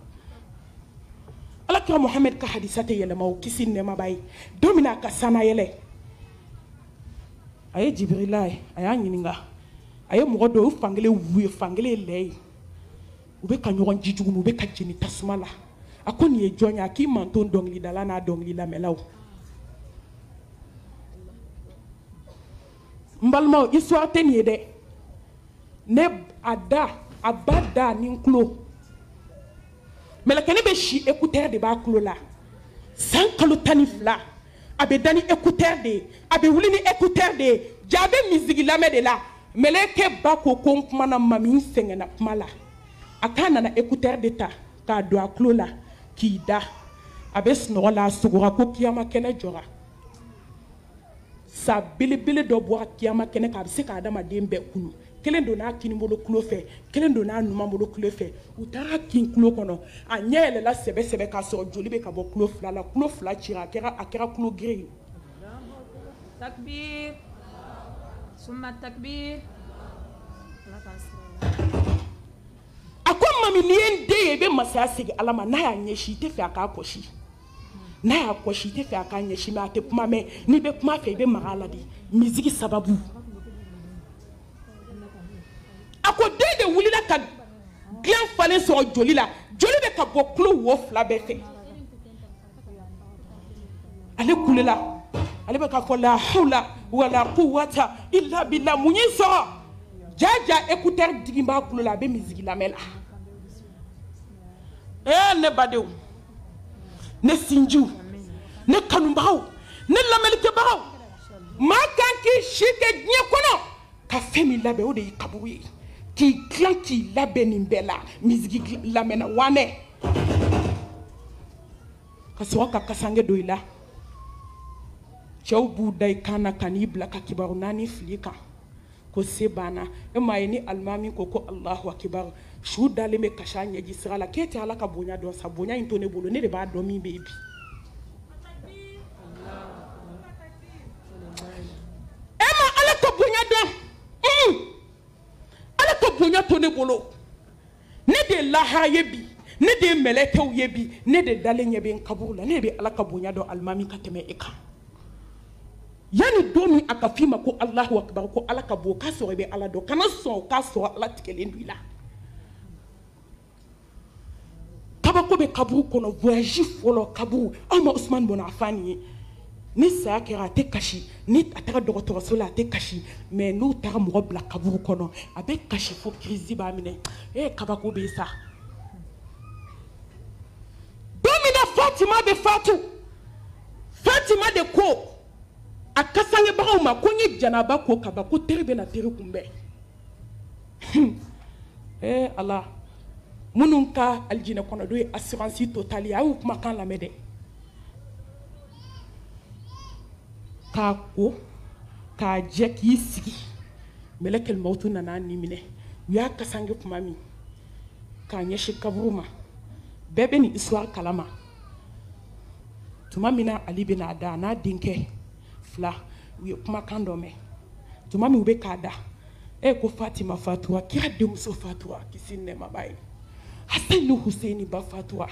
alakira Muhamɛd ka hadisa tɛ yɛlɛma o kisi ni nɛɛma b'a ye don min na a ka sana yɛlɛ a ye Jibirila ye a y'a ɲininka a ye mɔgɔ dɔw fankelen wuye fankelen lɛ ye u bɛ ka ɲɔgɔn jijugu u bɛ ka jeni tasuma la a ko nin ye jɔn ye a k'i manton dɔnkilidala n'a dɔnkili lamɛnlaw n balimaw histoire tɛ nin ye dɛ ne a da a ba da ni n tulo mɛlɛkɛni bɛ si écouteur de b'a tulo la san kalo tan ni fila a bɛ da ni écouteur de ye a bɛ wuli ni écouteur de ye ja a bɛ musique lamɛn de la meleke ba ko ko kuma na mami sengena kuma la aka nana écouteur de ta ka do a kulo la k'i da a bɛ sunɔgɔ la a sogora ko kiyama kɛnɛ jɔra sa belebele dɔ bɔra kiyama kɛnɛ kan a bɛ se ka adamaden bɛɛ kunu kelen donna a kini bolo kulo fɛ kelen donna a numan bolo kulo fɛ u taara kin kulo kɔnɔ a ɲɛ yɛlɛla sɛbɛ sɛbɛ k'a sɔrɔ joli bɛ ka bɔ kulo fila la kulo fila cira a kɛra a kɛra kulo gere ye takbir summa takbir a ko mami n'i ye n den ye i bɛ masaya segin ala ma n'a y'a ɲɛsin i tɛ fɛ a k'a kɔsi n'a y'a kɔsi i tɛ fɛ a k'a ɲɛsin mɛ a tɛ kuma mɛn n'i bɛ kuma fɛ i bɛ maga a la de misigi sababu a ko den de wulila ka dilan falen sɔrɔ joli la joli bɛ ka bɔ kulo wo fila bɛɛ fɛ ale kulela ale bɛ ka fɔ la hawla wala quwwata illa billah mun y'i sɔrɔ jaja écouteur digi b'a kulo la a bɛ misigi lamɛn la ee ne badenw ne sinjiw ne kanubagaw ne lamɛnnikɛbagaw maa kan k'i si kɛ diɲɛ kɔnɔ ka fɛn min labɛn o de y'i kaburu ye k'i dilan k'i labɛn nin bɛɛ la misigi lamɛnna wanɛ ka sɔrɔ ka kasange don i la cɛw b'u da i kan na ka n'i bila ka kibaru naani fili kan ko se banna e m'a ye ni alimami ko ko alahu akibaru su dalen bɛ kasi a ɲɛji sira la k'e tɛ ala ka bonya dɔn sa bonya in to ne bolo ne de b'a dɔn min bɛ yen bi e ma ala ka bonya dɔn ala ka bonya to ne bolo ne de ye lahara ye bi ne de ye mɛlɛkɛw ye bi ne de dalen ɲɛ bɛ n kaburu la ne de bɛ ala ka bonya dɔn alimami ka tɛmɛ e kan yani don min a ka f'i ma ko alahu akibaru ko ala ka bon k'a sɔrɔ i bɛ ala dɔn kana sɔn k'a sɔrɔ ala tigɛlen don i la kabako bɛ kaburu kɔnɔ voyage fɔlɔ kaburu aw ma usman bɔn afan ye ni saya kɛra a tɛ kasi ni a taga dɔgɔtɔrɔso la a tɛ kasi mɛ n'u taga mɔgɔ bila kaburu kɔnɔ a bɛ kasi fo kirisi b'a minɛ ee kabako bɛ sa don min na fatima bɛ fatu fatima de ko a kasangebagaw ma ko n ye janaba ko kaba ko teri bɛ na teri kunbɛn ee ala minnu ka alijinɛ kɔnɔ ye assurance totale ye a y'u kumakan lamɛn dɛ k'a ko k'a jɛ k'i sigi mɛlɛkɛl mawutu nana nin minɛ u y'a kasange kuma min k'a ɲɛsin kaburu ma bɛɛ bɛ nin histoire kalama tuma min na ali bɛ n'a da a n'a denkɛ fila u ye kumakan dɔ mɛn tuma min u bɛ k'a da e ko fatima fatura kira denmuso fatura kisi ni nɛɛma b'a ye hasan ni hussein ba fatura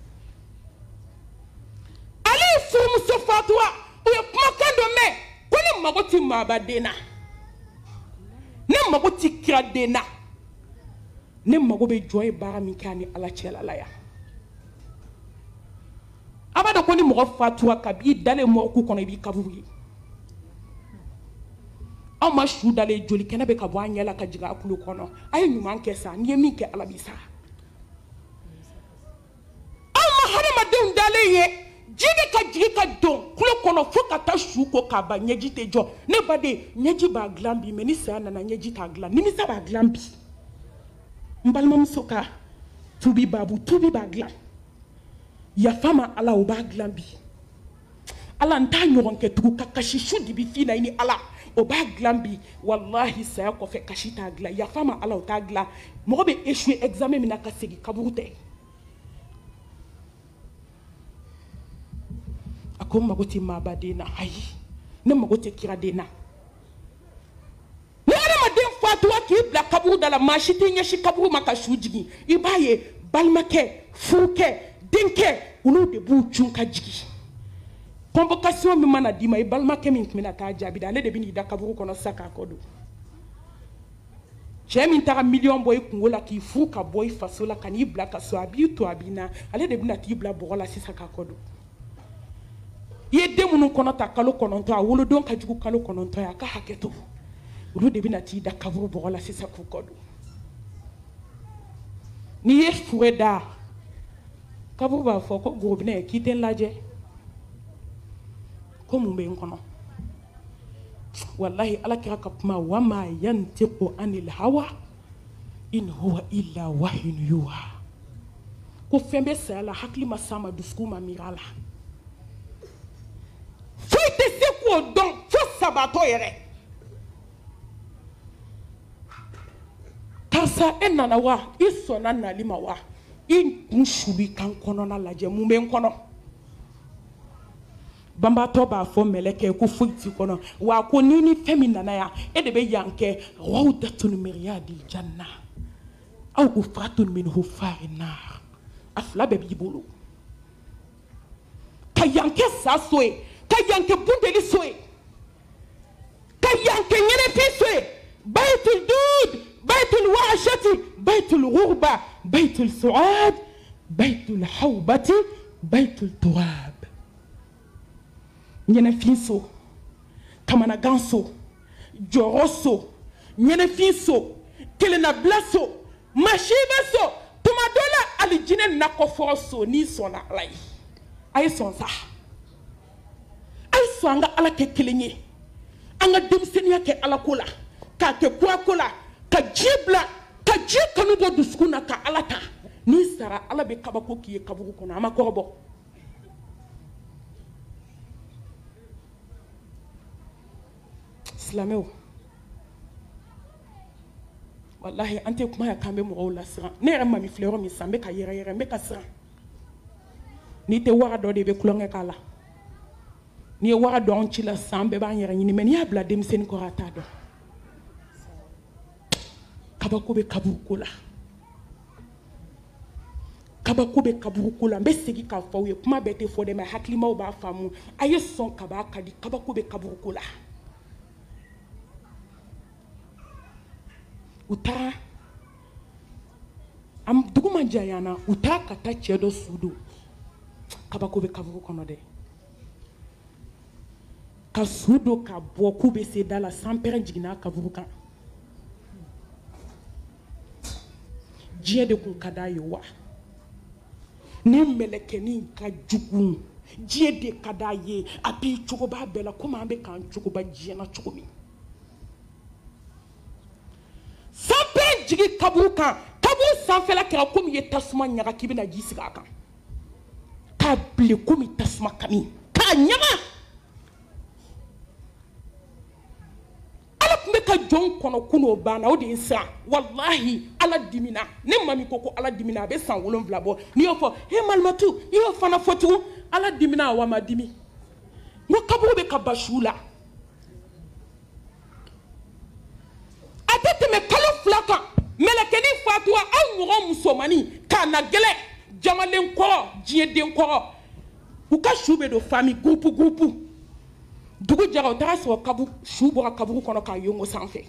ale ye furumuso fatura u ye kumakan dɔ mɛn ko ne mago tɛ maaba den na ne mago tɛ kira den na ne mago bɛ jɔn ye baara min kɛ a ni ala cɛla la yan a b'a dɔn ko ni mɔgɔ fatura kabi i dalen mɔgɔ ku kɔnɔ i b'i kaburu ye aw ma su dalen joli kɛnɛ bɛ ka bɔ a ɲɛ la ka jigin a kulo kɔnɔ a ye ɲuman kɛ sa n'i ye min kɛ ala b'i sara aw ma hadamadenw dalen ye ji bɛ ka jigin ka don kulo kɔnɔ fo ka taa su ko k'a ban ɲɛji tɛ jɔ ne baden ɲɛji b'a dilan bi mɛ ni saya nana ɲɛji t'a dilan nimisa b'a dilan bi n balimamuso ka tubi baabu tubi b'a dilan yafa ma ala o b'a dilan bi ala n t'a ɲɔgɔn kɛ tugun ka kasi su dibi fi na i ni ala o b'a dilan bi walahi saya kɔfɛ kasi t'a dilan yafa ma ala o t'a dilan mɔgɔ bɛ échouer examen min na ka segin kaburu tɛ a ko n mago tɛ maaba den na ayi ne mago tɛ kira den na ni adamaden fatura k'i bila kaburu da la maa si tɛ ɲɛsin kaburu ma ka su jigin i b'a ye balimakɛ furukɛ denkɛ olu de b'u cun ka jigin convocation min mana d'i ma i balimakɛ min tun bɛna taa jaabi ale de bɛ n'i da kaburu kɔnɔ sisan k'a kɔ don cɛ min taga miliyɔn bɔ i kungo la k'i furu ka bɔ i faso la ka n'i bila ka so a b'i to a b'i na ale de bɛna t'i bila bɔgɔ la sisan k'a kɔ don i ye den minnu kɔnɔ ta kalo kɔnɔntɔn a wolodon ka jugu kalo kɔnɔntɔn ye a ka hakɛ to olu de bɛna t'i da kaburu bɔgɔ la sisan k'u kɔ don n'i ye fure da kaburu b'a fɔ ko gorobinɛ k'i tɛ n lajɛ ko mun bɛ n kɔnɔ wallahi ala kira ka kuma wa ma yantiqu anil hawa in huwa illa wahyun yuha ko fɛn bɛ saya la hakili ma s'a ma dusukun ma miiri a la foyi tɛ se k'o dɔn fo sabatɔ yɛrɛ karisa e nana wa i sɔnna nali ma wa i kun suli kan kɔnɔna lajɛ mun bɛ n kɔnɔ banbatɔ b'a fɔ mɛlɛkɛ ko foyi t'i kɔnɔ wa ko ni ni fɛn min nana yan e de bɛ yan kɛ rawdatun min riyadil janna aw ghufratun min hufarin nar a fila bɛɛ b'i bolo ka yan kɛ sa so ye ka yan kɛ bundeli so ye ka yan kɛ ɲɛnɛfin so ye baytul dud baytul wahshati baytul ghurba baytul su'ad baytul hawbati baytul turab ɲɛnɛfin so kamanagan so jɔrɔ so ɲɛnɛfin so kelenabila so masiba so tuma dɔ la alijinɛ nakɔfɔrɔ so n'i sɔnna ala ye a ye sɔn sa a ye sɔn an ka ala kɛ kelen ye an ka denmisɛnniya kɛ ala ko la k'a kɛ kura ko la ka diɲɛ bila ka diɲɛ kanu bɔ dusukun na ka ala ta n'i sara ala bɛ kabako k'i ye kaburu kɔnɔ a ma kɔrɔbɔ silamɛw wallahi an tɛ kuma ya k'an bɛ mɔgɔw lasiran ne yɛrɛ mami filɛ yɔrɔ min sisan n bɛ ka yɛrɛ yɛrɛ n bɛ ka siran n'i tɛ wara dɔ de i bɛ kulonkɛ k'a la n'i ye wara dɔ anw ci la sisan bɛɛ b'an yɛrɛ ɲini mɛ n'i y'a bila denmisɛnnin kɔrɔ a t'a dɔn kabako bɛ kaburu ko la kabako bɛ kaburu ko la n bɛ segin k'a fɔ aw ye kuma bɛɛ tɛ fɔ dɛ mɛ hakilimaw b'a faamu a ye sɔn kaba ka di kabako bɛ kaburu ko la u taara dugu ma janya na u taara ka taa cɛ dɔ su don kabako bɛ kaburu kɔnɔ dɛ ka su don ka bɔ k'u bɛ se da la sanpɛrɛn jiginna kaburu kan diɲɛ de tun ka d'a ye wa ni mɛlɛkɛnin ka jugu diɲɛ de ka d'a ye a b'i cogoba bɛɛ la komi an bɛ k'an cogoba diɲɛ na cogo min sanpɛrɛn jigin kaburu kan kaburu sanfɛla kɛra komi i ye tasuma ɲaga k'i bɛna ji sigi a kan k'a bilen komi tasuma kami k'a ɲaga ala tun bɛ ka jɔn kɔnɔ kunun o banna o de ye san walahi ala dimina ne mami ko ko ala dimina a bɛ san wolonwula bɔ n'i y'o fɔ he malimatu i y'o fana fɔ tugun ala dimina wa ma dimi n ko kaburu bɛ ka ba su la a tɛ tɛmɛ kalo fila kan mɛlɛkɛnin fatura aw ɲɔgɔn musomanin k'a na gɛlɛ jamalen kɔrɔ diɲɛden kɔrɔ u ka su bɛ don fami gurupu gurupu dugu jɛra u taara sɔrɔ kaburu su bɔra kaburu kɔnɔ k'a yongo sanfɛ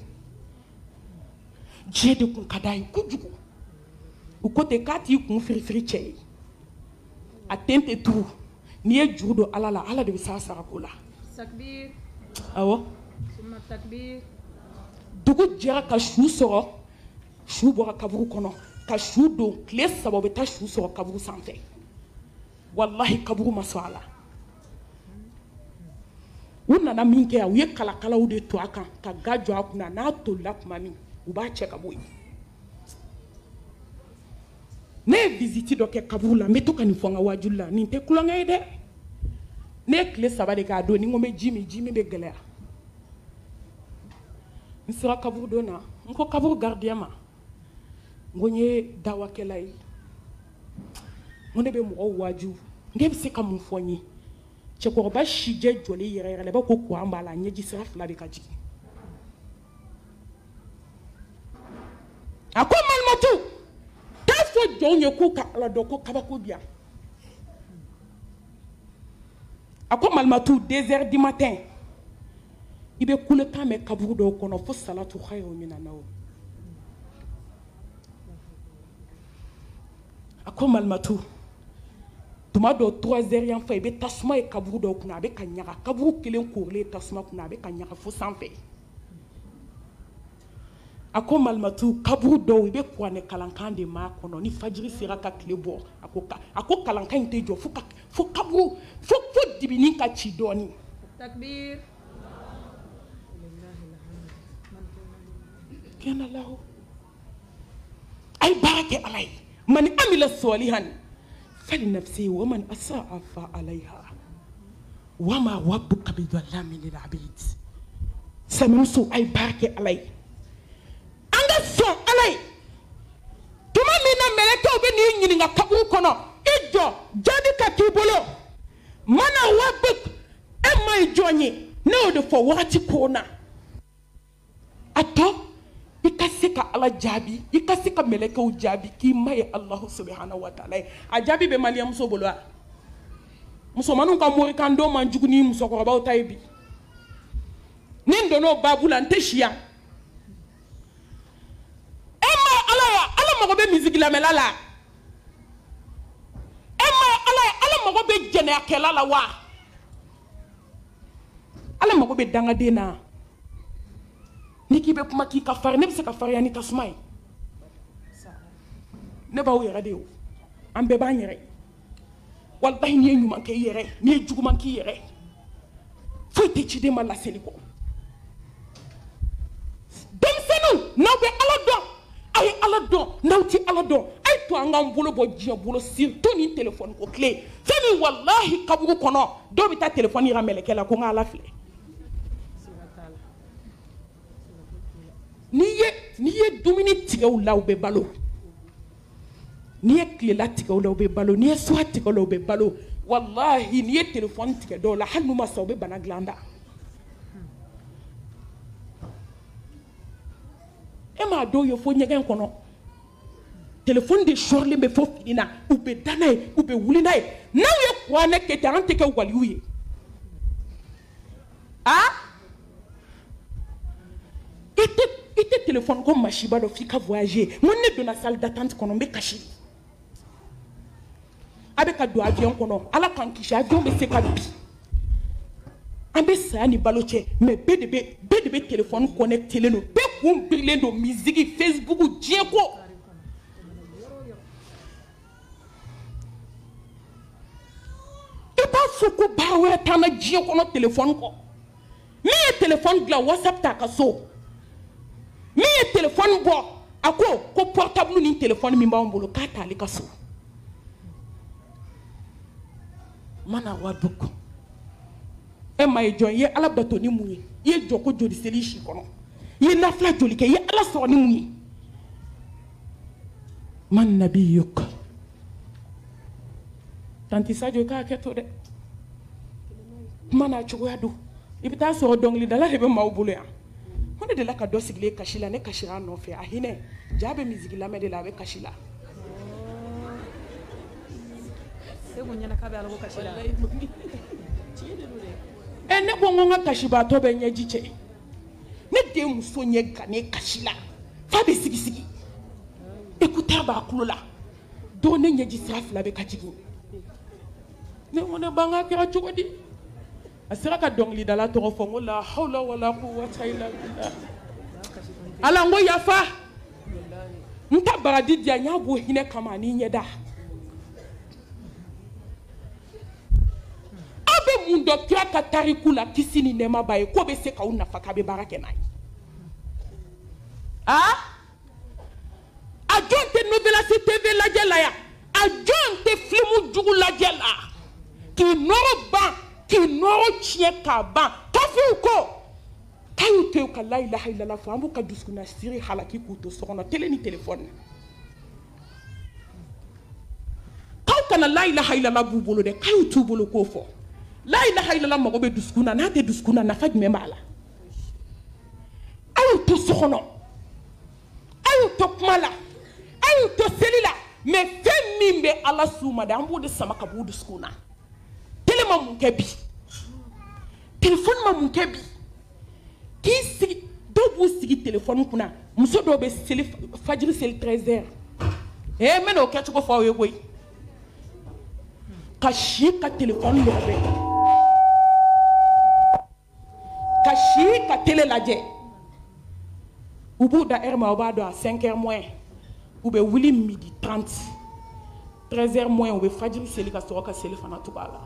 diɲɛ de tun ka d'a ye kojugu u ko ten k'a t'i kun firifiri cɛ ye a den tɛ turu n'i ye juru don ala la ala de bɛ s'a sarako la awɔ dugu jɛra ka su sɔrɔ su bɔra kaburu kɔnɔ ka su don tile saba u bɛ taa su sɔrɔ kaburu sanfɛ walahi kaburu ma sɔn a la u nana min kɛ yan u ye kalakalaw de to a kan ka ga jɔ a kunna n'a tolila tuma min u b'a cɛ ka bɔ yen ne ye visite dɔ kɛ kaburu la n bɛ to ka nin fɔ n ka wajuli la nin tɛ kulonkɛ ye dɛ ne ye tile saba de k'a don ni n ko n bɛ ji min ji min bɛ gɛlɛya n sera kaburu don na n ko kaburu gardien ma n ko n ye dawakɛla ye n ko ne bɛ mɔgɔw waju ne bɛ se ka mun fɔ n ye cɛkɔrɔba sijɛ jɔlen yɛrɛ yɛrɛ la i b'a ko kuran b'a la ɲɛji sira fila bɛ ka jigin a ko malimatu taa fɔ jɔnw ye k'u ka ala dɔn ko kabako bi yan a ko malimatu deux heures du matin i bɛ kulekan mɛn kaburu dɔw kɔnɔ fo salatu khayru minan nawm a ko malimatu tuma dɔw trois heures yan fɛ i bɛ tasuma ye kaburu dɔw kunna a bɛ ka ɲaga kaburu kelen koorilen tasuma kunna a bɛ ka ɲaga fo sanfɛ a ko malimatu kaburu dɔw i bɛ kuranɛ kalankan de m'a kɔnɔ ni fajiri sera ka tile bɔ a ko a ko kalankan in tɛ jɔ fo ka fo kaburu fo fo dibinin ka ci dɔɔnin takbir كان الله أي بارك علي من عمل صالحا فلنفسه ومن أساء فعليها وما ربك بظلام للعبيد سمنسو أي بارك علي أنا سو علي تما منا ملكه بني ينينغا كابو كنا إجو جادي كتيبولو منا ربك أما يجوني نود فواتي كونا أتو ikasika ala jabi ikasika meleka u jabi ki maye Allah subhanahu wa ta'ala a jabi be maliya muso bolwa muso manu ka mori kan do man juguni muso ko baw taybi nin do no babula nteshia emma ala ala mago be musique la melala emma ala ala mago be jene akela la wa ala mago be danga dena niki be kuma ki ka far ne be se ka far ya ni tasmay ne ba wira de am be ba nyere wallahi ni nyuma ke yere ni juguma ki yere fo te ci de mala seli ko dem senu no be ala do ay ala do nawti ala do ay to ngam bolo bo jia bolo surtout ni téléphone ko clé femi wallahi kabu kono do bi ta téléphone ira melekela ko ngala fle niye niye dumini tigaw law be balo niye klela tigaw law be balo niye soa tigaw law be balo wallahi niye téléphone tiga do la hanu ma saw be bana glanda e ma do yo fo nyegen kono téléphone de chorle be fo finina ou be danay ou be wulinay naw ye kwa ne ke tarante ke waliuye ah ite ite téléphone comme machiba do fika voyager mon ne de la salle d'attente kono be kashi abe ka do avion kono ala kan kishi avion be se ka bi ambe sa ni baloche mais be de be be de be téléphone connecté le no be kum birle do musique Facebook dieko e ba fuku bawe tana dieko no téléphone ko mi téléphone gla WhatsApp ta ka so mi téléphone bo ako ko portable ni téléphone mi ba mbolo ka ta le ka so mana waduko e may jon ye ala bato ni muyi ye joko jodi seli shi kono ye nafla joli ke ye ala so ni muyi man nabiyuk tanti sadio ka keto de mana chugo yadu ibita so dongli dala hebe mawbulu ya on de la ka do sigle kashila ne kashira no fe ahine jabe musique la me de la be kashila se gonya na ka be ala ko kashila e ne bongo nga kashiba to be nyaji che ne de muso nye gane kashila fa be sigi sigi écoutez ba kulola do ne nyaji saf la be kachigi ne wona banga kira chugodi asira ka dongli dala to fongo la hawla wala quwwata illa billah ala ngo yafa nta baradi dia nyabo hine kama ni nyeda abe mundo kya ka tarikula kisini nema bae ko be se ka unafa ka be barake nai ah ajonte novela C T V la jela ya ajonte filmu jugu la jela ki noro ba ki noro chie ka ba kafu ko kayu te ka la ilaha illallah fa ambu ka duskuna siri halaki ku to sokona tele ni téléphone kaw kana la ilaha illallah bu bolo de kayu tu bolo ko fo la ilaha illallah mago be duskuna na te duskuna na faj me mala ayu to sokono ayu to mala ayu to selila me femimbe ala suma da ambu de sama ka bu duskuna telema mun kebi téléphone ma mun kebi ki sigi do bu sigi téléphone kuna muso do be seli fajiri seli treize heures e meno ketu ko fawe koy ka shi ka téléphone lo be ka shi ka télé laje ubu da heure ma ba do à cinq heures moins ou be wili midi trente treize heures moins ou be fajiri seli ka so ka seli fana tubala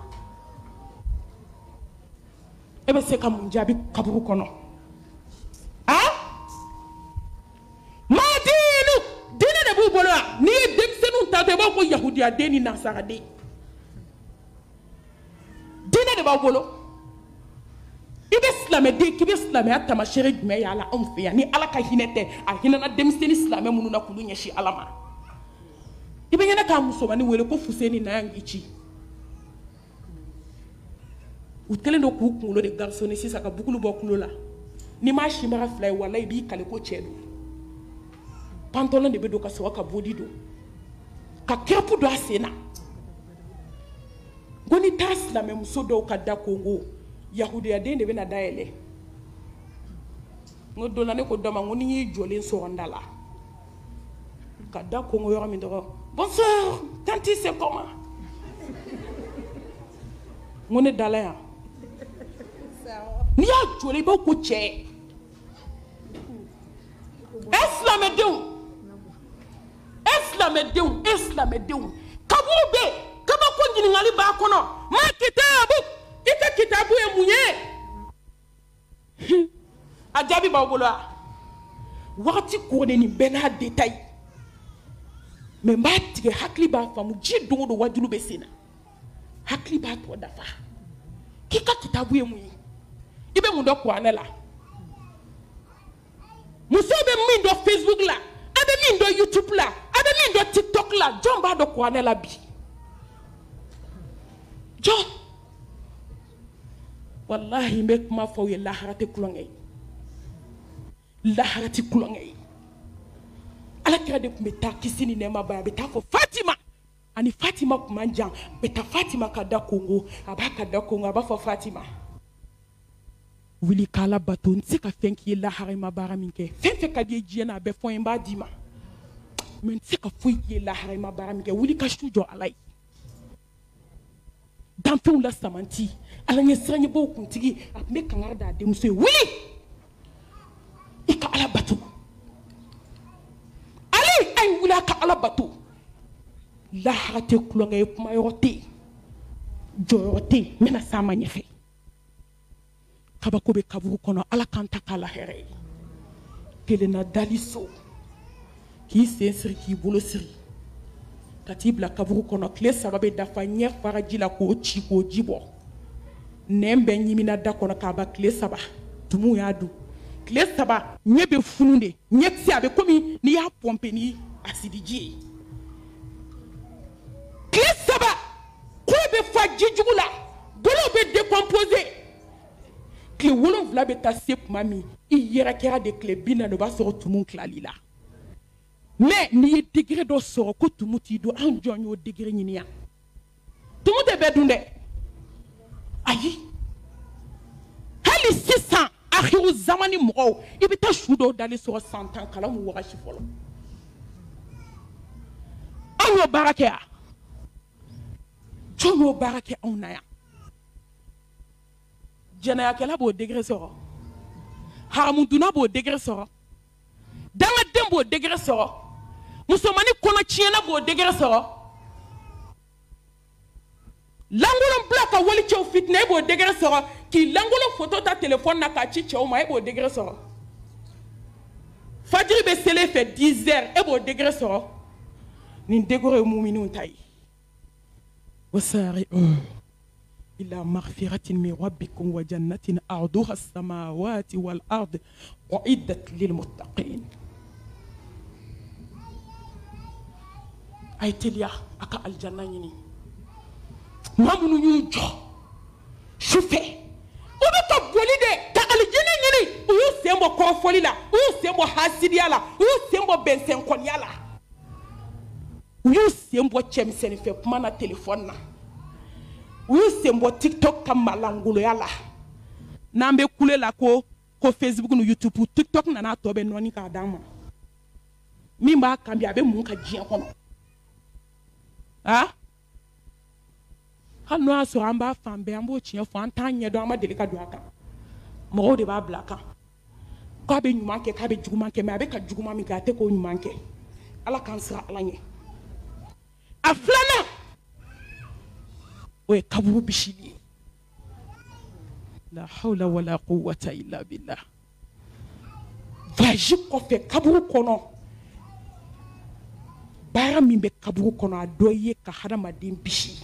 ebe se ka munjabi kaburu kono ah yahudiya den ni nasara den diinɛ de b'aw bolo i bɛ silamɛden k'i bɛ silamɛya tamasere jumɛn ye a la anw fɛ yan ni ala ka hinɛ tɛ a hinɛna denmisɛnnin silamɛ minnu na k'olu ɲɛsin ala ma i bɛ ɲɛnɛ k'a musomanin wele ko fuseni na yan k'i ci u kɛlen don k'u kunkolo de garisoni sisan ka bukulu bɔ kulo la n'i m'a sibaga fila ye walayi i b'i kale ko cɛ don pantalon de bɛ don ka sɔrɔ ka bodi don ka kɛrɛpu don a sen na ko ni taa silamɛ muso dɔw ka da kongo yahudiya den de bɛna dayɛlɛ n ko don na ne ko dɔ ma n ko ni y'i jɔlen sɔrɔ n da la ka da kongo yɔrɔ min dɔrɔn bonsoir tanti c'est comment n ko ne dala yan n'i y'a jɔlen i b'a ko cɛ e silamɛdenw e silamɛdenw e silamɛdenw kaburu bɛ yen kabako ɲininkali b'a kɔnɔ ma kitabu i ka kitabu ye mun ye a jaabi b'aw bolo wa wagati kolen nin bɛɛ n'a détail mais n b'a tigɛ hakili b'a faamu ji don o don wajulu bɛ sen na hakili b'a tɔ dafa k'i ka kitabu ye mun ye i bɛ mun dɔn kuranɛ la musow bɛ min dɔn Facebook la a bɛ min dɔn YouTube la a bɛ min dɔn TikTok la jɔn b'a dɔn kuranɛ la bi jɔn wallahi n bɛ kuma fɔ aw ye lahara tɛ kulonkɛ ye lahara tɛ kulonkɛ ye alakira de tun bɛ taa kisi ni nɛɛma ba a bɛ taa fɔ Fatima ani Fatima tun man jan a bɛ taa Fatima ka da kongo a b'a ka da kongo a b'a fɔ Fatima wuli k'ala bato n tɛ se ka fɛn k'i ye lahara i ma baara min kɛ fɛn fɛn ka di ye diɲɛ na a bɛ fɔ n ye n b'a d'i ma mais n tɛ se ka foyi k'i ye lahara i ma baara min kɛ wuli ka su jɔ ala ye danfɛnw la samanti ala ɲɛ siranɲɛbaw kuntigi a tun bɛ kangari d'a denmuso ye wuli i ka ala bato ale a ye wuli a ka ala bato lahara tɛ kulonkɛ ye kumayɔrɔ tɛ yen jɔyɔrɔ tɛ yen n bɛna s'a ma ɲɛfɛ kabako bɛ kaburu kɔnɔ ala k'an ta k'a la hɛrɛ ye kelenna dali so k'i sen siri k'i bolo siri ka t'i bila kaburu kɔnɔ tile saba bɛ dafa ɲɛ fara ji la k'o ci k'o ji bɔ nɛn bɛ ɲimina da kɔnɔ k'a ban tile saba tumuw y'a dun tile saba ɲɛ bɛ funu de ɲɛ tɛ se a bɛ komi n'i y'a pɔnpe ni asidiji ye tile saba kolo bɛ fa ji jugu la golo bɛ décomposer tile wolonwula bɛ taa se tuma min i yɛrɛ kɛra de tile bi naani o b'a sɔrɔ tumu tilali la mais n'i ye degré dɔ sɔrɔ ko tumu t'i don anw jɔn y'o degré ɲini yan tumu tɛ bɛɛ dun dɛ ayi hali sisan akhiru zamani mɔgɔw i bɛ taa su dɔw dalen sɔrɔ san tan kalan mu wagati fɔlɔ anw y'o baara kɛ yan jɔn y'o baara kɛ anw na yan jɛnɛyakɛla b'o degré sɔrɔ haramuduna b'o degré sɔrɔ dangaden b'o degré sɔrɔ musomanin kɔnɔ tiɲɛna b'o degré sɔrɔ lankolon bila ka wali cɛw fitinɛ e b'o degré sɔrɔ k'i lankolon photo ta téléphone na k'a ci cɛw ma e b'o degré sɔrɔ fajiri bɛ selen fɛ dix heures e b'o degré sɔrɔ nin degré ye mumininw ta ye wasari'u ila maghfiratin min rabbikum wa jannatin arduha as-samawati wal ard u'iddat lil muttaqin ay teliya aka aljanna ɲini maa minnu y'u jɔ su fɛ u bɛ ka boli de ka alijinɛ ɲini u y'u sen bɔ kɔrɔfɔli la u y'u sen bɔ hasidiya la u y'u sen bɔ bɛnsɛnkɔniya la u y'u sen bɔ cɛmisɛnninfɛ kuma na telefɔni na u y'u sen bɔ tiktok ka malangoloya la n'an bɛ kule la ko ko facebook ni youtube tiktok nana tɔ bɛ nɔɔni k'a d'an ma min b'a kan bi a bɛ mun ka diɲɛ kɔnɔ ah hali n'o y'a sɔrɔ an b'a fan bɛɛ an b'o tiɲɛ fɔ an t'an ɲɛ dɔn an ma deli ka don a kan mɔgɔw de b'a bila a kan k'a bɛ ɲuman kɛ k'a bɛ juguman kɛ mais a bɛ ka juguman min kɛ a tɛ k'o ɲuman kɛ ala k'an siran ala ɲɛ a filanan o ye kaburu bisili ye la hawla wala quwwata illa billah voyage kɔfɛ kaburu kɔnɔ baara min bɛ kaburu kɔnɔ a dɔ ye ka hadamaden bisi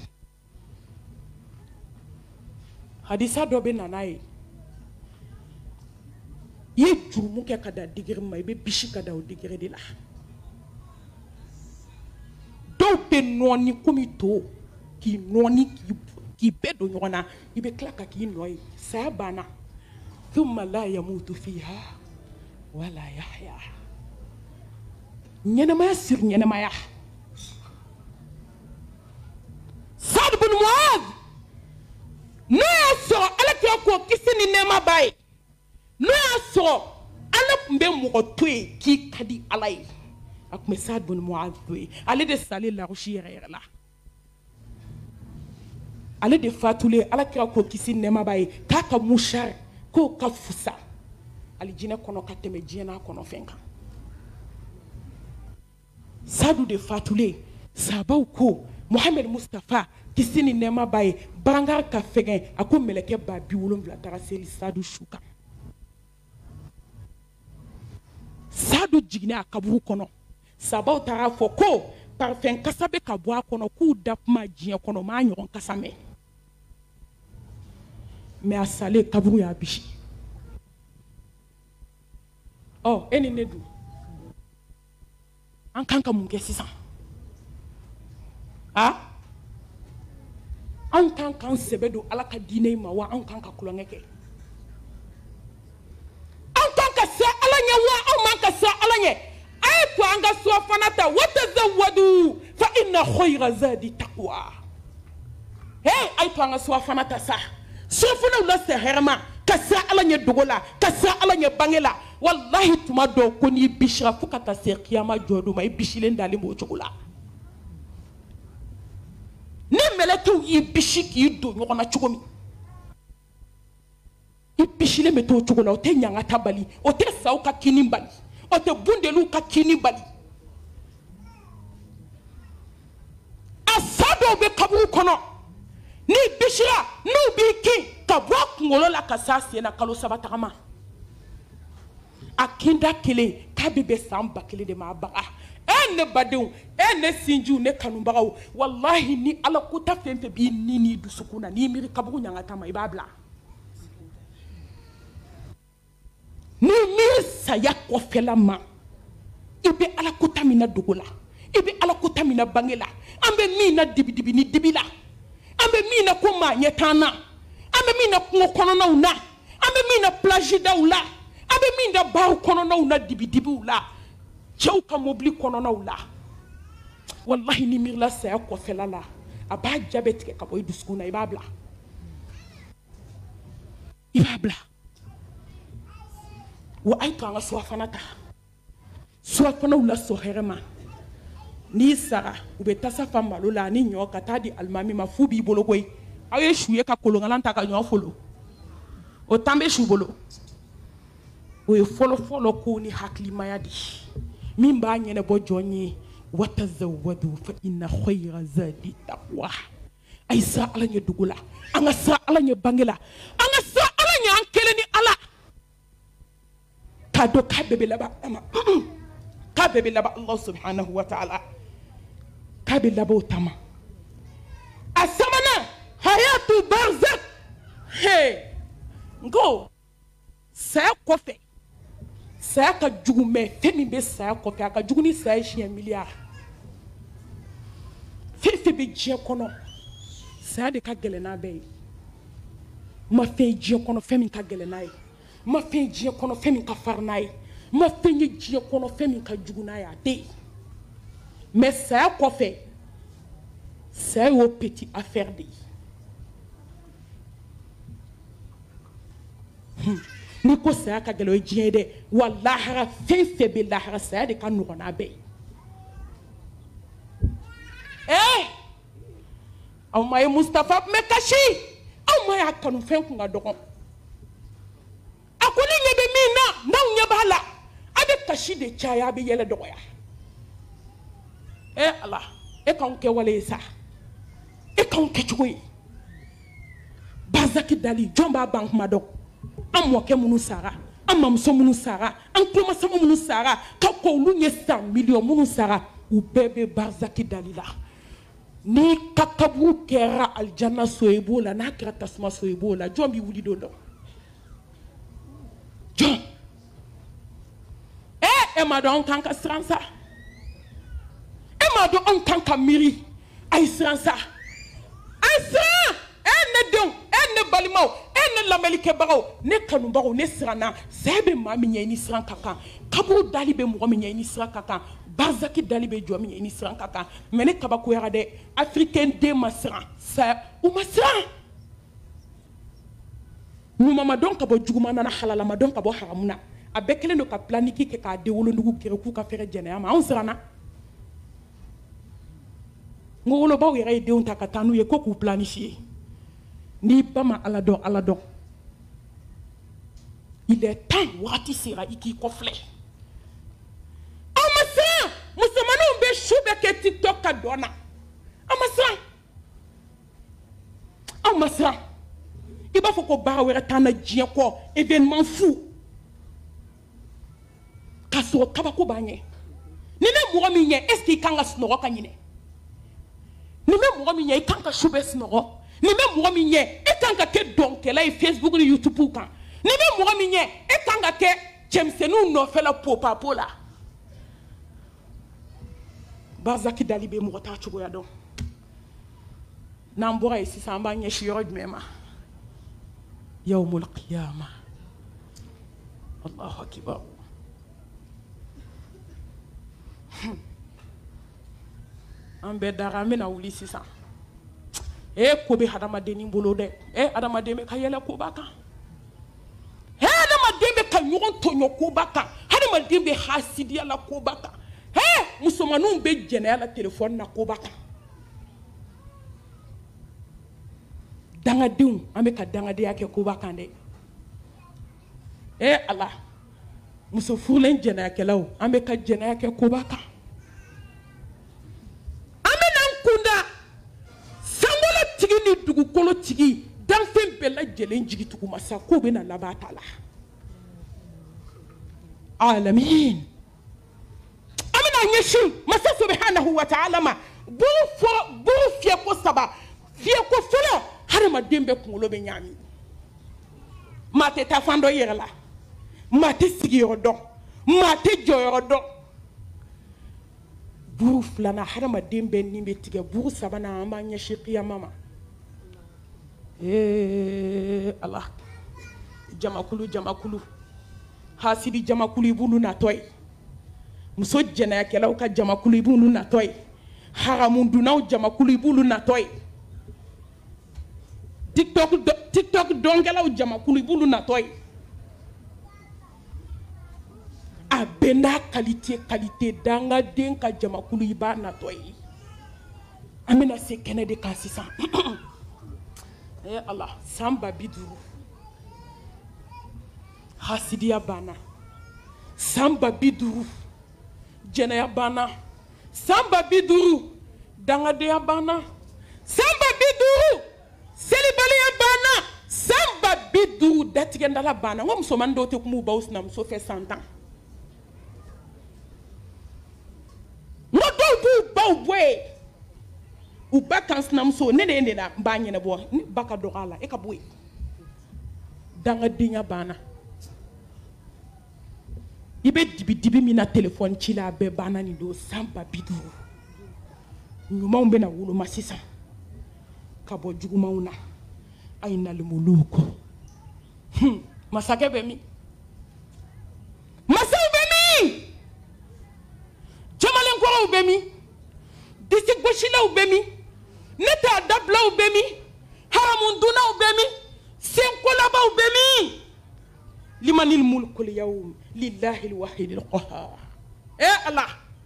hadisa dɔ bɛ nana ye i ye jurumu kɛ ka da digiri ma i bɛ bisi ka da o digiri de la dɔw bɛ nɔɔni komi to k'i nɔɔni k'i bɛɛ don ɲɔgɔn na i bɛ tila ka k'i nɔ ye saya banna thumma la yamutu fiha wala yahya ɲɛnɛmaya siri ɲɛnɛmaya Saad bin Muaz n'o y'a sɔrɔ Alakira ko kisi ni nɛɛma b'a ye n'o y'a sɔrɔ Ala tun bɛ mɔgɔ to yen k'i ka di Ala ye a tun bɛ Saad bin Muaz to yen ale de salen larusi yɛrɛ yɛrɛ la ale de fatulen Alakira ko kisi ni nɛɛma b'a ye k'a ka mushari k'o ka fusa alijinɛ kɔnɔ ka tɛmɛ diɲɛ n'a kɔnɔ fɛn kan Saadu de fatulen sahabaw ko Muhammed Mustafa kisi ni nɛɛma b'a ye barangar ka fɛgɛn a ko mɛlɛkɛ ba bi wolonwula taara seli Saadu su kan Saadu jiginna a kaburu kɔnɔ sahabaw taara fɔ ko parfɛn kasa bɛ ka bɔ a kɔnɔ k'u da kuma diɲɛ kɔnɔ m'a ɲɔgɔn kasa mɛn mais a salen kaburu y'a bisi ɔ e ni ne dun an kan ka mun kɛ sisan a an kan k'an sɛbɛ don Ala ka diinɛ ma wa an kan ka kulonkɛ kɛ an kan ka se Ala ɲɛ wa an man ka se Ala ɲɛ a ye to an ka surafana ta watazawwadu fa inna khayra zadi taqwa hey a ye to an ka surafana ta sa surafanaw la se hɛrɛma ka se Ala ɲɛ dogo la ka se Ala ɲɛ bange la wallahi tuma dɔw ko n'i bisira fo ka taa se kiyama jɔdon ma i bisilen dalen b'o cogo la ni mɛlɛkɛw y'i bisi k'i don ɲɔgɔn na cogo min i bisilen bɛ t'o cogo la o tɛ ɲangata bali o tɛ saw ka kini bali o tɛ bundeliw ka kini bali a sa dɔw bɛ kaburu kɔnɔ n'i bisira n'u b'i kin ka bɔ a kunkolo la ka s'a sen na kalo saba tagama a kinda kelen k'a bɛ bɛn san ba kelen de ma a baga e ne badenw e ne sinjiw ne kanubagaw wallahi ni Ala ko ta fɛn fɛn b'i ni n'i dusukun na n'i miiri kaburu ɲangata ma i b'a bila n'i miiri saya kɔfɛla ma i bɛ Ala ko ta min na dogo la i bɛ Ala ko ta min na bange la an bɛ min na dibidibi ni dibi la an bɛ min na ko maa ɲɛ t'an na an bɛ min na kungo kɔnɔnaw na an bɛ min na plage daw la an bɛ min da baw kɔnɔnaw na dibidibiw la cɛw ka mobili kɔnɔnaw la wallahi ni miirila saya kɔfɛla la a b'a ja bɛ tigɛ ka bɔ i dusukun na i b'a bila i b'a bila wa a ye to an ka surafana ta surafanaw la sɔn hɛrɛ ma n'i sara u bɛ tasa fa malo la ani ɲɔ ka taa di alimami ma fu b'i bolo koyi aw ye su ye ka kolonkalan ta ka ɲɔ folo o tan bɛ su bolo o ye fɔlɔ-fɔlɔ ko ni hakilimaya di min b'a ɲɛnabɔ jɔn ye watazawwadu fa inna khayra zadi taqwa a ye sa Ala ɲɛ dugu la an ka sa Ala ɲɛ bange la an ka sa Ala ɲɛ an kelen ni Ala k'a dɔn k'a bɛɛ bɛ laban ama k'a bɛɛ bɛ laban Allah subhanahu wa ta'ala k'a bɛ laban o tama a sabanan hayatu barzak he nko saya kɔfɛ saya ka jugu mɛ fɛn min bɛ saya kɔfɛ a ka jugu ni saya siɲɛ miliyari fɛn fɛn bɛ diɲɛ kɔnɔ saya de ka gɛlɛn n'a bɛɛ ye ma fɛn ye diɲɛ kɔnɔ fɛn min ka gɛlɛn n'a ye ma fɛn ye diɲɛ kɔnɔ fɛn min ka farin n'a ye ma fɛn ye diɲɛ kɔnɔ fɛn min ka jugu n'a ye a tɛ yen mɛ saya kɔfɛ saya y'o petit affaire de ye hmm. Ni ko saya ka gɛlɛn o ye diɲɛ ye dɛ wa lahara fɛn fɛn bɛ lahara saya de ka nɔgɔn n'a bɛɛ ye eh aw ma ye Mustafa tun bɛ kasi aw ma y'a kanu fɛn kun ka dɔgɔ a ko ne ɲɛ bɛ min na n'aw ɲɛ b'a la a bɛ kasi de caya a bɛ yɛlɛ dɔgɔya eh Ala e k'anw kɛ wale ye sa e k'anw kɛ cogo ye Bazaki dali jɔn b'a ban kuma dɔn an mɔkɛ minnu sara an mamuso minnu sara an tulomasama minnu sara ka k'olu ye san miliyɔn minnu sara u bɛɛ bɛ barzaki dalila ni ka kaburu kɛra aljanna so i b'o la n'a kɛra tasuma so i b'o la jɔn b'i wuli don dɔ jɔn e ma dɔn anw kan ka siran sa e ma dɔn anw kan ka miiri a ye siran sa a ye siran e ne denw e ne balimaw e ne lamɛnlikɛbagaw ne kanubagaw ne siranna saya bɛ maa min ɲɛ i ni siran ka kan kaburu dali bɛ mɔgɔ min ɲɛ i ni siran ka kan barzaki dali bɛ jɔ min ɲɛ i ni siran ka kan mɛ ne kabakoyara dɛ africain den ma siran saya u ma siran ɲuman ma dɔn ka bɔ juguman na halala ma dɔn ka bɔ haramu na a bɛɛ kelen don ka planiki kɛ k'a den wolonugu kɛrɛ k'u ka fɛrɛ jɛnɛya ma anw siranna n ko wolobaw yɛrɛ ye denw ta ka taa n'u ye ko k'u planifiye n'i ba ma ala dɔn ala dɔn il est temps waati sera i k'i kɔfilɛ aw ma siran musomaninw bɛ su bɛɛ kɛ tiktok ka dɔn na aw ma siran aw ma siran i b'a fɔ ko baara wɛrɛ t'an na diɲɛ kɔ événement fou k'a sɔrɔ kabako b'a ɲɛ ni bɛ mɔgɔ min ɲɛ est ce que i kan ka sunɔgɔ ka ɲinɛ ni bɛ mɔgɔ min ɲɛ i kan ka su bɛɛ sunɔgɔ ni bɛ mɔgɔ min ɲɛ e kan ka kɛ dɔnkɛla ye Facebook ni YouTube kan ni bɛ mɔgɔ min ɲɛ e kan ka kɛ cɛmisɛnninw nɔfɛla popapo la barzaki dali bɛ mɔgɔ t'a cogoya dɔn n'an bɔra yen sisan an b'an ɲɛsin yɔrɔ jumɛn ma yawmul qiyama allahu akibar an bɛɛ dara an bɛna wuli sisan e ko bɛ hadamaden bolo dɛ e hadamaden bɛ ka yɛlɛ koba kan e hadamaden bɛ ka ɲɔgɔn tɔɲɔ koba kan hadamaden bɛ hasidiya la koba kan e musomaninw bɛ jɛnɛya la telefɔni na koba kan dangadenw an bɛ ka dangadenya kɛ koba kan dɛ e ala muso furulen jɛnɛyakɛlaw an bɛ ka jɛnɛya kɛ koba kan an bɛ n'an kunda sankolo tigi ni dugukolo tigi danfɛn bɛɛ lajɛlen jigi tugu ma sa k'o bɛ na laban ta la alamin an bɛ na ɲɛsin masa subhanahu wa ta'ala ma buru fɔ buru fiyɛko saba fiyɛko fɔlɔ hadamaden bɛɛ kunkolo bɛ ɲaami maa tɛ taa fan dɔ i yɛrɛ la maa tɛ sigiyɔrɔ dɔn maa tɛ jɔyɔrɔ dɔn buru filanan hadamaden bɛɛ nin bɛ tigɛ buru sabanan an b'an ɲɛsin kiyama ma ee ala jamakulu jamakulu hasidi jamakulu i b'olu natɔ ye muso jɛnɛyakɛlaw ka jamakulu i b'olu natɔ ye haramu dunnaw jamakulu i b'olu natɔ ye tiktok tiktok dɔnkɛlaw jamakulu i b'olu natɔ ye a bɛɛ n'a qualité qualité dangaden ka jamakulu i b'a natɔ ye an bɛna se kɛnɛ de kan sisan ee ala san ba bi duuru hasidiya banna san ba bi duuru jɛnɛya banna san ba bi duuru dangadenya banna san ba bi duuru selibaliya banna san ba bi duuru datigɛndala banna n ko musomanin dɔw tɛ kuma u baw sinamuso fɛ san tan n ko dɔw b'u baw bɔ yen u ba kan sinamuso ne de ye nin na n b'a ɲɛnabɔ ne ba ka dɔgɔ a la e ka bɔ yen dangadenya banna i bɛ dibi dibi min na telefɔni ci la a bɛɛ banna nin don san ba bi duuru ɲumanw bɛna woloma sisan ka bɔ jugumanw na a ye nalimuluw kɔ masakɛ bɛ min masaw bɛ min jamalenkɔrɔw bɛ min disi gosilaw bɛ min ne t'a dabilaw bɛ min haramudunnaw bɛ min senkolabaw bɛ min limanil mulkul yawm lillahi alwahidil qahhar eh ala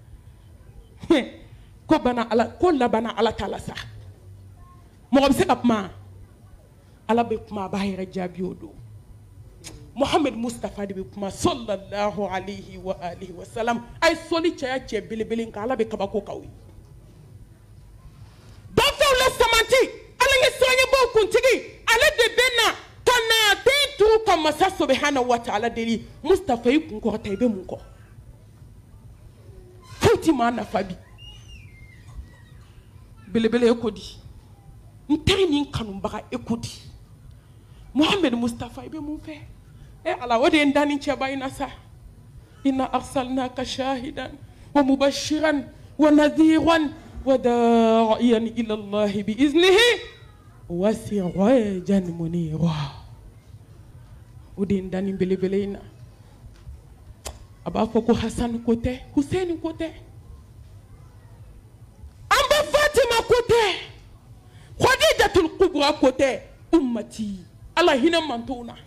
ko bana ala ko labana ala taala sa mɔgɔ bɛ se ka kuma ala bɛ kuma a b'a yɛrɛ jaabi o don Muhammad Mustafa de bɛ kuma sallallahu alayhi wa alihi wa sallam a ye sɔli caya cɛ belebele kan ala bɛ kabako k'aw ye dɔfɛw la samanti ala ye sɔnɲɛbaw kuntigi ale de bɛ na ka na den tugu ka masa subhanahu wa ta'ala deli Mustafa i kun kɔrɔta i bɛ mun kɔ foyi ti maa nafa bi belebele e ko di n teri ni n kanubaga e ko di Mohamed Mustafa i bɛ mun fɛ e ala o de ye n da ni cɛba in na sa inna arsalnaka shahidan wa mubashiran wa nadhiran wa da'iyan ila Allah bi iznihi wa sirajan munira o de ye n da ni belebele in na a b'a fɔ ko Hasan ko tɛ Hussein ko tɛ an bɛ Fatima ko tɛ Khadijatul Kubra ko tɛ ummati ala hinɛ mantonw na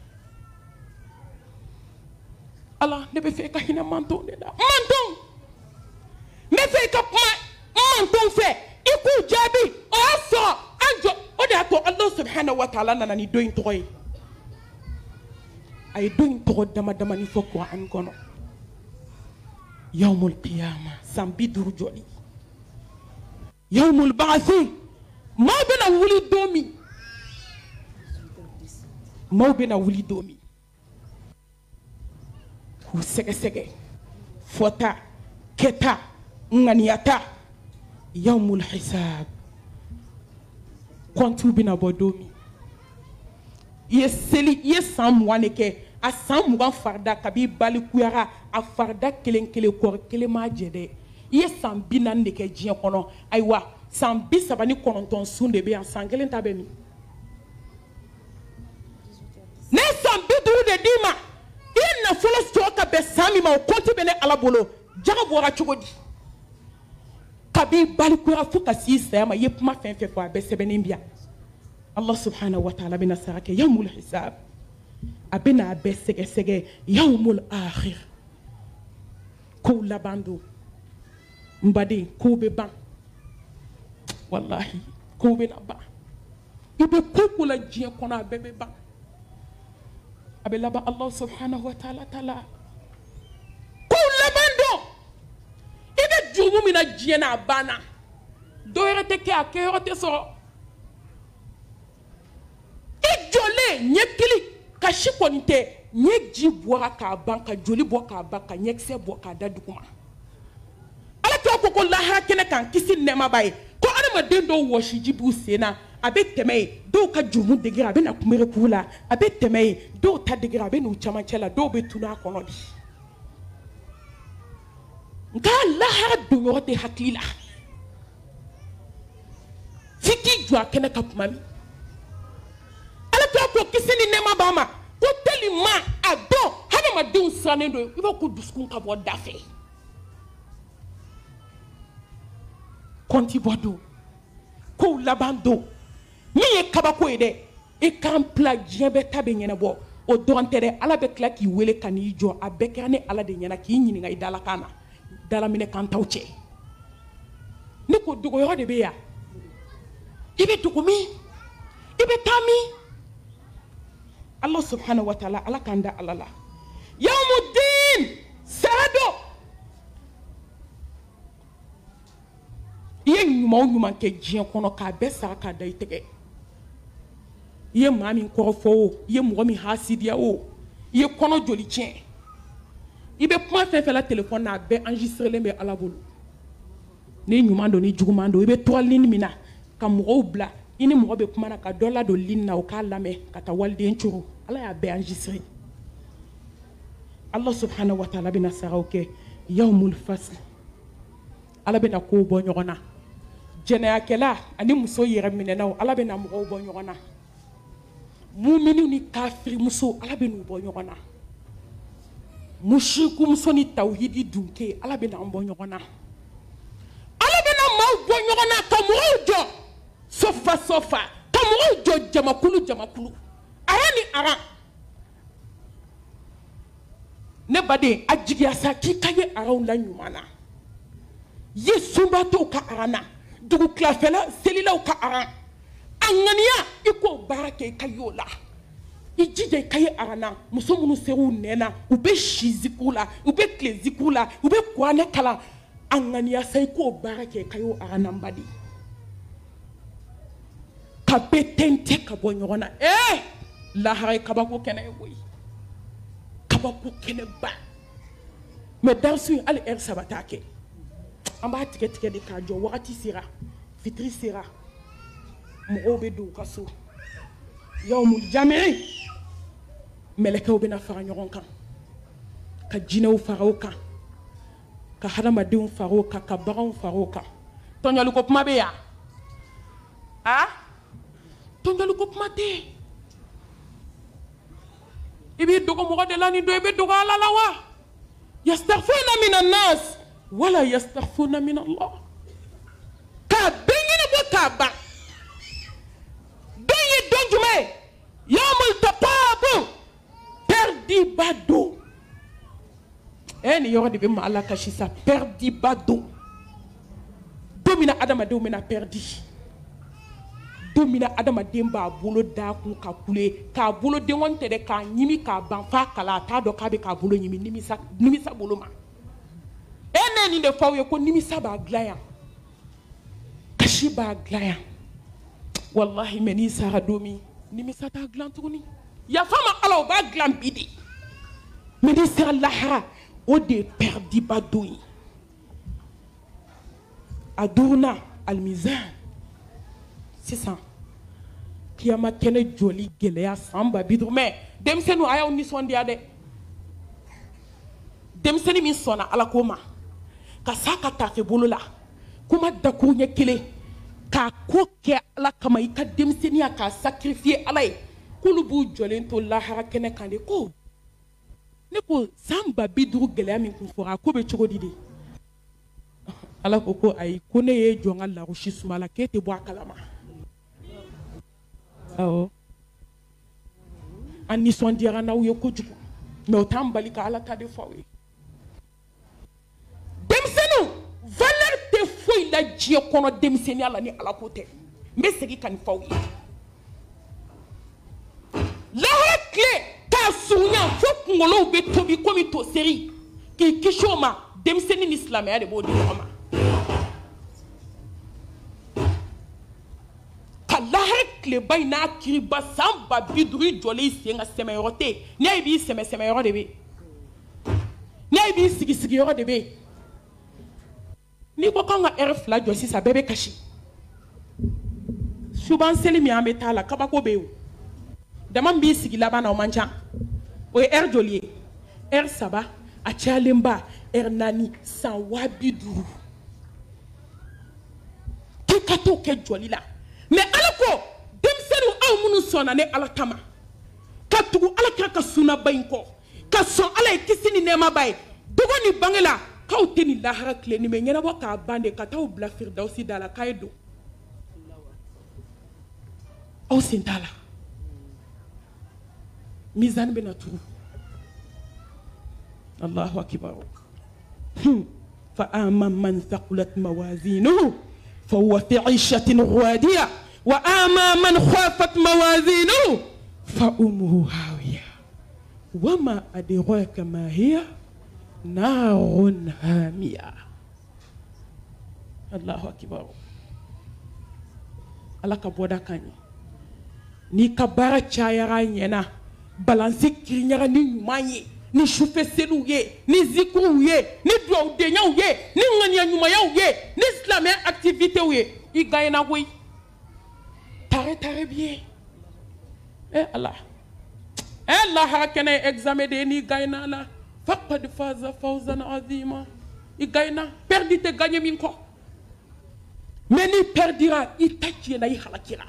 ala ne bɛ fɛ ka hinɛ mantonw de la mantonw n bɛ fɛ ka kuma mantonw fɛ i k'u jaabi o y'a sɔrɔ an jɔ o de y'a to Allah subhanahu wa ta'ala nana ni dɔ in tɔgɔ ye a ye dɔ in tɔgɔ dama damani fɔ Kuran kɔnɔ yawmul qiyama san bi duuru jɔli yawmul ba'thi maa bɛna wuli don min maaw bɛna wuli don min k'u sɛgɛsɛgɛ fɔta kɛta ŋaniyata yawmul hisab kɔntiw bɛna bɔ don min i ye seli i ye san mugan de kɛ a san mugan farida kabi balikuyara a farida kelen kelen kɔrɔ kelen m'a jɛ dɛ i ye san bi naani de kɛ diɲɛ kɔnɔ ayiwa san bi saba ni kɔnɔntɔn sun de bɛ yan san kelen ta bɛ min ne san bi duuru de d'i ma i ye nafolo sɔrɔ ka bɛn san min ma o kɔnti bɛ ne ala bolo jaga bɔra cogo di kabi balikuyara fo ka s'i saya ma i ye kuma fɛn fɛn fɔ a bɛɛ sɛbɛnnen bi yan Allah subhanahu wa ta'ala bɛna sara kɛ yawmul hisab a bɛna a bɛɛ sɛgɛsɛgɛ yawmul akhir kow laban don n baden kow bɛ ban wallahi kow bɛna ban i bɛ ko o ko la diɲɛ kɔnɔ a bɛɛ bɛ ban a bɛ laban Allah subhanahu wa ta'ala ta la kow laban don i bɛ jurumu min na diɲɛ na a banna dɔwɛrɛ tɛ kɛ a kɛyɔrɔ tɛ sɔrɔ i jɔlen ɲɛ kili kasi kɔni tɛ ɲɛ ji bɔra k'a ban ka joli bɔ k'a ban ka ɲɛkisɛ bɔ k'a da duguma ala k'a fɔ ko lahara kɛnɛ kan kisi nɛɛma b'a ye ko adamaden dɔw wɔsiji b'u sen na a bɛ tɛmɛ yen dɔw ka jurumu degera a bɛ na kunbere k'u la a bɛ tɛmɛ yen dɔw ta degera a bɛ n'u camancɛ la dɔw bɛ tunu a kɔnɔ bi nka lahara donyɔrɔ tɛ hakili la f'i k'i jɔ a kɛnɛ ka tuma min ala k'a fɔ kisi ni nɛɛma b'a ma ko tellement a dɔn hadamadenw sirannen don i b'a ko dusukun ka bɔ da fɛ kɔnti bɔ don kow laban don min ye kabako ye dɛ i k'an bila diɲɛ bɛɛ ta bɛ ɲɛnabɔ o dɔrɔn tɛ dɛ ala bɛ tila k'i wele ka n'i jɔ a bɛɛ kɛra ni ala de ɲɛna k'i ɲininka i dalakan na dalaminɛ kan t'aw cɛ ne ko dogoyɔrɔ de bɛ yan i bɛ dogo min i bɛ taa min Allah subhanahu wa ta'ala ala k'an da ala la yawmuddin sara don i ye ɲuman o ɲuman kɛ diɲɛ kɔnɔ k'a bɛɛ sara k'a da i tɛgɛ i ye maa min kɔrɔfɔ o i ye mɔgɔ min hasidiya o i ye kɔnɔ joli tiɲɛ i bɛ kuma fɛn fɛn la téléphone na a bɛɛ enregistrelen bɛ ala bolo ni ɲuman don ni juguman don i bɛ tɔgɔ ligne min na ka mɔgɔw bila i ni mɔgɔ bɛ kuma na ka dɔ ladon ligne na o k'a lamɛn ka taa waliden coro ala y'a bɛɛ enregistré Allah subhanahu wa ta'ala bɛna saraw kɛ yawmul fasl ala bɛna kow bɔ ɲɔgɔn na jɛnɛyakɛla ani muso yɛrɛ minɛnaw ala bɛna mɔgɔw bɔ ɲɔgɔn na muminiw ni kafiri muso ala bɛn'u bɔ ɲɔgɔn na mushiku muso ni tawhidi dunke ala bɛna an bɔ ɲɔgɔn na ala bɛna maaw bɔ ɲɔgɔn na ka mɔgɔw jɔ sofa sofa ka mɔgɔw jɔ jamakulu jamakulu ara ni ara ne baden a jigiya sa k'i ka ye araw la ɲuman na ye sunbatɔw ka ara na dugu tilafɛla selilaw ka ara a ŋaniya i k'o baara kɛ i ka ye o la i jija i ka ye ara na muso minnu ser'u nɛn na u bɛ si zikiw la u bɛ tile zikiw la u bɛ kuranɛ kalan a ŋaniya sa i k'o baara kɛ i ka ye o ara na n badi ka bɛɛ tɛntɛn ka bɔ ɲɔgɔn na ee lahara ye kabako kɛnɛ ye koyi kabako kɛnɛba mɛ dansu in hali ɛri saba t'a kɛ an b'a tigɛ tigɛ de k'a jɔ wagati sera fitiri sera mɔgɔw bɛ don u ka so yawmul jami mɛlɛkɛw bɛna fara ɲɔgɔn kan ka jinɛw fara o kan ka hadamadenw fara o kan ka baganw fara o kan tɔɲɔli ko kuma bɛ yan ah tɔɲɔli ko kuma tɛ i b'i dogo mɔgɔ de la ni dɔ i bɛ dogo ala la wa yastaghfuna minan nas wala yastaghfuna min Allah k'a bɛɛ ɲɛnabɔ k'a ban don ye don jumɛn ye yawmul taqabu perdiba don eh ni yɔrɔ de bɛ maa la kasi sa perdiba don don min na adamadenw bɛna perdi don min na adamaden b'a bolo da kun ka kule k'a bolo denkɔni tɛ dɛ k'a ɲimi k'a ban f'a kala a t'a dɔn k'a bɛ k'a bolo ɲimi nimisa nimisa bolo ma e ne nin de f'aw ye ko nimisa b'a dilan yan kasi b'a dilan yan wallahi mɛ n'i sara don min nimisa t'a dilan tuguni yafa ma ala o b'a dilan bi de mɛ n'i sera lahara o de ye perdiba don ye a duurunan alimizan sisan kiyama kɛnɛ joli gɛlɛya san ba bi duuru mɛ denmisɛnninw a y'aw nisɔndiya dɛ denmisɛnnin min sɔnna ala ko ma ka s'a ka tafe bolo la kuma dakuru ɲɛ kelen k'a ko kɛ ala kama i ka denmisɛnniya k'a sacrifier ala ye k'olu b'u jɔlen to lahara kɛnɛ kan de ko ne ko san ba bi duuru gɛlɛya min kun fɔra a ko bɛ cogo di de ala ko ko ayi ko ne ye jɔn ka lagosi suma la k'e tɛ bɔ a kalama awɔ an nisɔndiyara n'aw ye kojugu mɛ o t'an bali ka ala ta de fɔ aw ye denmisɛnninw valeur tɛ foyi la diɲɛ kɔnɔ denmisɛnniya la ni ala ko tɛ n bɛ segin ka nin fɔ aw ye lahara tile k'a surunya fo kunkolow bɛ tobi komi toseri k'i kisi o ma denmisɛnnin ni silamɛya de b'o di ɲɔgɔn ma ka lahara tileba in n'a kiriba san ba bi duuru i jɔlen i sen kan sɛmɛyɔrɔ tɛ yen n'i y'a ye b'i sɛmɛ sɛmɛyɔrɔ de bɛ yen n'i y'a ye b'i sigi sigiyɔrɔ de bɛ yen n'i ko k'an ka ɛri fila jɔ sisan bɛɛ bɛ kasi suban seli min an bɛ taa la kabako bɛ yen o dama min b'i sigi laban na o man ca o ye ɛri joli ye ɛri saba a cayalenba ɛri naani san waa bi duuru k'i ka t'o kɛ jɔli la mɛ ala ko denmisɛnninw aw minnu sɔnna ne ala kama ka tugu ala kira ka sunaba in kɔ ka sɔn ala ye kisi ni nɛɛmaba ye dogo ni bange la k'aw tɛ nin lahara tile nin mɛ ɲɛnabɔ k'a ban de ka t'aw bila firidawusi da la k'a ye don aw sen t'a la mizani bɛna turu allahu akibar fa ama man thaqulat mawazinuhu فهو في عيشة راضية وأما من خافت موازينه فأمه هاوية وما أدراك ما هي نار هامية الله أكبر الله كبودا كاني ni kabara cayara ɲɛna balansi kiriɲaga ni ɲuman ye ni sufɛseliw ye ni zikruw ye ni duwawudenyaw ye ni ŋaniya ɲumanyaw ye ni silamɛ activitéw ye i gagnena koyi tare tare bien eh ala eh lahara kɛnɛ ye examen de ye n'i gagnena la faqad faza fawzan azima i gagnena perdi tɛ gagné min kɔ mais n'i perdira i ta tiɲɛna i halakira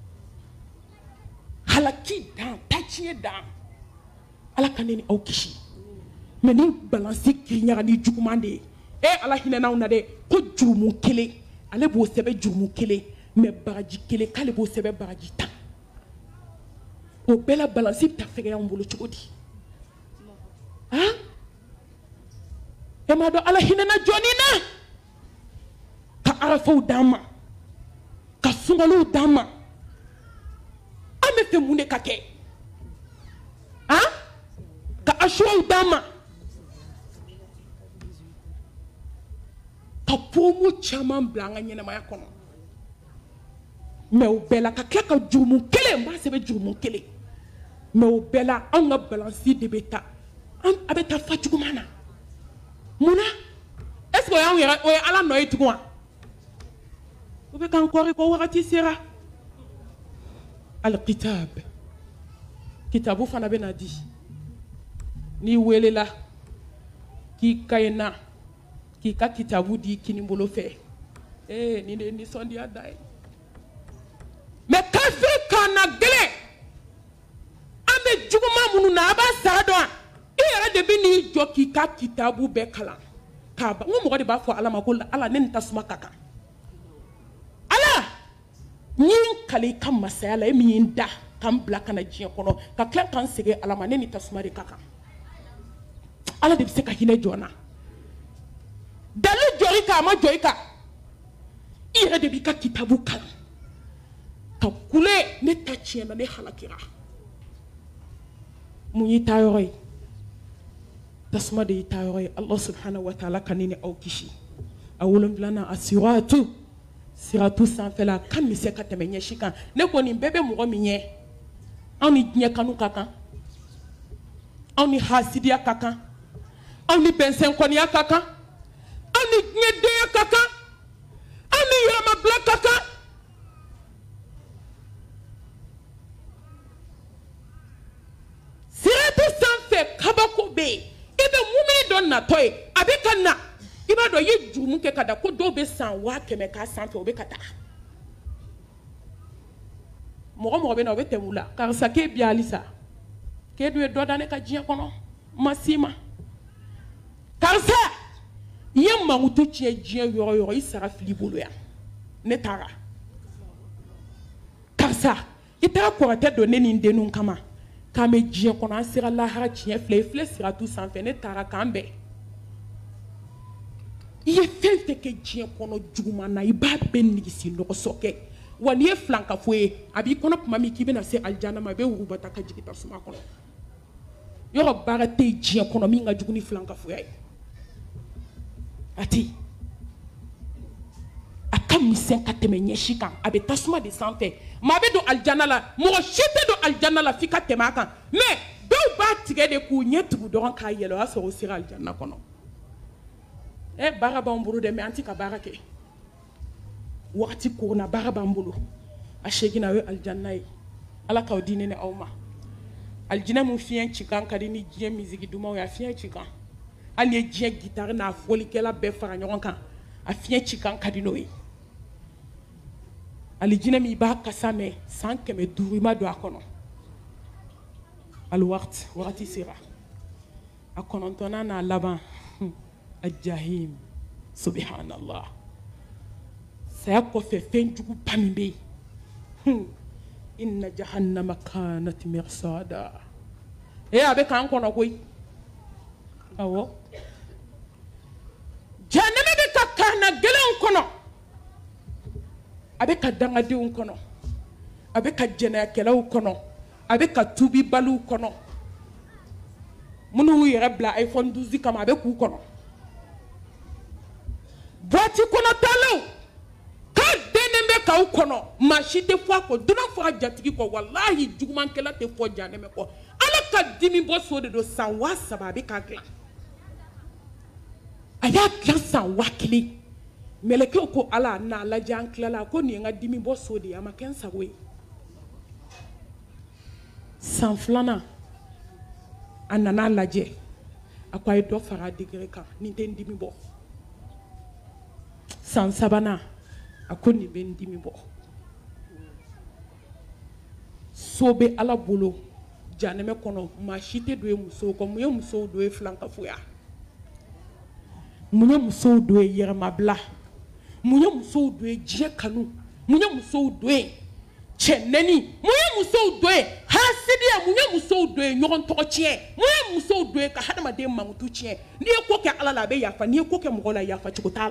halaki dan ta tiɲɛ dan ala ka ne ni aw kisi mɛ ni balansi kiriɲaga ni juguman de ye e ala hinɛnaw na dɛ ko jurumu kelen ale b'o sɛbɛ jurumu kelen mɛ baraji kelen k'ale b'o sɛbɛ baraji tan o bɛɛ la balansi bɛ taa fɛgɛya anw bolo cogo di han e m'a dɔn ala hinɛna jɔnni na ka arafaw d'an ma ka sunkalow d'an ma an bɛ fɛ mun de ka kɛ han ka asuwaw d'an ma ka promo caman bila an ka ɲɛnamaya kɔnɔ mɛ o bɛɛ la ka tila ka jurumu kelen n b'a sɛbɛn jurumu kelen mɛ o bɛɛ la anw ka balansi de bɛ taa a bɛ taa fa juguman na mun na est ce que o y'anw yɛrɛ o ye ala nɔ ye tugun wa u bɛ k'an kɔri ko wagati sera alkitab kitabu fana bɛ na di n'i welela k'i kayena k'i ka kitabu di kini bolo fɛ eh ni de nisɔndiya da ye mais kafiri kan na gɛlɛn an bɛ juguman minnu na a b'a sara dɔn i yɛrɛ de bɛ n'i jɔ k'i ka kitabu bɛɛ kalan k'a ban n ko mɔgɔ de b'a fɔ ala ma ko ala ne ni tasuma ka kan ala n ye n kale i ka masaya la e min ye n da k'an bila ka na diɲɛ kɔnɔ ka tila k'an segin ala ma ne ni tasuma de ka kan ala de bɛ se ka hinɛ jɔn na dalu jɔ i kan a ma jɔ i kan i yɛrɛ de b'i ka kitabu kalan ka kule ne ta tiɲɛna ne halakira mun y'i ta yɔrɔ ye tasuma de y'i ta yɔrɔ ye ala subhanahu wa ta'ala ka ne ni aw kisi a wolonfilanan a siratu siratu sanfɛla ka misɛn ka tɛmɛ ɲɛsi kan ne ko nin bɛɛ bɛ mɔgɔ min ɲɛ anw ni diɲɛ kanu ka kan anw ni hasidiya ka kan anw ni bɛnsɛnkɔniya ka kan anw ni diɲɛdenya ka kan anw ni yɛrɛmabila ka kan siratu sanfɛ kabako bɛ yen i bɛ mumini dɔ natɔ ye a bɛ ka na i b'a dɔn i ye jurumu kɛ ka da ko dɔw bɛ san waa kɛmɛ k'a sanfɛ o bɛ ka taa mɔgɔ mɔgɔ bɛ na o bɛ tɛmɛ u la karisa k'e bi halisa k'e dun ye dɔ da ne ka diɲɛ kɔnɔ ma s'i ma karisa i ye mankutu tiɲɛ diɲɛ yɔrɔ yɔrɔ i sara fili bolo yan ne taara karisa i taara kɔrɔtɛ don ne ni n denninw kama k'an bɛ diɲɛ kɔnɔ an sera lahara tiɲɛ filɛ i filɛ siratu sanfɛ ne taara k'an bɛn i ye fɛn fɛn kɛ diɲɛ kɔnɔ juguman na i b'a bɛɛ nigisi nɔgɔsɔ kɛ wa n'i ye filankafo ye a b'i kɔnɔ tuma min k'i bɛna se alijana ma i bɛ wurubata ka jigin tasuma kɔnɔ yɔrɔ baara tɛ yen diɲɛ kɔnɔ min ka jugu ni filankafoya ye a tɛ yen a ka misɛn ka tɛmɛ ɲɛsi kan a bɛ tasuma de sanfɛ maa bɛ don alijana la mɔgɔ si tɛ don alijana la f'i ka tɛmɛ a kan mais dɔw b'a tigɛ de k'u ɲɛ tugu dɔrɔn k'a yɛlɛ o y'a sɔrɔ o sera alijana kɔnɔ ɛ baara b'an bolo dɛ mais an tɛ ka baara kɛ wagati koronna baara b'an bolo a seginna o ye alijana ye ala k'aw di ne ni aw ma alijinɛ mun fiɲɛ ci kan ka di ni diɲɛ misigi dumanw ye a fiɲɛ ci kan hali ni ye diɲɛ gitari n'a fɔlikɛla bɛɛ fara ɲɔgɔn kan a fiɲɛ ci kan ka di n'o ye alijinɛ min i b'a kasa mɛn san kɛmɛ duuru i ma don a kɔnɔ aliwagati wagati sera a kɔnɔntɔnnan n'a laban a jahim subhanallah saya kɔfɛ fɛn jugu ba min bɛ yen inna jahannama kanat mirsada eh a bɛ k'an kɔnɔ koyi awɔ jahannama bɛ ka kaana gɛlɛnw kɔnɔ a bɛ ka dangadenw kɔnɔ a bɛ ka jɛnɛyakɛlaw kɔnɔ a bɛ ka tubibaliw kɔnɔ minnu y'u yɛrɛ bila iphone douze kama a bɛ k'u kɔnɔ boîte kɔnɔ talaw k'a dennen bɛ k'aw kɔnɔ maa si tɛ fɔ a kɔ dunan fɔra jatigi kɔ walahi jugumankɛla tɛ fɔ janɛmɛ kɔ ala ka dimi bɔ so de don san waa saba a bɛ k'a dilan a y'a dilan san waa kelen mɛlɛkɛw ko ala n'a lajɛ an tilala ko nin ye n ka dimi bɔ so de ye a ma kɛ n sago ye san filanan a nana lajɛ a ko a ye dɔ fara a degere kan nin tɛ n dimi bɔ san sabanan a ko nin bɛ n dimi bɔ so bɛ ala bolo janɛmɛ kɔnɔ maa si tɛ don ye musow kɔ mun ye musow don ye filankafoya mun ye musow don ye yɛrɛmabila mun ye musow don ye diɲɛ kanu mun ye musow don ye cɛ nɛni mun ye musow don ye hasidiya mun ye musow don ye ɲɔgɔn tɔgɔ tiɲɛ mun ye musow don ye ka hadamaden mankutu tiɲɛ n'i ye ko kɛ ala la a bɛ yafa n'i ye ko kɛ mɔgɔ la yafa cogo t'a la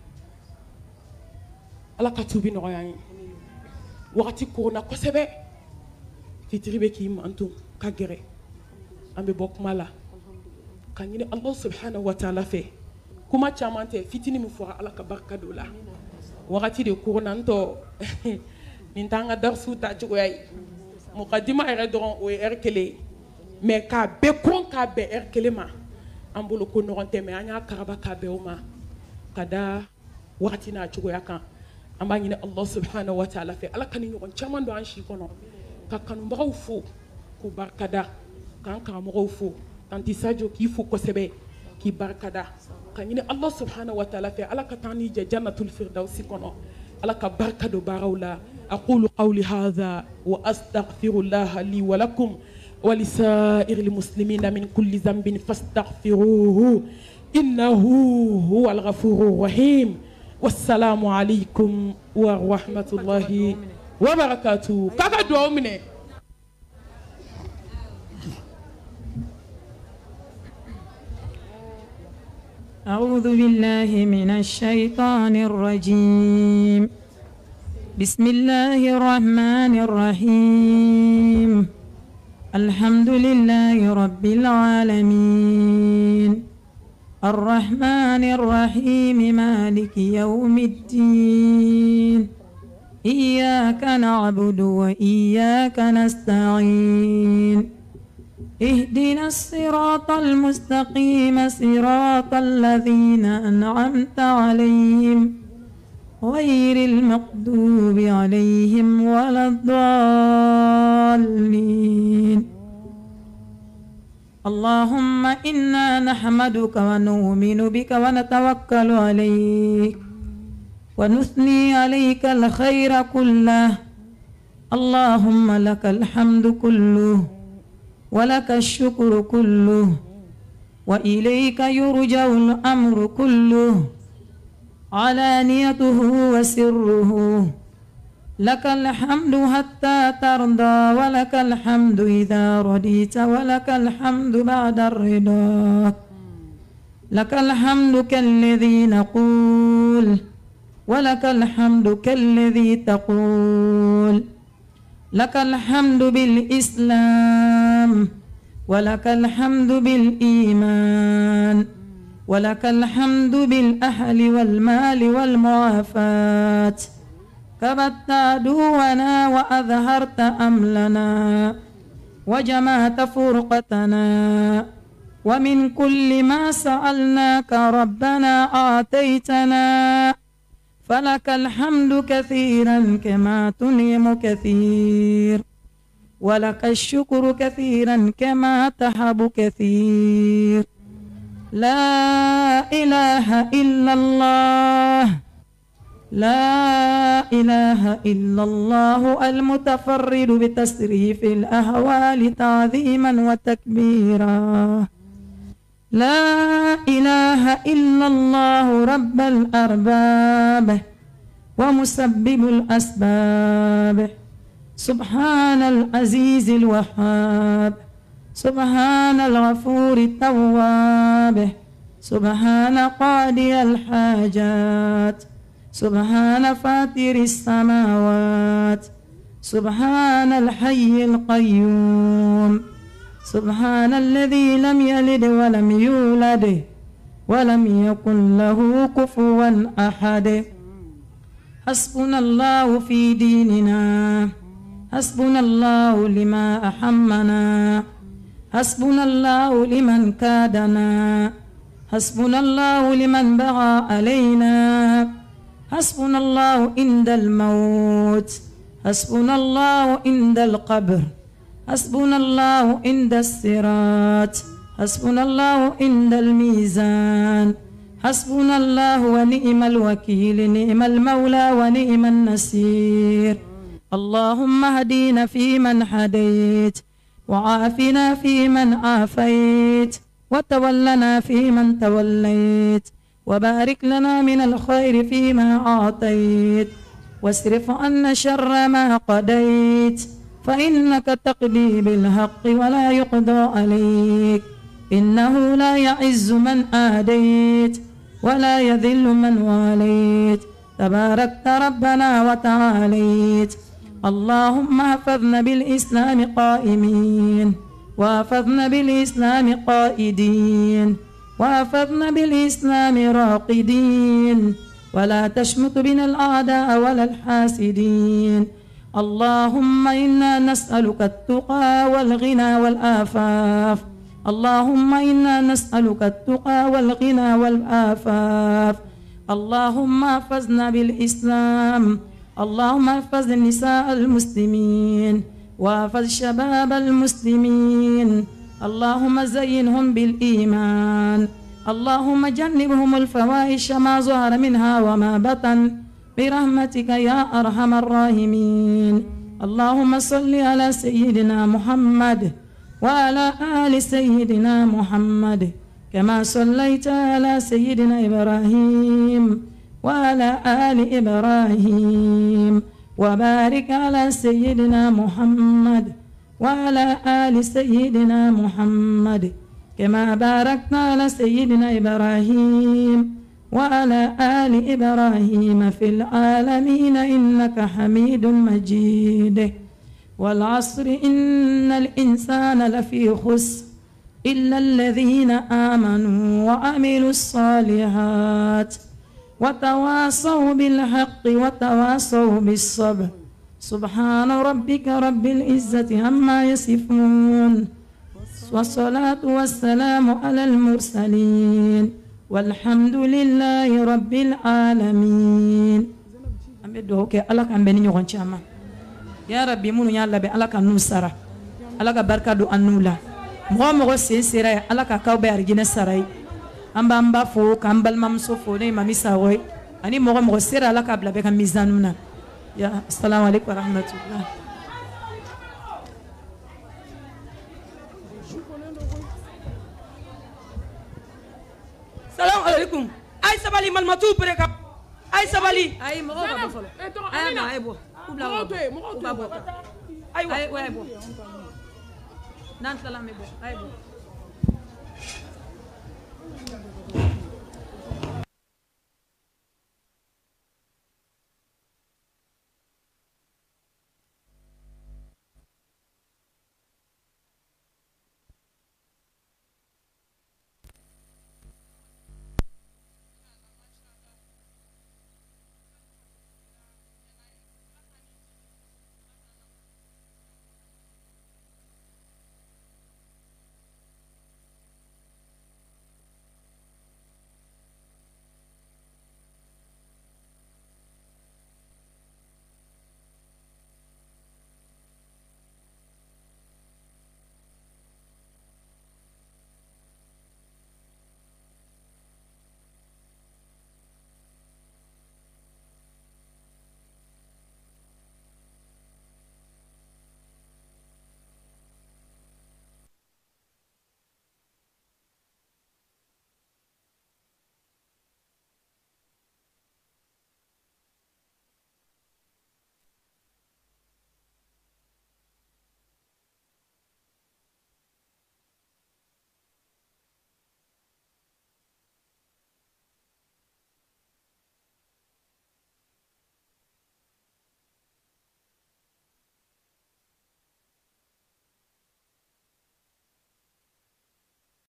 ala ka tubi nɔgɔya ye wagati koronna kosɛbɛ fitiri bɛ k'i manto ka gɛrɛ an bɛ bɔ kuma la ka ɲini ala subhanahu wa ta'ala fɛ kuma caman tɛ fitini min fɔra ala ka barika don la wagati de koronna n tɔ nin t'an ka darisu ta cogoya ye mukadima yɛrɛ dɔrɔn o ye ɛri kelen ye mais k'a bɛɛ kɔn k'a bɛn ɛri kelen ma an bolo ko ɲɔgɔn tɛ mais an y'a karaba k'a bɛn o ma ka da wagati n'a cogoya kan amba ñine Allah subhanahu wa ta'ala fe ala kan ñogon chaman do an shi kono ka kanu mbagaw fo ko barkada kan ka mo fo tanti sadio ki fo ko sebe ki barkada kan ñine Allah subhanahu wa ta'ala fe ala ka tani je jannatul firdausi kono ala ka barkado barawla aqulu qawli hadha wa astaghfirullah li wa lakum ولسائر المسلمين من كل ذنب فاستغفروه إنه هو الغفور الرحيم والسلام عليكم ورحمة الله وبركاته. كاكا دومني أعوذ بالله من الشيطان الرجيم. بسم الله الرحمن الرحيم. الحمد لله رب العالمين الرحمن الرحيم مالك يوم الدين إياك نعبد وإياك نستعين اهدنا الصراط المستقيم صراط الذين أنعمت عليهم غير المغضوب عليهم ولا الضالين. اللهم إنا نحمدك ونؤمن بك ونتوكل عليك ونثني عليك الخير كله. اللهم لك الحمد كله ولك الشكر كله وإليك يرجع الأمر كله علانيته وسره. لك الحمد حتى ترضى ولك الحمد إذا رضيت ولك الحمد بعد الرضا. لك الحمد كالذي نقول ولك الحمد كالذي تقول. لك الحمد بالإسلام ولك الحمد بالإيمان ولك الحمد بالأهل والمال والمعافاة. كبت عدونا وأظهرت أملنا وجمعت فرقتنا ومن كل ما سألناك ربنا أعطيتنا. فلك الحمد كثيرا كما تنعم كثير ولك الشكر كثيرا كما تهب كثير. لا إله إلا الله لا إله إلا الله المتفرد بتصريف الأهوال تعظيما وتكبيرا. لا إله إلا الله رب الأرباب ومسبب الأسباب. سبحان العزيز الوهاب سبحان الغفور التواب سبحان قاضي الحاجات سبحان فاطر السماوات سبحان الحي القيوم سبحان الذي لم يلد ولم يولد ولم يكن له كفوا أحد. حسبنا الله في ديننا حسبنا الله لما أحمنا حسبنا الله لمن كادنا حسبنا الله لمن بغى علينا حسبنا الله عند الموت حسبنا الله عند القبر حسبنا الله عند الصراط حسبنا الله عند الميزان حسبنا الله ونعم الوكيل نعم المولى ونعم النصير. اللهم اهدنا فيمن هديت وعافنا فيمن عافيت وتولنا فيمن توليت وبارك لنا من الخير فيما أعطيت واصرف عنا شر ما قضيت فإنك تقضي بالحق ولا يقضى عليك إنه لا يعز من آديت ولا يذل من واليت تباركت ربنا وتعاليت. اللهم احفظنا بالإسلام قائمين واحفظنا بالإسلام قائدين واحفظنا بالإسلام راقدين ولا تشمت بنا الأعداء ولا الحاسدين. اللهم إنا نسألك التقى والغنى والآفاف اللهم إنا نسألك التقى والغنى والآفاف اللهم احفظنا بالإسلام اللهم احفظ نساء المسلمين واحفظ شباب المسلمين اللهم زينهم بالإيمان اللهم جنبهم الفواحش ما ظهر منها وما بطن برحمتك يا أرحم الراحمين اللهم صل على سيدنا محمد وعلى آل سيدنا محمد كما صليت على سيدنا إبراهيم وعلى آل إبراهيم وبارك على سيدنا محمد وعلى آل سيدنا محمد كما باركنا على سيدنا إبراهيم وعلى آل إبراهيم في العالمين إنك حميد مجيد والعصر إن الإنسان لفي خسر إلا الذين آمنوا وعملوا الصالحات وتواصوا بالحق وتواصوا بالصبر سبحان ربك رب العزة عما يصفون والصلاة والسلام على المرسلين والحمد لله رب العالمين أمدوك الله كان بني نيوان شاما يا ربي منو يا الله الله كان نوسرا الله كبركة دو أنولا مغا مغا سيسيرا الله كاكاو بأرجينا سراي أمبا أمبا فوق أمبا الممسو فوني مامي ساوي أني مغا مغا سيرا الله كابلا بكا ميزانونا يا السلام عليكم ورحمة الله السلام عليكم أي سبالي مالماتو بريكا أي سبالي أي مغا بفلو أي ما أي بو أبلا بو أبلا بو أي بو نان سلام بو أي بو